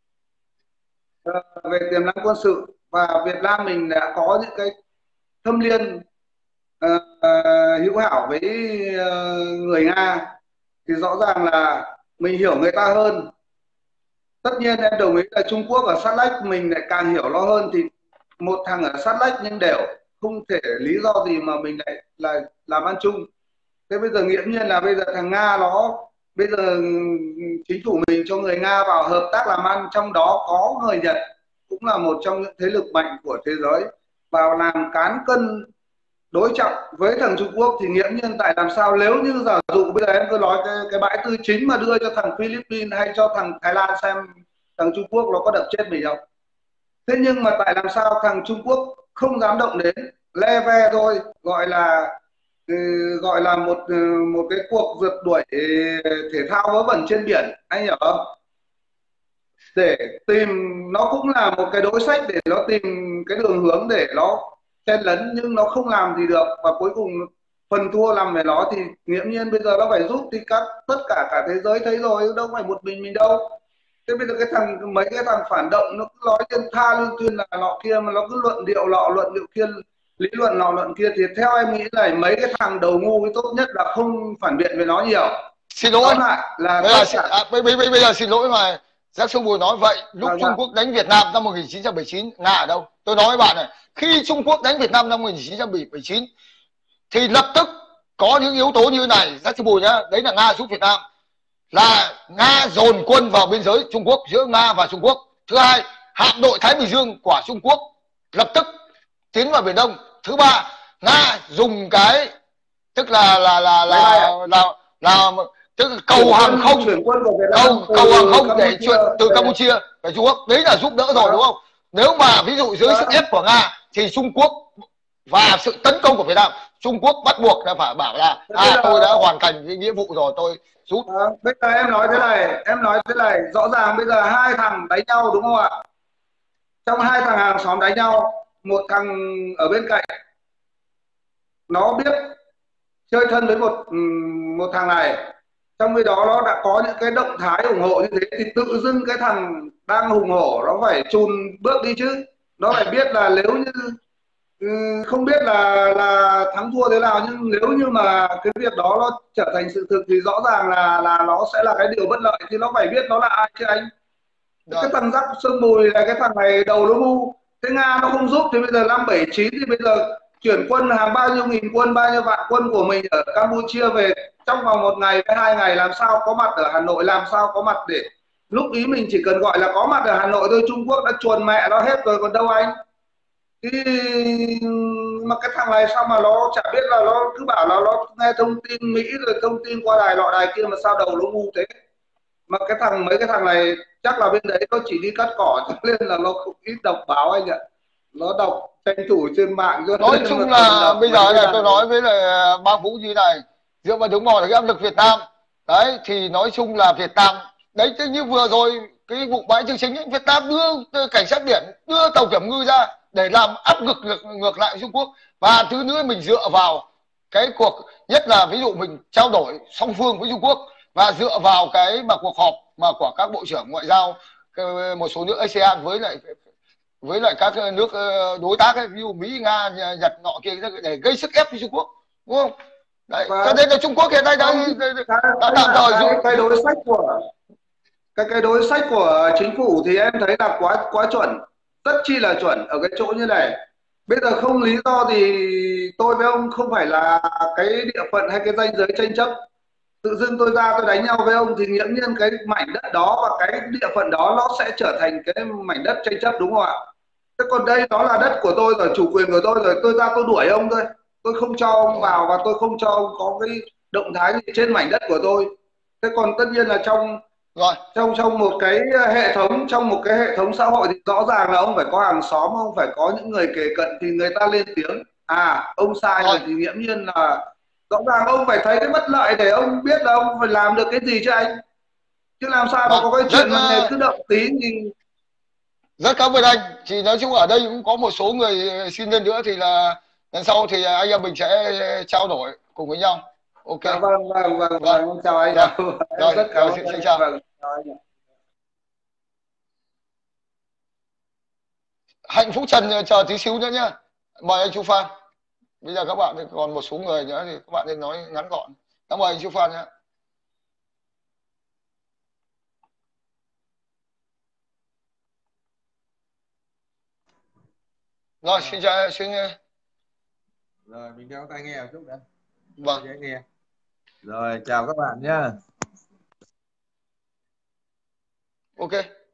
về tiềm năng quân sự, và Việt Nam mình đã có những cái thâm liên hữu hảo với người Nga, thì rõ ràng là mình hiểu người ta hơn. Tất nhiên em đồng ý là Trung Quốc ở Sát Lách mình lại càng hiểu nó hơn, thì một thằng ở Sát Lách nhưng đều không thể lý do gì mà mình lại là làm ăn chung. Thế bây giờ nghiễm nhiên là bây giờ thằng Nga bây giờ chính phủ mình cho người Nga vào hợp tác làm ăn, trong đó có người Nhật cũng là một trong những thế lực mạnh của thế giới, vào làm cán cân đối trọng với thằng Trung Quốc, thì nghiễm nhiên tại làm sao nếu như giả dụ bây giờ em cứ nói cái bãi tư chính mà đưa cho thằng Philippines hay cho thằng Thái Lan xem, thằng Trung Quốc nó có đập chết mình không? Thế nhưng mà tại làm sao thằng Trung Quốc không dám động đến, le ve thôi, gọi là một cái cuộc rượt đuổi thể thao vớ vẩn trên biển, anh hiểu không? Để tìm, nó cũng là một cái đối sách để nó tìm cái đường hướng để nó chen lấn, nhưng nó không làm gì được, và cuối cùng phần thua nằm về nó. Thì nghiễm nhiên bây giờ nó phải giúp, thì tất cả thế giới thấy rồi, đâu phải một mình đâu. Thế bây giờ mấy cái thằng phản động nó cứ nói liên tha liên tuyên là nọ kia, mà nó cứ luận điệu nọ luận điệu kia, lý luận nọ luận kia, thì theo em nghĩ là mấy cái thằng đầu ngu cái tốt nhất là không phản biện với nó nhiều. Xin lỗi là bây giờ xin lỗi mà Jackson Bùi nói vậy, lúc Trung Quốc đánh Việt Nam năm 1979, Nga ở đâu? Tôi nói với bạn này, khi Trung Quốc đánh Việt Nam năm 1979 thì lập tức có những yếu tố như này, Jackson Bùi nhá, đấy là Nga giúp Việt Nam, là Nga dồn quân vào biên giới Trung Quốc, giữa Nga và Trung Quốc. Thứ hai, hạm đội Thái Bình Dương của Trung Quốc lập tức tiến vào Biển Đông. Thứ ba, Nga dùng cái tức là tức là cầu hàng không, cầu hàng không để chuyển từ Campuchia về Trung Quốc, đấy là giúp đỡ rồi, đúng không? Nếu mà ví dụ dưới sức ép của Nga thì Trung Quốc và sự tấn công của Việt Nam, Trung Quốc bắt buộc là phải bảo là tôi đã hoàn thành cái nghĩa vụ rồi, tôi rút. Bây giờ em nói thế này, rõ ràng bây giờ hai thằng đánh nhau, đúng không ạ? Trong hai thằng hàng xóm đánh nhau, một thằng ở bên cạnh nó biết chơi thân với một thằng này, trong khi đó nó đã có những cái động thái ủng hộ như thế, thì tự dưng cái thằng đang hùng hổ nó phải chùn bước đi chứ. Nó phải biết là nếu như không biết là thắng thua thế nào, nhưng nếu như mà cái việc đó nó trở thành sự thực thì rõ ràng là nó sẽ là cái điều bất lợi, thì nó phải biết nó là ai chứ anh. Cái thằng Jackson Bùi là cái thằng này đầu nó ngu, thế Nga nó không giúp, thì bây giờ năm 79 thì bây giờ chuyển quân hàng bao nhiêu nghìn quân, bao nhiêu vạn quân của mình ở Campuchia về trong vòng 1 ngày với 2 ngày, làm sao có mặt ở Hà Nội, làm sao có mặt để lúc ý mình chỉ cần gọi là có mặt ở Hà Nội thôi, Trung Quốc đã chuồn mẹ nó hết rồi còn đâu anh. Mà cái thằng này sao mà nó chả biết, là nó cứ bảo là nó nghe thông tin Mỹ rồi thông tin qua đài nọ đài kia, mà sao đầu nó ngu thế. Mà mấy cái thằng này chắc là bên đấy nó chỉ đi cắt cỏ, cho nên là nó không ít đọc báo anh ạ. Nó đọc tranh thủ trên mạng. Nói chung là bây giờ là tôi nói với là Ba Vũ như này, dựa vào đúng mò là cái áp lực Việt Nam đấy, thì nói chung là Việt Nam đấy như vừa rồi cái vụ bãi Trường Chinh ấy, Việt Nam đưa cảnh sát biển, đưa tàu kiểm ngư ra để làm áp lực ngược lại Trung Quốc. Và thứ nữa mình dựa vào cái cuộc, nhất là ví dụ mình trao đổi song phương với Trung Quốc, và dựa vào cái mà cuộc họp mà của các bộ trưởng ngoại giao một số nước ASEAN với lại các nước đối tác ấy, ví dụ Mỹ, Nga, Nhật nọ kia, để gây sức ép với Trung Quốc, đúng không? Đấy, cho nên là Trung Quốc hiện nay đã tạm thời dùng cái đối sách của chính phủ thì em thấy là quá chuẩn, rất chi là chuẩn ở cái chỗ như này. Bây giờ không lý do thì tôi với ông không phải là cái địa phận hay cái ranh giới tranh chấp. Tự dưng tôi ra tôi đánh nhau với ông thì nghiễm nhiên cái mảnh đất đó và cái địa phận đó nó sẽ trở thành cái mảnh đất tranh chấp, đúng không ạ? Thế còn đây đó là đất của tôi rồi, chủ quyền của tôi rồi, tôi ra tôi đuổi ông thôi. Tôi không cho ông vào và tôi không cho ông có cái động thái gì trên mảnh đất của tôi. Thế còn tất nhiên là trong một cái hệ thống xã hội thì rõ ràng là ông phải có hàng xóm, ông phải có những người kề cận thì người ta lên tiếng. Ông sai rồi thì nghiễm nhiên là rõ ràng ông phải thấy cái bất lợi để ông biết là ông phải làm được cái gì chứ anh. Chứ làm sao mà có cái chuyện mà người cứ động tí thì... Rất cảm ơn anh. Thì nói chung ở đây cũng có một số người xin lên nữa, thì là lần sau thì anh em mình sẽ trao đổi cùng với nhau. Ok. Vâng, chào anh. Rồi, xin chào. Hạnh Phúc Trần chờ tí xíu nữa nhá. Mời anh Chu Phan. Bây giờ các bạn còn một số người nữa thì các bạn nên nói ngắn gọn. Cảm ơn anh Chu Phan nhé. Rồi, xin chào, Rồi, mình đeo tai nghe một chút đã. Vâng. Dễ nghe. Rồi, chào các bạn nhé. Ok.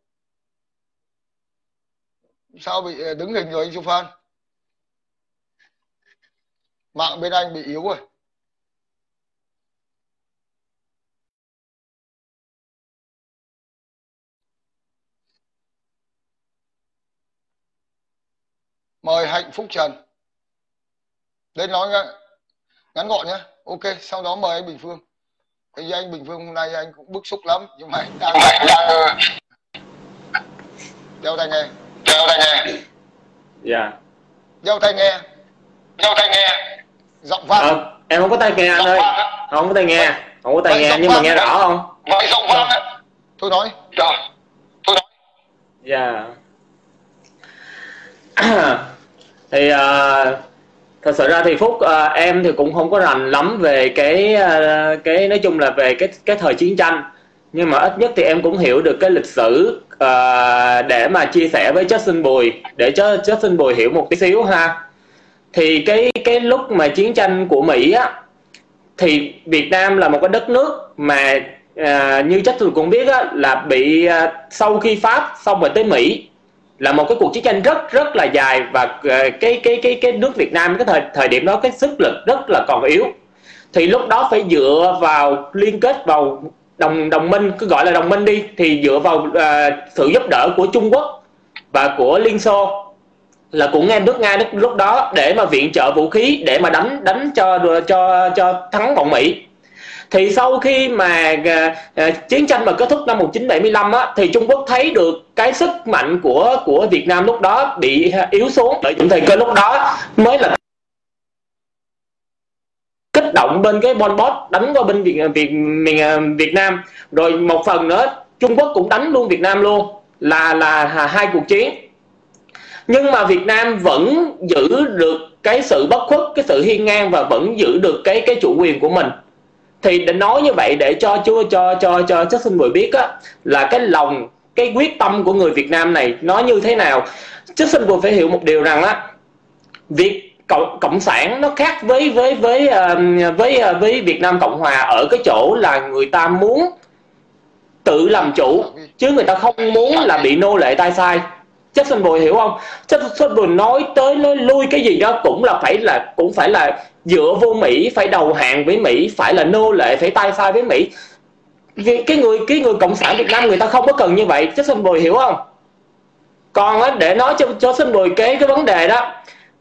Sao bị đứng hình rồi anh Chu Phan? Mạng bên anh bị yếu rồi. Mời Hạnh Phúc Trần lên nói ngắn gọn nhé. Ok, sau đó mời anh Bình Phương. Cái anh Bình Phương hôm nay anh cũng bức xúc lắm, nhưng mà anh đang đeo tai nghe. Dạ. Đeo tai nghe. Giọng vang. Em không có tai nghe anh ơi. Không có tai nghe. Không có tai nghe nhưng mà nghe rõ không? Vậy giọng vang á. Tôi nói. Dạ. Thì thật sự ra thì Phúc, em thì cũng không có rành lắm về cái nói chung là về cái thời chiến tranh, nhưng mà ít nhất thì em cũng hiểu được cái lịch sử để mà chia sẻ với Justin Bùi, để cho Justin Bùi hiểu một tí xíu ha. Thì cái lúc mà chiến tranh của Mỹ á, thì Việt Nam là một cái đất nước mà như Justin cũng biết á, là bị sau khi Pháp xong rồi tới Mỹ là một cái cuộc chiến tranh rất là dài, và cái nước Việt Nam cái thời điểm đó cái sức lực rất là còn yếu, thì lúc đó phải dựa vào liên kết vào đồng minh, cứ gọi là đồng minh đi, thì dựa vào sự giúp đỡ của Trung Quốc và của Liên Xô, là của nước Nga lúc đó, để mà viện trợ vũ khí để mà đánh cho thắng bọn Mỹ. Thì sau khi mà chiến tranh mà kết thúc năm 1975 á, thì Trung Quốc thấy được cái sức mạnh của Việt Nam lúc đó bị yếu xuống, thì cái lúc đó mới là kích động bên cái Pol Pot đánh qua bên Việt Nam, rồi một phần nữa Trung Quốc cũng đánh luôn Việt Nam luôn, là hai cuộc chiến. Nhưng mà Việt Nam vẫn giữ được cái sự bất khuất, cái sự hiên ngang, và vẫn giữ được cái chủ quyền của mình. Thì để nói như vậy để cho Justin Bùi biết á, là cái lòng, cái quyết tâm của người Việt Nam này nó như thế nào. Justin Bùi phải hiểu một điều rằng á, việc cộng sản nó khác với Việt Nam Cộng Hòa ở cái chỗ là người ta muốn tự làm chủ, chứ người ta không muốn là bị nô lệ tay sai. Justin Bùi hiểu không? Justin Bùi nói tới nói lui cái gì đó cũng phải là dựa vô Mỹ, phải đầu hàng với Mỹ, phải là nô lệ, phải tay sai với Mỹ. Vì cái người cộng sản Việt Nam người ta không có cần như vậy. Justin Bùi hiểu không? Còn á, để nói cho Justin Bùi cái vấn đề đó,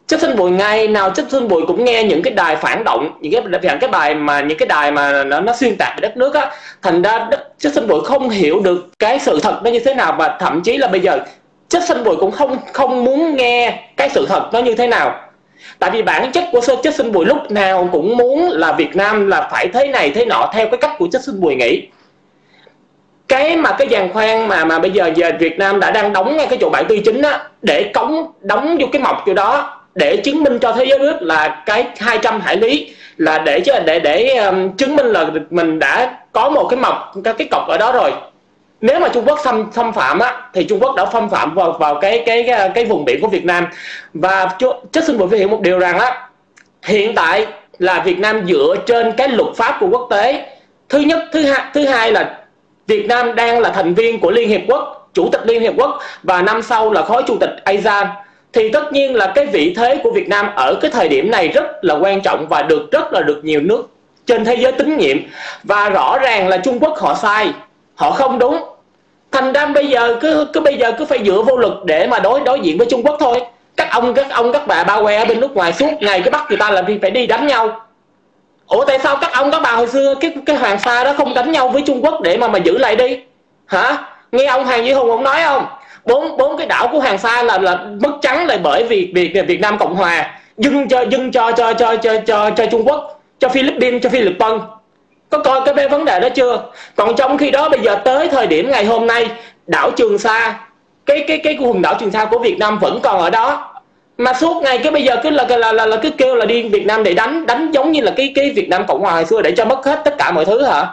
Justin Bùi ngày nào Justin Bùi cũng nghe những cái đài phản động, những cái đài mà nó xuyên tạc về đất nước á, thành ra Justin Bùi không hiểu được cái sự thật nó như thế nào, và thậm chí là bây giờ Justin Bùi cũng không muốn nghe cái sự thật nó như thế nào. Tại vì bản chất của Justin Bùi lúc nào cũng muốn là Việt Nam là phải thế này thế nọ theo cái cách của Justin Bùi nghĩ. Cái giàn khoan mà bây giờ Việt Nam đã đang đóng ngay cái chỗ bãi tư chính á, để đóng vô cái mọc chỗ đó để chứng minh cho thế giới biết là cái 200 hải lý là để chứng minh là mình đã có một cái mọc, cái cọc ở đó rồi. Nếu mà Trung Quốc xâm phạm á, thì Trung Quốc đã xâm phạm vào cái vùng biển của Việt Nam. Và Justin Bùi phải hiểu một điều rằng á, hiện tại là Việt Nam dựa trên cái luật pháp của quốc tế. Thứ nhất, thứ hai là Việt Nam đang là thành viên của Liên Hiệp Quốc, chủ tịch Liên Hiệp Quốc, và năm sau là phó chủ tịch ASEAN. Thì tất nhiên là cái vị thế của Việt Nam ở cái thời điểm này rất là quan trọng và rất là được nhiều nước trên thế giới tín nhiệm. Và rõ ràng là Trung Quốc họ sai, họ không đúng. Thành ra bây giờ cứ phải dựa vô lực để mà đối diện với Trung Quốc thôi. Các ông các bà bao que ở bên nước ngoài suốt ngày cứ bắt người ta là phải đi đánh nhau. Ủa tại sao các bà hồi xưa cái Hoàng Sa đó không đánh nhau với Trung Quốc để mà giữ lại đi? Hả? Nghe ông Hàn Duy Hùng ông nói không? Bốn cái đảo của Hoàng Sa là mất trắng lại bởi vì Việt Nam Cộng Hòa dâng cho Trung Quốc, cho Philippines, cho Philippines. Có coi cái vấn đề đó chưa? Còn trong khi đó bây giờ tới thời điểm ngày hôm nay, đảo Trường Sa, cái quần đảo Trường Sa của Việt Nam vẫn còn ở đó. Mà suốt ngày cái bây giờ cứ kêu là đi Việt Nam để đánh giống như là cái Việt Nam Cộng Hòa hồi xưa để cho mất hết tất cả mọi thứ hả?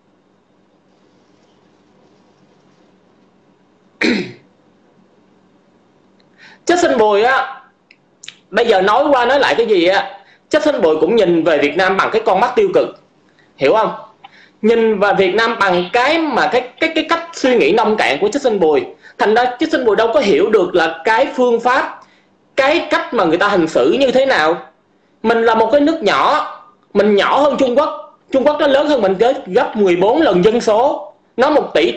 Justin Bùi á, bây giờ nói qua nói lại cái gì á, Justin Bùi cũng nhìn về Việt Nam bằng cái con mắt tiêu cực, hiểu không? Nhìn vào Việt Nam bằng cái cách suy nghĩ nông cạn của Justin Bùi. Thành ra Justin Bùi đâu có hiểu được là cái phương pháp, cái cách mà người ta hành xử như thế nào. Mình là một cái nước nhỏ, mình nhỏ hơn Trung Quốc. Trung Quốc nó lớn hơn mình gấp 14 lần dân số, nó 1 tỷ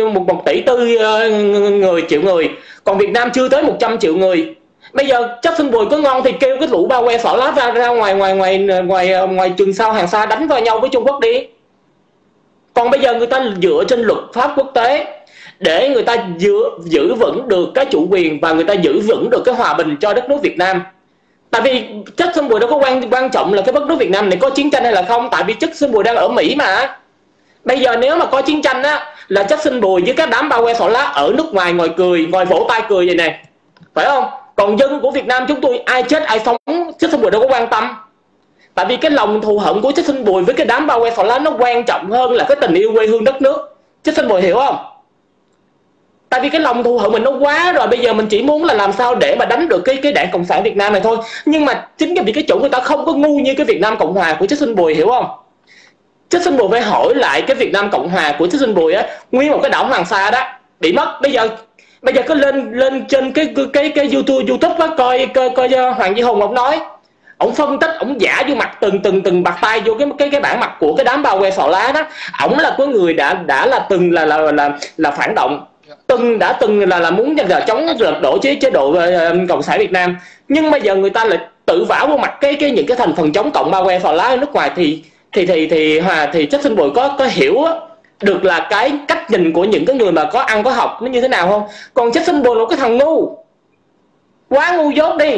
4 triệu người, còn Việt Nam chưa tới 100 triệu người. Bây giờ Justin Bùi có ngon thì kêu cái lũ bao que xỏ lá ra ngoài Trường Sa Hoàng Sa đánh vào nhau với Trung Quốc đi. Còn bây giờ người ta dựa trên luật pháp quốc tế để người ta giữ vững được cái chủ quyền và người ta giữ vững được cái hòa bình cho đất nước Việt Nam. Tại vì Justin Bùi đâu có quan trọng là cái đất nước Việt Nam này có chiến tranh hay là không, tại vì Justin Bùi đang ở Mỹ mà. Bây giờ nếu mà có chiến tranh á, là Justin Bùi với các đám bao que xỏ lá ở nước ngoài ngồi cười, ngồi vỗ tay cười vậy nè, phải không? Còn dân của Việt Nam chúng tôi ai chết ai sống Justin Bùi đâu có quan tâm. Tại vì cái lòng thù hận của Justin Bùi với cái đám bao que xỏ lá nó quan trọng hơn là cái tình yêu quê hương đất nước. Justin Bùi hiểu không? Tại vì cái lòng thù hận mình nó quá rồi, bây giờ mình chỉ muốn là làm sao để mà đánh được cái Đảng Cộng sản Việt Nam này thôi. Nhưng mà chính vì cái chỗ người ta không có ngu như cái Việt Nam Cộng Hòa của Justin Bùi, hiểu không? Justin Bùi phải hỏi lại cái Việt Nam Cộng Hòa của Justin Bùi á, nguyên một cái đảo Hoàng Sa đó bị mất. Bây giờ cứ lên trên cái YouTube đó, coi Hoàng Duy Hùng ông nói, ông phân tích, ông giả vô mặt từng bạc tay vô cái bản mặt của cái đám bao que xỏ lá đó. Ổng là cái người đã là từng là phản động, từng là muốn chống lật đổ chế độ Cộng sản Việt Nam. Nhưng bây giờ người ta lại tự vả vô mặt những cái thành phần chống cộng bao que xỏ lá ở nước ngoài thì Justin Bùi có hiểu được là cái cách nhìn của những cái người mà có ăn có học nó như thế nào không? Còn Justin Bùi là cái thằng ngu, quá ngu dốt đi.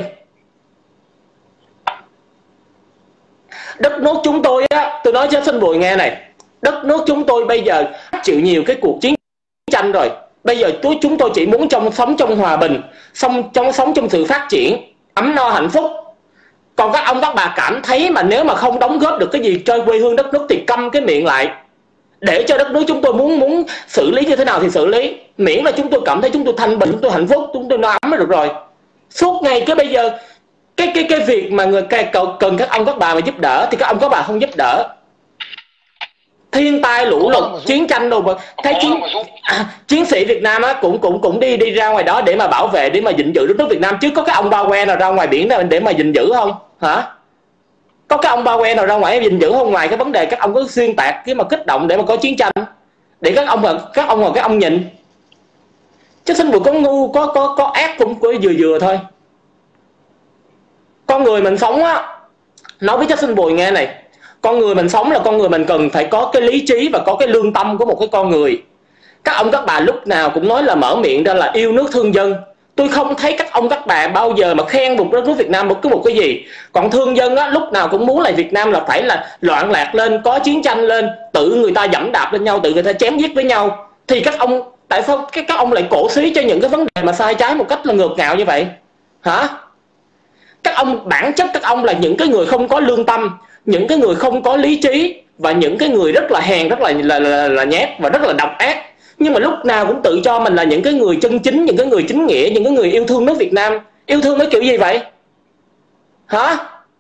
Đất nước chúng tôi á, tôi nói cho Justin Bùi nghe này, đất nước chúng tôi bây giờ chịu nhiều cái cuộc chiến tranh rồi. Bây giờ chúng tôi chỉ muốn sống trong hòa bình, sống trong sự phát triển, ấm no hạnh phúc. Còn các ông các bà cảm thấy mà nếu mà không đóng góp được cái gì cho quê hương đất nước thì câm cái miệng lại, để cho đất nước chúng tôi muốn xử lý như thế nào thì xử lý, miễn là chúng tôi cảm thấy chúng tôi thanh bình, chúng tôi hạnh phúc, chúng tôi no ấm là được rồi. Suốt ngày cái bây giờ cái việc mà người cần các ông các bà mà giúp đỡ thì các ông các bà không giúp đỡ. Thiên tai lũ lụt chiến tranh đồ mà thấy chiến sĩ Việt Nam á cũng đi ra ngoài đó để mà bảo vệ, để mà gìn giữ đất nước Việt Nam, chứ có cái ông bao que nào ra ngoài biển để mà gìn giữ không hả? Có cái ông bao que nào ra ngoài gìn giữ không, ngoài cái vấn đề các ông có xuyên tạc cái mà kích động để mà có chiến tranh để các ông nhịn. Chứ Justin Bùi có ngu có ác cũng vừa thôi. Con người mình sống á, nói với Justin Bùi nghe này, con người mình sống là con người mình cần phải có cái lý trí và có cái lương tâm của một cái con người. Các ông các bà lúc nào cũng nói là mở miệng ra là yêu nước thương dân. Tôi không thấy các ông các bà bao giờ mà khen một đất nước Việt Nam một cái gì. Còn thương dân á, lúc nào cũng muốn là Việt Nam là phải là loạn lạc lên, có chiến tranh lên, tự người ta dẫm đạp lên nhau, tự người ta chém giết với nhau. Thì các ông, tại sao các ông lại cổ suý cho những cái vấn đề mà sai trái một cách là ngược ngạo như vậy? Hả? Các ông, bản chất các ông là những cái người không có lương tâm, những cái người không có lý trí, và những cái người rất là hèn, rất là nhát và rất là độc ác. Nhưng mà lúc nào cũng tự cho mình là những cái người chân chính, những cái người chính nghĩa, những cái người yêu thương nước Việt Nam. Yêu thương nó kiểu gì vậy? Hả?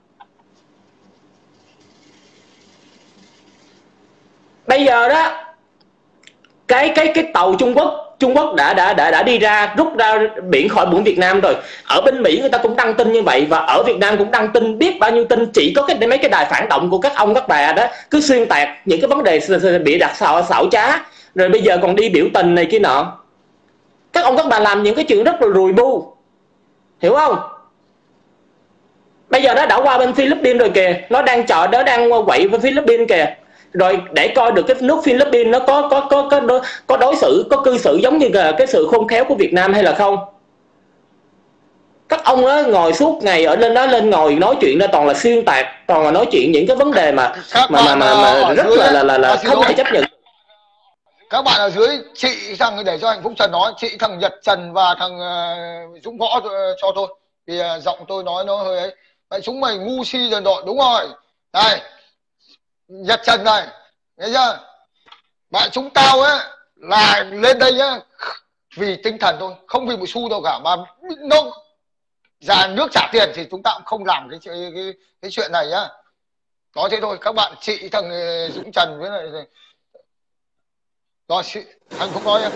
Bây giờ đó, cái tàu Trung Quốc đã đi ra, rút ra biển khỏi biển Việt Nam rồi. Ở bên Mỹ người ta cũng đăng tin như vậy, và ở Việt Nam cũng đăng tin biết bao nhiêu tin. Chỉ có mấy cái đài phản động của các ông các bà đó cứ xuyên tạc những cái vấn đề bị đặt xảo trá, rồi bây giờ còn đi biểu tình này kia nọ. Các ông các bà làm những cái chuyện rất là rùi bu, hiểu không? Bây giờ nó đã qua bên Philippines rồi kìa, nó đang quậy với Philippines kìa. Rồi để coi được cái nước Philippines nó có đối xử, có cư xử giống như cái sự khôn khéo của Việt Nam hay là không. Các ông á ngồi suốt ngày ở lên đó, lên ngồi nói chuyện đó toàn là xuyên tạc, toàn là nói chuyện những cái vấn đề mà rất là không thể chấp nhận. Các bạn ở dưới, chị thằng, để cho Hạnh Phúc Trần nói, chị thằng Nhật Trần và thằng Dũng Võ cho tôi, vì giọng tôi nói nó hơi ấy. Vậy chúng mày ngu si dần đội, đúng rồi. Đây, Nhật Trần này, nghe chưa? Bạn chúng tao á là lên đây á vì tinh thần thôi, không vì một xu đâu cả, mà nó ra nước trả tiền thì chúng ta cũng không làm cái chuyện này nhá. Nói thế thôi. Các bạn, chị thằng Dũng Trần với lại rồi anh không nói em.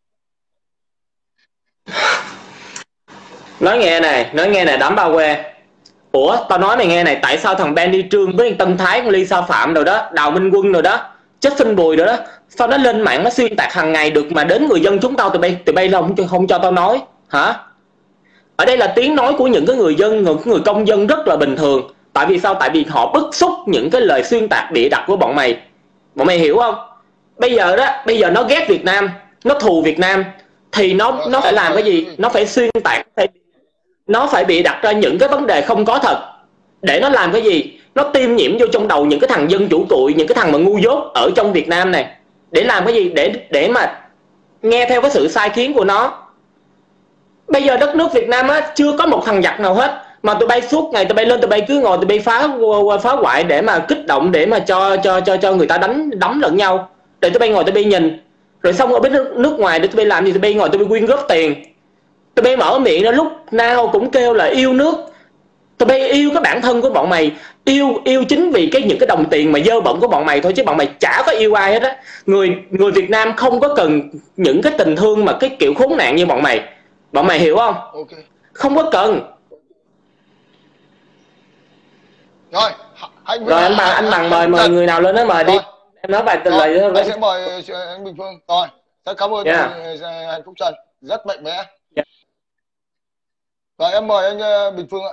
Nói nghe này đám bao que. Ủa tao nói mày nghe này, tại sao thằng Benny Trương với Tân Thái, con Ly Sa Phạm rồi đó, Đào Minh Quân rồi đó, Justin Bùi rồi đó, sao nó lên mạng nó xuyên tạc hàng ngày được mà đến người dân chúng tao tụi bay không cho tao nói hả? Ở đây là tiếng nói của những cái người dân, người công dân rất là bình thường. Tại vì sao? Tại vì họ bức xúc những cái lời xuyên tạc bịa đặt của bọn mày hiểu không? Bây giờ nó ghét Việt Nam, nó thù Việt Nam, thì nó phải làm cái gì? Nó phải xuyên tạc, nó phải bịa đặt ra những cái vấn đề không có thật. Để nó làm cái gì? Nó tiêm nhiễm vô trong đầu những cái thằng dân chủ tụi, những cái thằng mà ngu dốt ở trong Việt Nam này. Để làm cái gì? Để mà nghe theo cái sự sai khiến của nó. Bây giờ đất nước Việt Nam á, chưa có một thằng giặc nào hết, mà tụi bay suốt ngày tụi bay lên, tụi bay cứ ngồi tụi bay phá hoại để mà kích động, để mà cho người ta đấm lẫn nhau. Để tụi bay ngồi tụi bay nhìn. Rồi xong ở bên nước ngoài để tụi bay làm gì? Tụi bay ngồi tụi bay quyên góp tiền. Tụi bay mở miệng ra lúc nào cũng kêu là yêu nước. Tụi bay yêu cái bản thân của bọn mày, yêu chính vì những cái đồng tiền mà dơ bẩn của bọn mày thôi, chứ bọn mày chả có yêu ai hết á. Người Việt Nam không có cần những cái tình thương mà cái kiểu khốn nạn như bọn mày hiểu không? Okay. Không có cần. Rồi anh Bằng mời người nào lên đó mời đi. Em nói vài lời thôi. Anh sẽ mời anh Bình Phương. Rồi, rất cảm ơn anh Phúc Trần, rất mạnh mẽ. Rồi em mời anh Bình Phương ạ.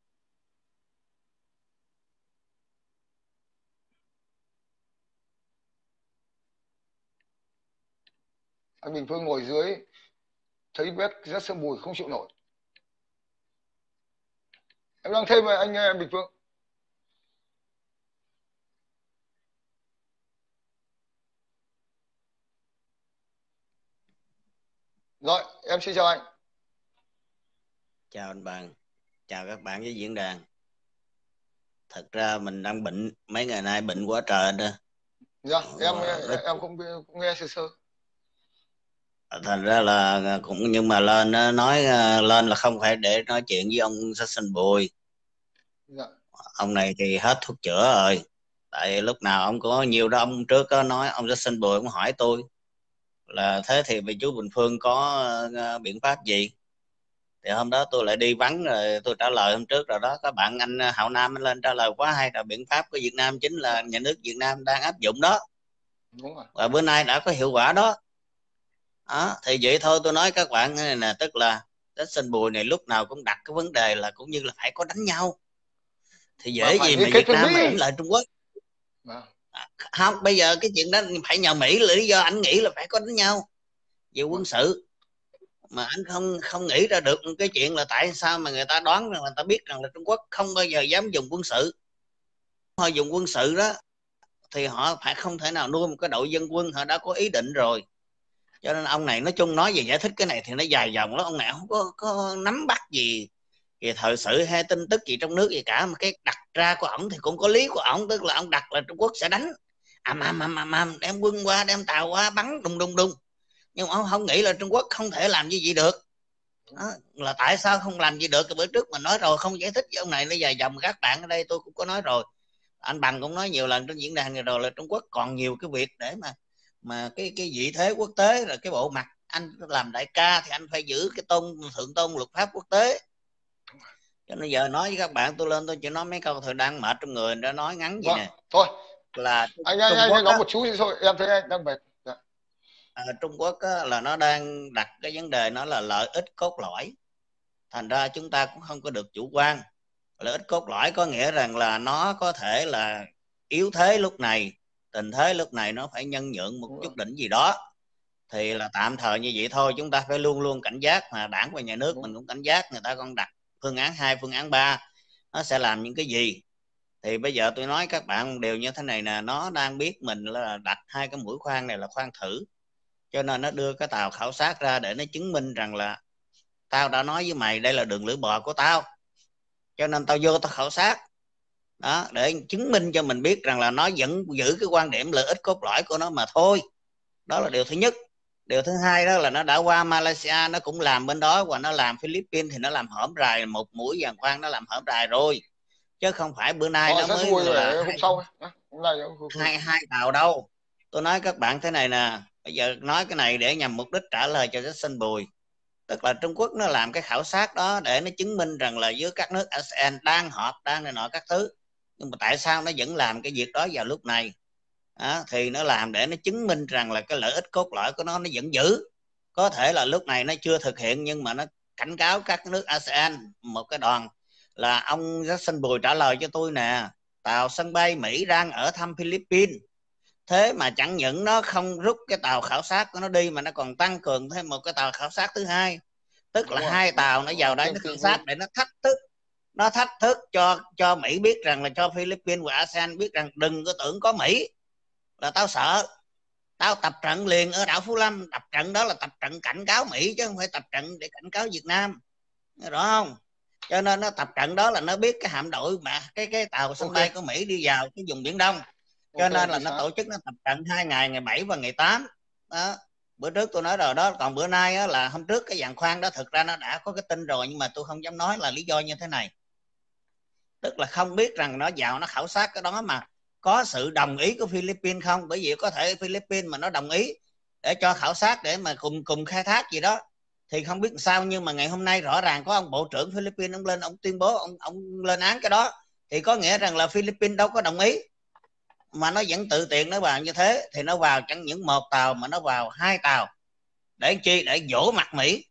Anh Bình Phương ngồi dưới thấy bếp rất sương mùi không chịu nổi. Em đang thêm anh Bình Phương. Rồi em xin chào anh. Chào anh Bằng, chào các bạn với diễn đàn. Thật ra mình đang bệnh, mấy ngày nay bệnh quá trời anh ơi. Dạ, em cũng nghe sơ sơ. Thành ra là cũng, nhưng mà lên nói lên là không phải để nói chuyện với ông Justin Bùi. Dạ. Ông này thì hết thuốc chữa rồi. Tại lúc nào ông có nhiều đó, ông trước có nói, ông Justin Bùi ông hỏi tôi là thế thì chú Bình Phương có biện pháp gì? Thì hôm đó tôi lại đi vắng rồi tôi trả lời hôm trước rồi đó. Các bạn anh Hạo Nam anh lên trả lời quá hay, là biện pháp của Việt Nam chính là nhà nước Việt Nam đang áp dụng đó. Đúng rồi. Và bữa nay đã có hiệu quả đó. Thì vậy thôi, tôi nói các bạn này nè, tức là Justin Bùi này lúc nào cũng đặt cái vấn đề là cũng như là phải có đánh nhau. thì dễ gì mà Việt Nam mà đánh lại Trung Quốc. Không, bây giờ cái chuyện đó phải nhờ Mỹ, là lý do anh nghĩ là phải có đánh nhau về quân sự, mà anh không nghĩ ra được cái chuyện là tại sao mà người ta đoán rằng, người ta biết rằng là Trung Quốc không bao giờ dám dùng quân sự. Họ dùng quân sự đó thì họ phải không thể nào nuôi một cái đội dân quân, họ đã có ý định rồi. Cho nên ông này nói chung nói về giải thích cái này thì nó dài dòng lắm, ông này không có nắm bắt gì về thời sự hay tin tức gì trong nước gì cả, mà cái đặt ra của ổng thì cũng có lý của ổng, tức là ông đặt là Trung Quốc sẽ đánh đem quân qua, đem tàu qua bắn đùng, nhưng ông không nghĩ là Trung Quốc không thể làm như vậy được. Đó, là tại sao không làm gì được? Cái bữa trước mình nói rồi, không giải thích với ông này nó dài dòng. Các bạn ở đây tôi cũng có nói rồi, anh Bằng cũng nói nhiều lần trên diễn đàn này rồi, là Trung Quốc còn nhiều cái việc để mà cái vị thế quốc tế, rồi cái bộ mặt anh làm đại ca thì anh phải giữ cái thượng tôn luật pháp quốc tế. Cho nên giờ nói với các bạn, tôi lên tôi chỉ nói mấy câu thời đang mệt trong người, đã nói ngắn gì nè. Thôi là anh nói một chút thôi, em thấy anh đang mệt. Trung Quốc á, là nó đang đặt cái vấn đề nó là lợi ích cốt lõi, thành ra chúng ta cũng không có được chủ quan. Lợi ích cốt lõi có nghĩa rằng là nó có thể là yếu thế lúc này, tình thế lúc này nó phải nhân nhượng một chút đỉnh gì đó, thì là tạm thời như vậy thôi. Chúng ta phải luôn luôn cảnh giác, mà đảng và nhà nước mình cũng cảnh giác, người ta còn đặt phương án 2, phương án 3 nó sẽ làm những cái gì. Thì bây giờ tôi nói các bạn đều như thế này nè, nó đang biết mình là đặt 2 cái mũi khoan này là khoan thử, cho nên nó đưa cái tàu khảo sát ra để nó chứng minh rằng là tao đã nói với mày đây là đường lưỡi bò của tao, cho nên tao vô tao khảo sát đó, để chứng minh cho mình biết rằng là nó vẫn giữ cái quan điểm lợi ích cốt lõi của nó mà thôi. Đó là điều thứ nhất. Điều thứ hai đó là nó đã qua Malaysia, nó cũng làm bên đó, và nó làm Philippines thì nó làm hõm rài, một mũi giàn khoan nó làm hõm rài rồi, chứ không phải bữa nay nó mới là hai tàu đâu. Tôi nói các bạn thế này nè, bây giờ nói cái này để nhằm mục đích trả lời cho Jackson Bùi, tức là Trung Quốc nó làm cái khảo sát đó để nó chứng minh rằng là với các nước ASEAN đang họp, đang này nọ các thứ, nhưng mà tại sao nó vẫn làm cái việc đó vào lúc này? Thì nó làm để nó chứng minh rằng là cái lợi ích cốt lõi của nó vẫn giữ. Có thể là lúc này nó chưa thực hiện, nhưng mà nó cảnh cáo các nước ASEAN một cái đoàn là ông Jackson Bùi trả lời cho tôi nè, tàu sân bay Mỹ đang ở thăm Philippines, thế mà chẳng những nó không rút cái tàu khảo sát của nó đi, mà nó còn tăng cường thêm một cái tàu khảo sát thứ hai, tức là 2 tàu nó vào đấy nó khảo sát để nó thách thức cho Mỹ biết rằng là, cho Philippines và ASEAN biết rằng đừng có tưởng có Mỹ là tao sợ, tao tập trận liền ở đảo Phú Lâm. Tập trận đó là tập trận cảnh cáo Mỹ chứ không phải tập trận để cảnh cáo Việt Nam, rõ không? Cho nên nó tập trận đó là nó biết cái hạm đội mà cái tàu sân bay của Mỹ đi vào cái vùng Biển Đông, cho nên là nó tổ chức nó tập trận 2 ngày, ngày 7 và ngày 8 đó. Bữa trước tôi nói rồi đó. Còn bữa nay á, là hôm trước cái giàn khoan đó thực ra nó đã có cái tin rồi, nhưng mà tôi không dám nói là lý do như thế này, tức là không biết rằng nó vào nó khảo sát cái đó mà có sự đồng ý của Philippines không. Bởi vì có thể Philippines mà nó đồng ý để cho khảo sát để mà cùng khai thác gì đó thì không biết sao, nhưng mà ngày hôm nay rõ ràng có ông bộ trưởng Philippines ông lên ông tuyên bố, ông lên án cái đó, thì có nghĩa rằng là Philippines đâu có đồng ý, mà nó vẫn tự tiện nó vào như thế. Thì nó vào chẳng những 1 tàu mà nó vào 2 tàu để chi? Để vỗ mặt Mỹ,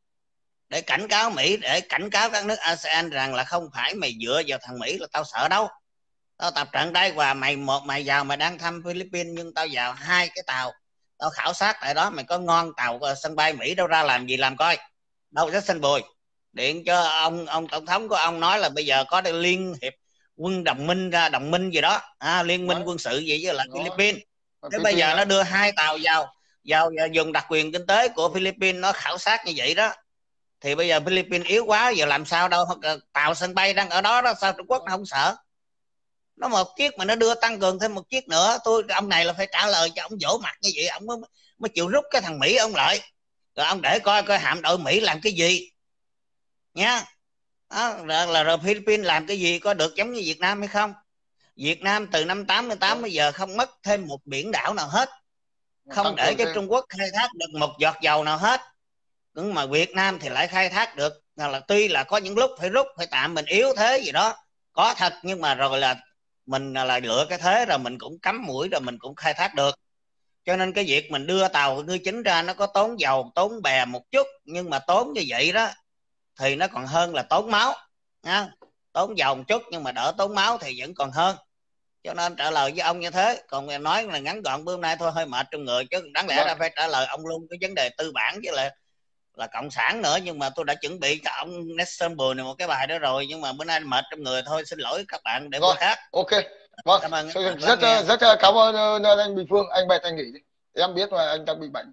để cảnh cáo Mỹ, để cảnh cáo các nước ASEAN rằng là không phải mày dựa vào thằng Mỹ là tao sợ đâu, tao tập trận đây và mày vào mày đang thăm Philippines, nhưng tao vào 2 cái tàu tao khảo sát tại đó, mày có ngon tàu sân bay Mỹ đâu ra làm gì làm coi. Đâu Jackson Bùi điện cho ông tổng thống của ông nói là bây giờ có liên hiệp quân đồng minh gì đó, liên minh quân sự gì với là Philippines. Thế bây giờ nó đưa 2 tàu vào vùng đặc quyền kinh tế của Philippines, nó khảo sát như vậy đó, thì bây giờ Philippines yếu quá, giờ làm sao đâu, tàu sân bay đang ở đó sao Trung Quốc nó không sợ? Nó 1 chiếc mà nó đưa tăng cường thêm 1 chiếc nữa, ông này là phải trả lời cho ông vỗ mặt như vậy, ông mới chịu rút cái thằng Mỹ ông lại, rồi ông để coi hạm đội Mỹ làm cái gì nha. Đó, là Philippines làm cái gì có được giống như Việt Nam hay không? Việt Nam từ năm 88 bây giờ không mất thêm một biển đảo nào hết, không để cho Trung Quốc khai thác được một giọt dầu nào hết. Nhưng mà Việt Nam thì lại khai thác được, là tuy là có những lúc phải rút, phải tạm mình yếu thế gì đó, có thật, nhưng mà rồi là mình là lựa cái thế rồi mình cũng cắm mũi rồi mình cũng khai thác được. Cho nên cái việc mình đưa tàu ngư chính ra nó có tốn dầu tốn bè một chút, nhưng mà tốn như vậy đó thì nó còn hơn là tốn máu. tốn dầu một chút nhưng mà đỡ tốn máu thì vẫn còn hơn. Cho nên trả lời với ông như thế. Còn nói là ngắn gọn bữa hôm nay thôi hơi mệt trong người, chứ đáng lẽ ra phải trả lời ông luôn cái vấn đề tư bản với là cộng sản nữa. Nhưng mà tôi đã chuẩn bị cho ông Nelson Bùi này một cái bài đó rồi, nhưng mà bữa nay mệt trong người thôi, xin lỗi các bạn để bữa khác. Ok, vâng, cảm ơn, rất cảm ơn anh Bình Phương. Anh mệt anh nghỉ đi, em biết là anh đang bị bệnh.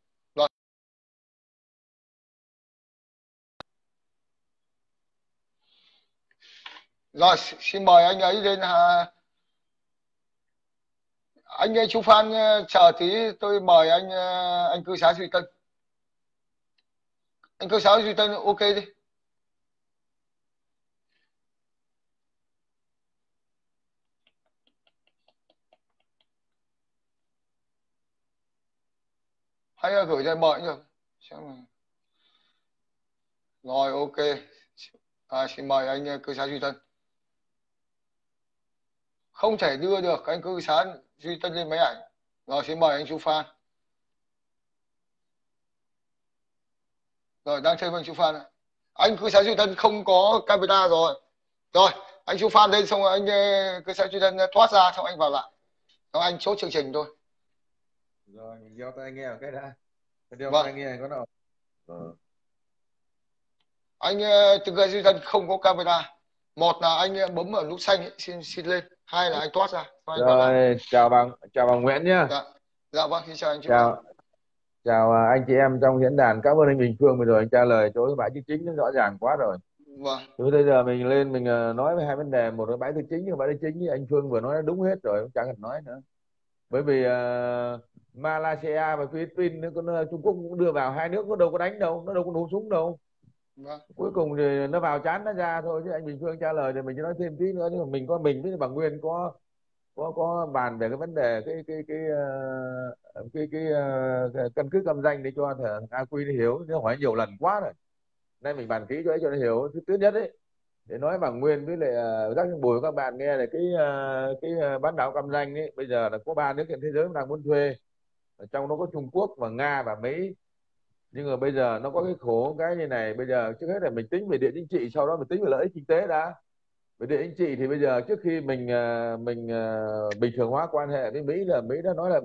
Rồi xin mời anh ấy lên. Anh ơi, chú Phan chờ tí, tôi mời anh cư xá Duy Tân. Anh cư xá Duy Tân ok đi. Hay là gửi ra mời nhỉ? Rồi ok. Xin mời anh cư xá Duy Tân. Không thể đưa được anh cư xá Duy Tân lên máy ảnh. Rồi xin mời anh chú Phan. Rồi đang chơi với anh chú Phan. Anh cư xá Duy Tân không có camera rồi. Rồi anh chú Phan lên xong rồi anh cư xá Duy Tân thoát ra xong anh vào lại. Xong anh chốt chương trình thôi. Rồi mình gieo tai nghe một cái đã. Đeo Vâng. tai nghe có nào. Anh cư xá Duy Tân không có camera. Một là anh bấm ở nút xanh ấy, xin lên. Hai là anh thoát ra. Rồi chào bà Nguyễn nhá. Dạ vâng, xin chào anh chú. Chào anh chị em trong diễn đàn. Cảm ơn anh Bình Phương vừa rồi anh trả lời chỗ bãi thứ chính rõ ràng quá rồi. Vâng. Từ bây giờ mình lên mình nói về hai vấn đề, một là bãi thứ chính, bãi thứ chính anh Phương vừa nói đúng hết rồi, không chẳng cần nói nữa. Bởi vì Malaysia và Philippines Trung Quốc cũng đưa vào, hai nước nó đâu có đánh đâu, nó đâu có nổ súng đâu. Vâng. Cuối cùng thì nó vào chán nó ra thôi, chứ anh Bình Phương trả lời thì mình chỉ nói thêm tí nữa. Nhưng mà mình với bà Nguyên có bàn về cái vấn đề cái căn cước công danh để cho thằng A Quy nó hiểu, nó hỏi nhiều lần quá rồi. Nay mình bàn kỹ cho ấy cho nó hiểu. Thứ nhất ấy, để nói bà Nguyên với lại các buổi các bạn nghe là cái bán đảo công danh ấy, bây giờ là có 3 nước trên thế giới đang muốn thuê, ở trong đó có Trung Quốc và Nga và Mỹ. Nhưng mà bây giờ nó có cái khổ cái như này, bây giờ trước hết là mình tính về địa chính trị, sau đó mình tính về lợi ích kinh tế đã. Về địa chính trị thì bây giờ trước khi mình bình thường hóa quan hệ với Mỹ, là Mỹ đã nói là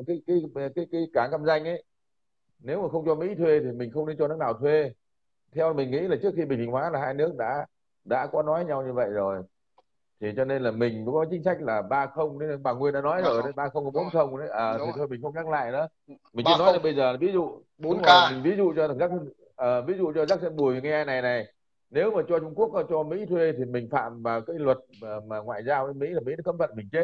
cái cảng công danh ấy, nếu mà không cho Mỹ thuê thì mình không nên cho nước nào thuê. Theo mình nghĩ là trước khi bình thường hóa là hai nước đã có nói nhau như vậy rồi. Thì cho nên là mình cũng có chính sách là 30, nên bà Nguyên đã nói rồi đấy, 30 và 40 đấy. Thì thôi mình không nhắc lại nữa. Mình chỉ nói là bây giờ ví dụ 4K. Mình ví dụ cho thằng ví dụ cho Jackson Bùi nghe này. Nếu mà cho Trung Quốc cho Mỹ thuê thì mình phạm vào cái luật mà ngoại giao với Mỹ, là Mỹ nó cấm vận mình chết.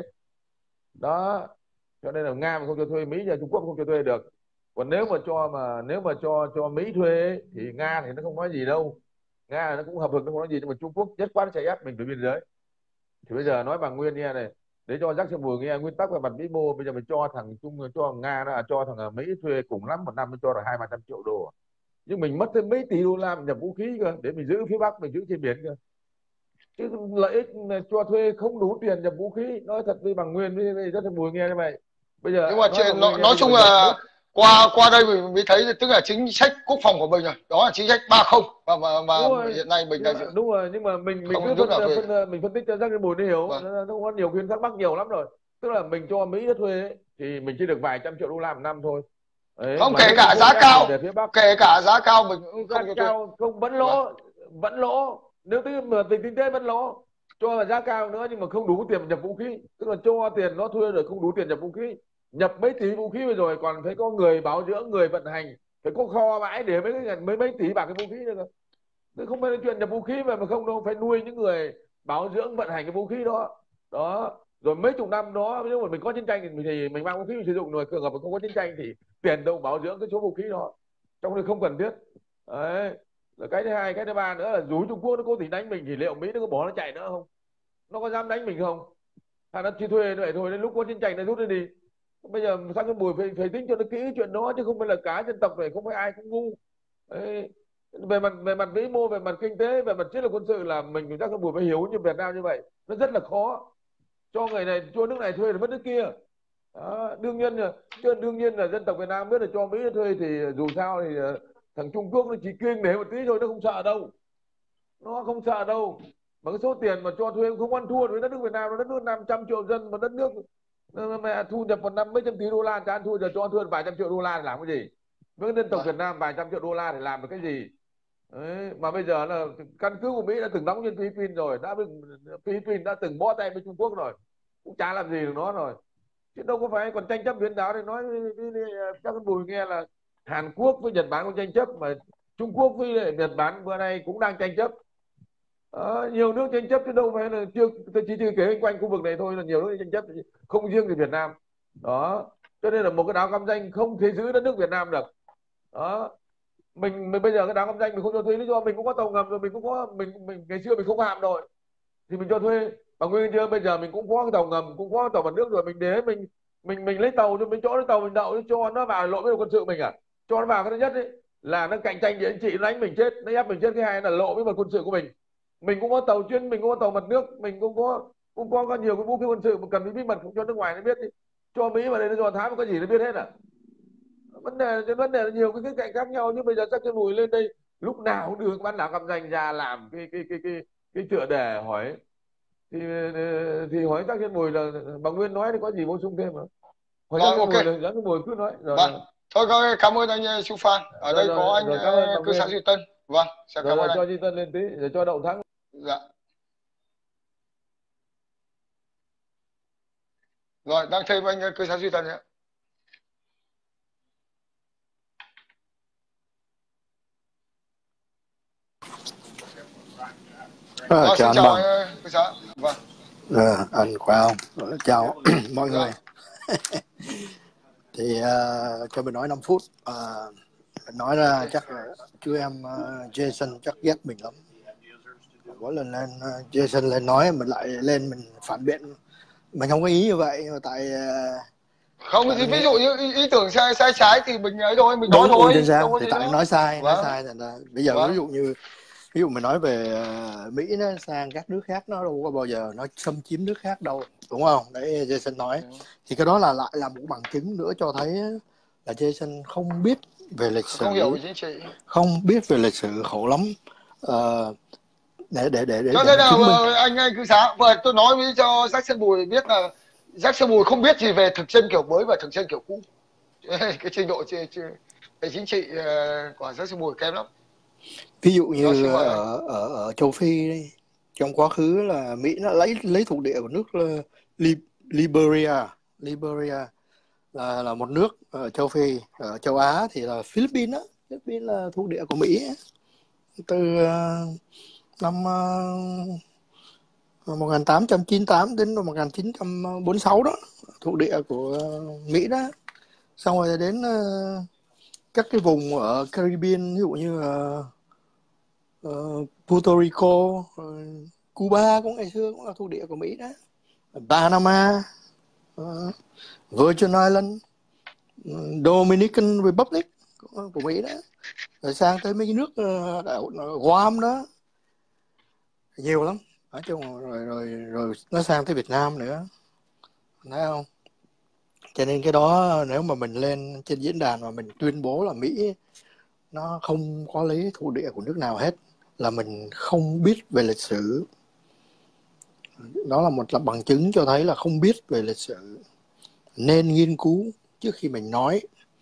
Đó. Cho nên là Nga mà không cho thuê Mỹ thì Trung Quốc không cho thuê được. Còn nếu mà cho Mỹ thuê thì Nga thì nó không nói gì đâu. Nga nó cũng hợp lực, nó không nói gì, nhưng mà Trung Quốc nhất quán chạy ép mình về biên giới. Thì bây giờ nói bà Nguyên nghe này, để cho Jackson Bùi nghe nguyên tắc về mặt vĩ mô, bây giờ mình cho thằng Nga đó, cho thằng Mỹ thuê cùng lắm một năm mình cho là 200-300 triệu đô. Nhưng mình mất thêm mấy tỷ đô la mình nhập vũ khí cơ, để mình giữ phía Bắc, mình giữ trên biển cơ. Chứ lợi ích cho thuê không đủ tiền nhập vũ khí. Nói thật với bà Nguyên với Jackson Bùi nghe như vậy. Bây giờ nhưng mà nói chung là qua đây mình mới thấy tức là chính sách quốc phòng của mình rồi, đó là chính sách 30 mà hiện nay mình đang đúng rồi. Nhưng mà mình phân tích cho Jackson Bùi nó hiểu. Nó có nhiều khuyên thắc mắc nhiều lắm rồi. Tức là mình cho Mỹ thuê ấy, thì mình chỉ được vài trăm triệu đô la một năm thôi. Đấy, không kể cả giá cao, kể cả giá cao mình cũng không cho cao, không vẫn lỗ. Nếu tình kinh tế vẫn lỗ, cho là giá cao nữa nhưng mà không đủ tiền nhập vũ khí. Tức là cho tiền nó thuê rồi không đủ tiền nhập vũ khí. Nhập mấy tỷ vũ khí vừa rồi còn phải có người bảo dưỡng, người vận hành, phải có kho bãi để mấy tỷ bạc cái vũ khí nữa. Chứ không phải là chuyện nhập vũ khí mà không đâu, phải nuôi những người bảo dưỡng vận hành cái vũ khí đó. Đó. Rồi mấy chục năm đó, nếu mà mình có chiến tranh thì mình mang vũ khí mình sử dụng, rồi trường hợp mà không có chiến tranh thì tiền đâu bảo dưỡng cái số vũ khí đó, trong này không cần thiết. Đấy. Rồi cái thứ hai, cái thứ ba nữa là dù Trung Quốc nó cố tình đánh mình thì liệu Mỹ nó có bỏ nó chạy nữa không? Nó có dám đánh mình không? Hay nó chỉ thuê vậy thôi, đến lúc có chiến tranh nó rút nó đi. Bây giờ Jackson Bùi phải tính cho nó kỹ chuyện đó, chứ không phải là cả dân tộc này không phải ai cũng ngu. Đấy. Về mặt vĩ mô, về mặt kinh tế, về mặt chiến lược quân sự là mình Jackson Bùi phải hiểu như Việt Nam như vậy, nó rất là khó. Cho người này, cho nước này thuê thì mất nước kia. Đó, đương nhiên là dân tộc Việt Nam biết là cho Mỹ thuê thì dù sao thì thằng Trung Quốc nó chỉ kiêng để một tí thôi, nó không sợ đâu. mà cái số tiền mà cho thuê không ăn thua với đất nước Việt Nam. Đất nước 500 triệu dân, một đất nước mẹ thu nhập một năm mấy trăm tỷ đô la, chả ăn thua, giờ cho thuê vài trăm triệu đô la để làm cái gì? Với dân tộc Việt Nam vài trăm triệu đô la để làm được cái gì? Đấy, mà bây giờ là căn cứ của Mỹ đã từng đóng trên Philippines rồi, Philippines đã từng bó tay với Trung Quốc rồi, cũng chả làm gì được nó rồi, chứ đâu có phải còn tranh chấp biển đảo. Thì nói các con Bùi nghe là Hàn Quốc với Nhật Bản có tranh chấp, mà Trung Quốc với Nhật Bản bữa nay cũng đang tranh chấp. Nhiều nước tranh chấp chứ đâu phải là tôi chỉ kể quanh khu vực này thôi là nhiều nước tranh chấp, không riêng gì Việt Nam. Đó, cho nên là một cái đảo Cam Ranh không thể giữ đất nước Việt Nam được. Đó, mình bây giờ cái đảo Cam Ranh mình không cho thuê, lý do mình cũng có tàu ngầm rồi, mình cũng có mình ngày xưa mình không có hạm đội thì mình cho thuê. Và nguyên chưa bây giờ mình cũng có cái tàu ngầm, cũng có tàu mặt nước rồi, mình để mình lấy tàu cho mình chỗ lấy tàu mình đậu, cho nó vào lộ với quân sự mình cho nó vào. Cái thứ nhất ấy, là nó cạnh tranh địa chính trị, nó đánh mình chết, nó ép mình chết. Cái hai là lộ với quân sự của mình cũng có tàu chuyên, mình cũng có tàu mặt nước, mình cũng có nhiều cái vũ khí quân sự mà cần bí mật không cho nước ngoài nó biết đi. Cho Mỹ vào đây nó dò thám có gì nó biết hết vấn đề là nhiều cái cạnh khác nhau. Nhưng bây giờ chắc cái Bùi lên đây lúc nào cũng đưa bán đảo Cam Ranh ra làm cái tựa đề hỏi thì hỏi chắc cái Bùi là bà Nguyên nói thì có gì bổ sung thêm mà. Hỏi chắc cái Bùi là cái Bùi cứ nói rồi. Thôi cảm ơn anh Chu Phan. Ở đây có anh cư xã Duy Tân. Vâng, sẽ cảm ơn anh. Cho Duy Tân lên tí rồi cho Đậu Thắng. Dạ. Rồi, đang thêm anh cư xã Duy Tân nhé. Chào anh Bằng. Cư xã. Vâng. Anh khỏe không? Chào mọi người. Thì cho mình nói 5 phút. Nói ra chắc là chú em Jason chắc ghét mình lắm. Mỗi lần lên Jason lên nói mình lại lên mình phản biện, mình không có ý như vậy. Tại không thì ví dụ như ý tưởng sai trái thì mình ấy thôi, mình nói thôi. Thì tại nói sai thành ra bây giờ ví dụ mình nói về Mỹ nó sang các nước khác, nó đâu có bao giờ nó xâm chiếm nước khác đâu, đúng không? Đấy Jason nói. Thì cái đó là lại là một bằng chứng nữa cho thấy là Jason không biết về lịch sử, không biết về lịch sử khổ lắm. Để cho nên là anh cứ sáng tôi nói với cho Jackson Bùi biết là Jackson Bùi không biết gì về thực dân kiểu mới và thực dân kiểu cũ. Cái trình độ về chính trị của Jackson Bùi kém lắm. Ví dụ như ở châu Phi đây, trong quá khứ là Mỹ nó lấy thuộc địa của nước Liberia là một nước ở châu Phi. Ở châu Á thì là Philippines là thuộc địa của Mỹ từ năm 1898 đến 1946 đó, thuộc địa của Mỹ đó. Xong rồi đến các cái vùng ở Caribbean, ví dụ như Puerto Rico, Cuba cũng ngày xưa cũng là thuộc địa của Mỹ đó. Panama, Virgin Island, Dominican Republic của Mỹ đó. Rồi sang tới mấy cái nước Guam đó, nhiều lắm. Nói chung rồi nó sang tới Việt Nam nữa, thấy không? Cho nên cái đó nếu mà mình lên trên diễn đàn mà mình tuyên bố là Mỹ nó không có lấy thuộc địa của nước nào hết, là mình không biết về lịch sử. Đó là một bằng chứng cho thấy là không biết về lịch sử. Nên nghiên cứu trước khi mình nói.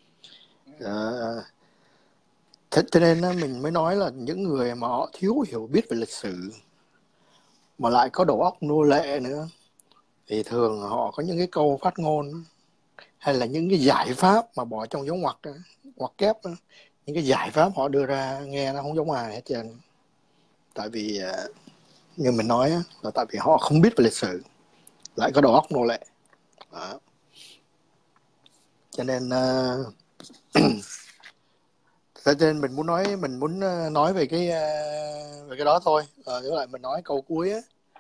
Thế nên mình mới nói là những người mà họ thiếu hiểu biết về lịch sử mà lại có đầu óc nô lệ nữa thì thường họ có những cái câu phát ngôn hay là những cái giải pháp mà bỏ trong dấu ngoặc kép, những cái giải pháp họ đưa ra nghe nó không giống ai hết trơn. Tại vì như mình nói là tại vì họ không biết về lịch sử, lại có đầu óc nô lệ. Đó. Cho nên mình muốn nói về cái đó thôi. Với lại mình nói câu cuối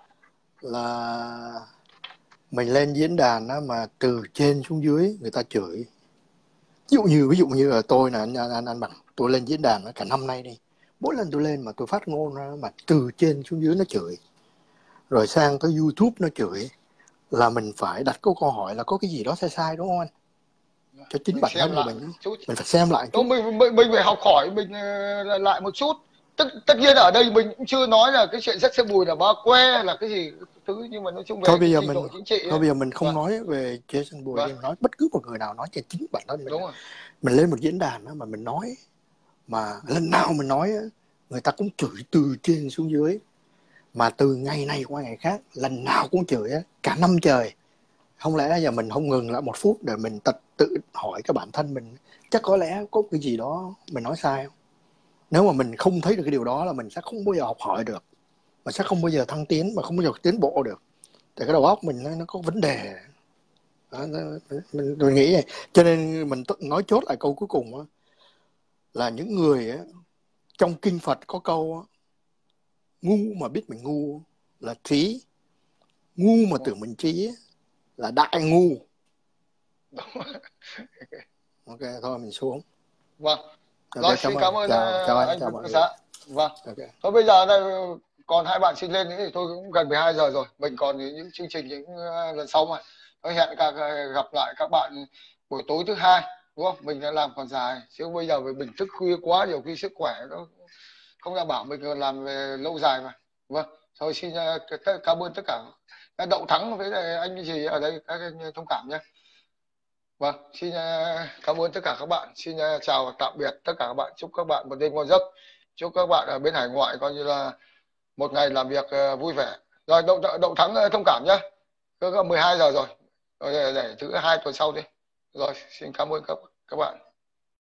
là mình lên diễn đàn mà từ trên xuống dưới người ta chửi. Ví dụ như là tôi là anh Bằng, tôi lên diễn đàn cả năm nay đi, mỗi lần tôi lên mà tôi phát ngôn ra mà từ trên xuống dưới nó chửi, rồi sang tới YouTube nó chửi, là mình phải đặt câu hỏi là có cái gì đó sai đúng không anh? Cho chính bản thân của mình phải xem lại chút. Mình phải học hỏi mình lại một chút. tất nhiên ở đây mình cũng chưa nói là cái chuyện rất xe bùi là ba que là cái gì thứ, nhưng mà nói chung về thôi bây giờ trình mình độ chính trị thôi bây giờ mình không vâng. nói về Jason Bùi, Vâng. mình nói bất cứ một người nào nói cho chính bản thân mình. Đúng rồi. Mình lên một diễn đàn đó mà mình nói, mà lần nào mình nói người ta cũng chửi từ trên xuống dưới, mà từ ngày này qua ngày khác lần nào cũng chửi cả năm trời. Không lẽ giờ mình không ngừng lại một phút để mình tự hỏi cái bản thân mình, chắc có lẽ có cái gì đó mình nói sai không? Nếu mà mình không thấy được cái điều đó là mình sẽ không bao giờ học hỏi được, mà sẽ không bao giờ thăng tiến, mà không bao giờ tiến bộ được. Thì cái đầu óc mình nó có vấn đề. Đó, mình nghĩ vậy. Cho nên mình nói chốt lại câu cuối cùng là những người trong kinh Phật có câu ngu mà biết mình ngu là trí, ngu mà tưởng mình trí là đại ngu. Ok, thôi mình xuống. Vâng. Okay, Rồi, xin cảm ơn chào anh chào Phương Xã. Vâng. Okay. Thôi bây giờ đây còn hai bạn xin lên nữa thì tôi cũng gần 12 giờ rồi. Mình còn những chương trình những lần sau mà. Tôi hẹn gặp lại các bạn buổi tối thứ hai, đúng không? Mình đã làm còn dài, chứ bây giờ mình thức khuya quá, nhiều khi sức khỏe nó không đảm bảo, mình còn làm về lâu dài mà. Vâng. Thôi xin cảm ơn tất cả Đậu Thắng với anh gì ở đây, các anh thông cảm nhé. Vâng, xin cảm ơn tất cả các bạn. Xin chào và tạm biệt tất cả các bạn. Chúc các bạn một đêm ngon giấc. Chúc các bạn ở bên hải ngoại coi như là một ngày làm việc vui vẻ. Rồi Đậu Thắng thông cảm nhé. Cứ 12 giờ rồi. Rồi để thứ hai tuần sau đi. Rồi, xin cảm ơn các bạn.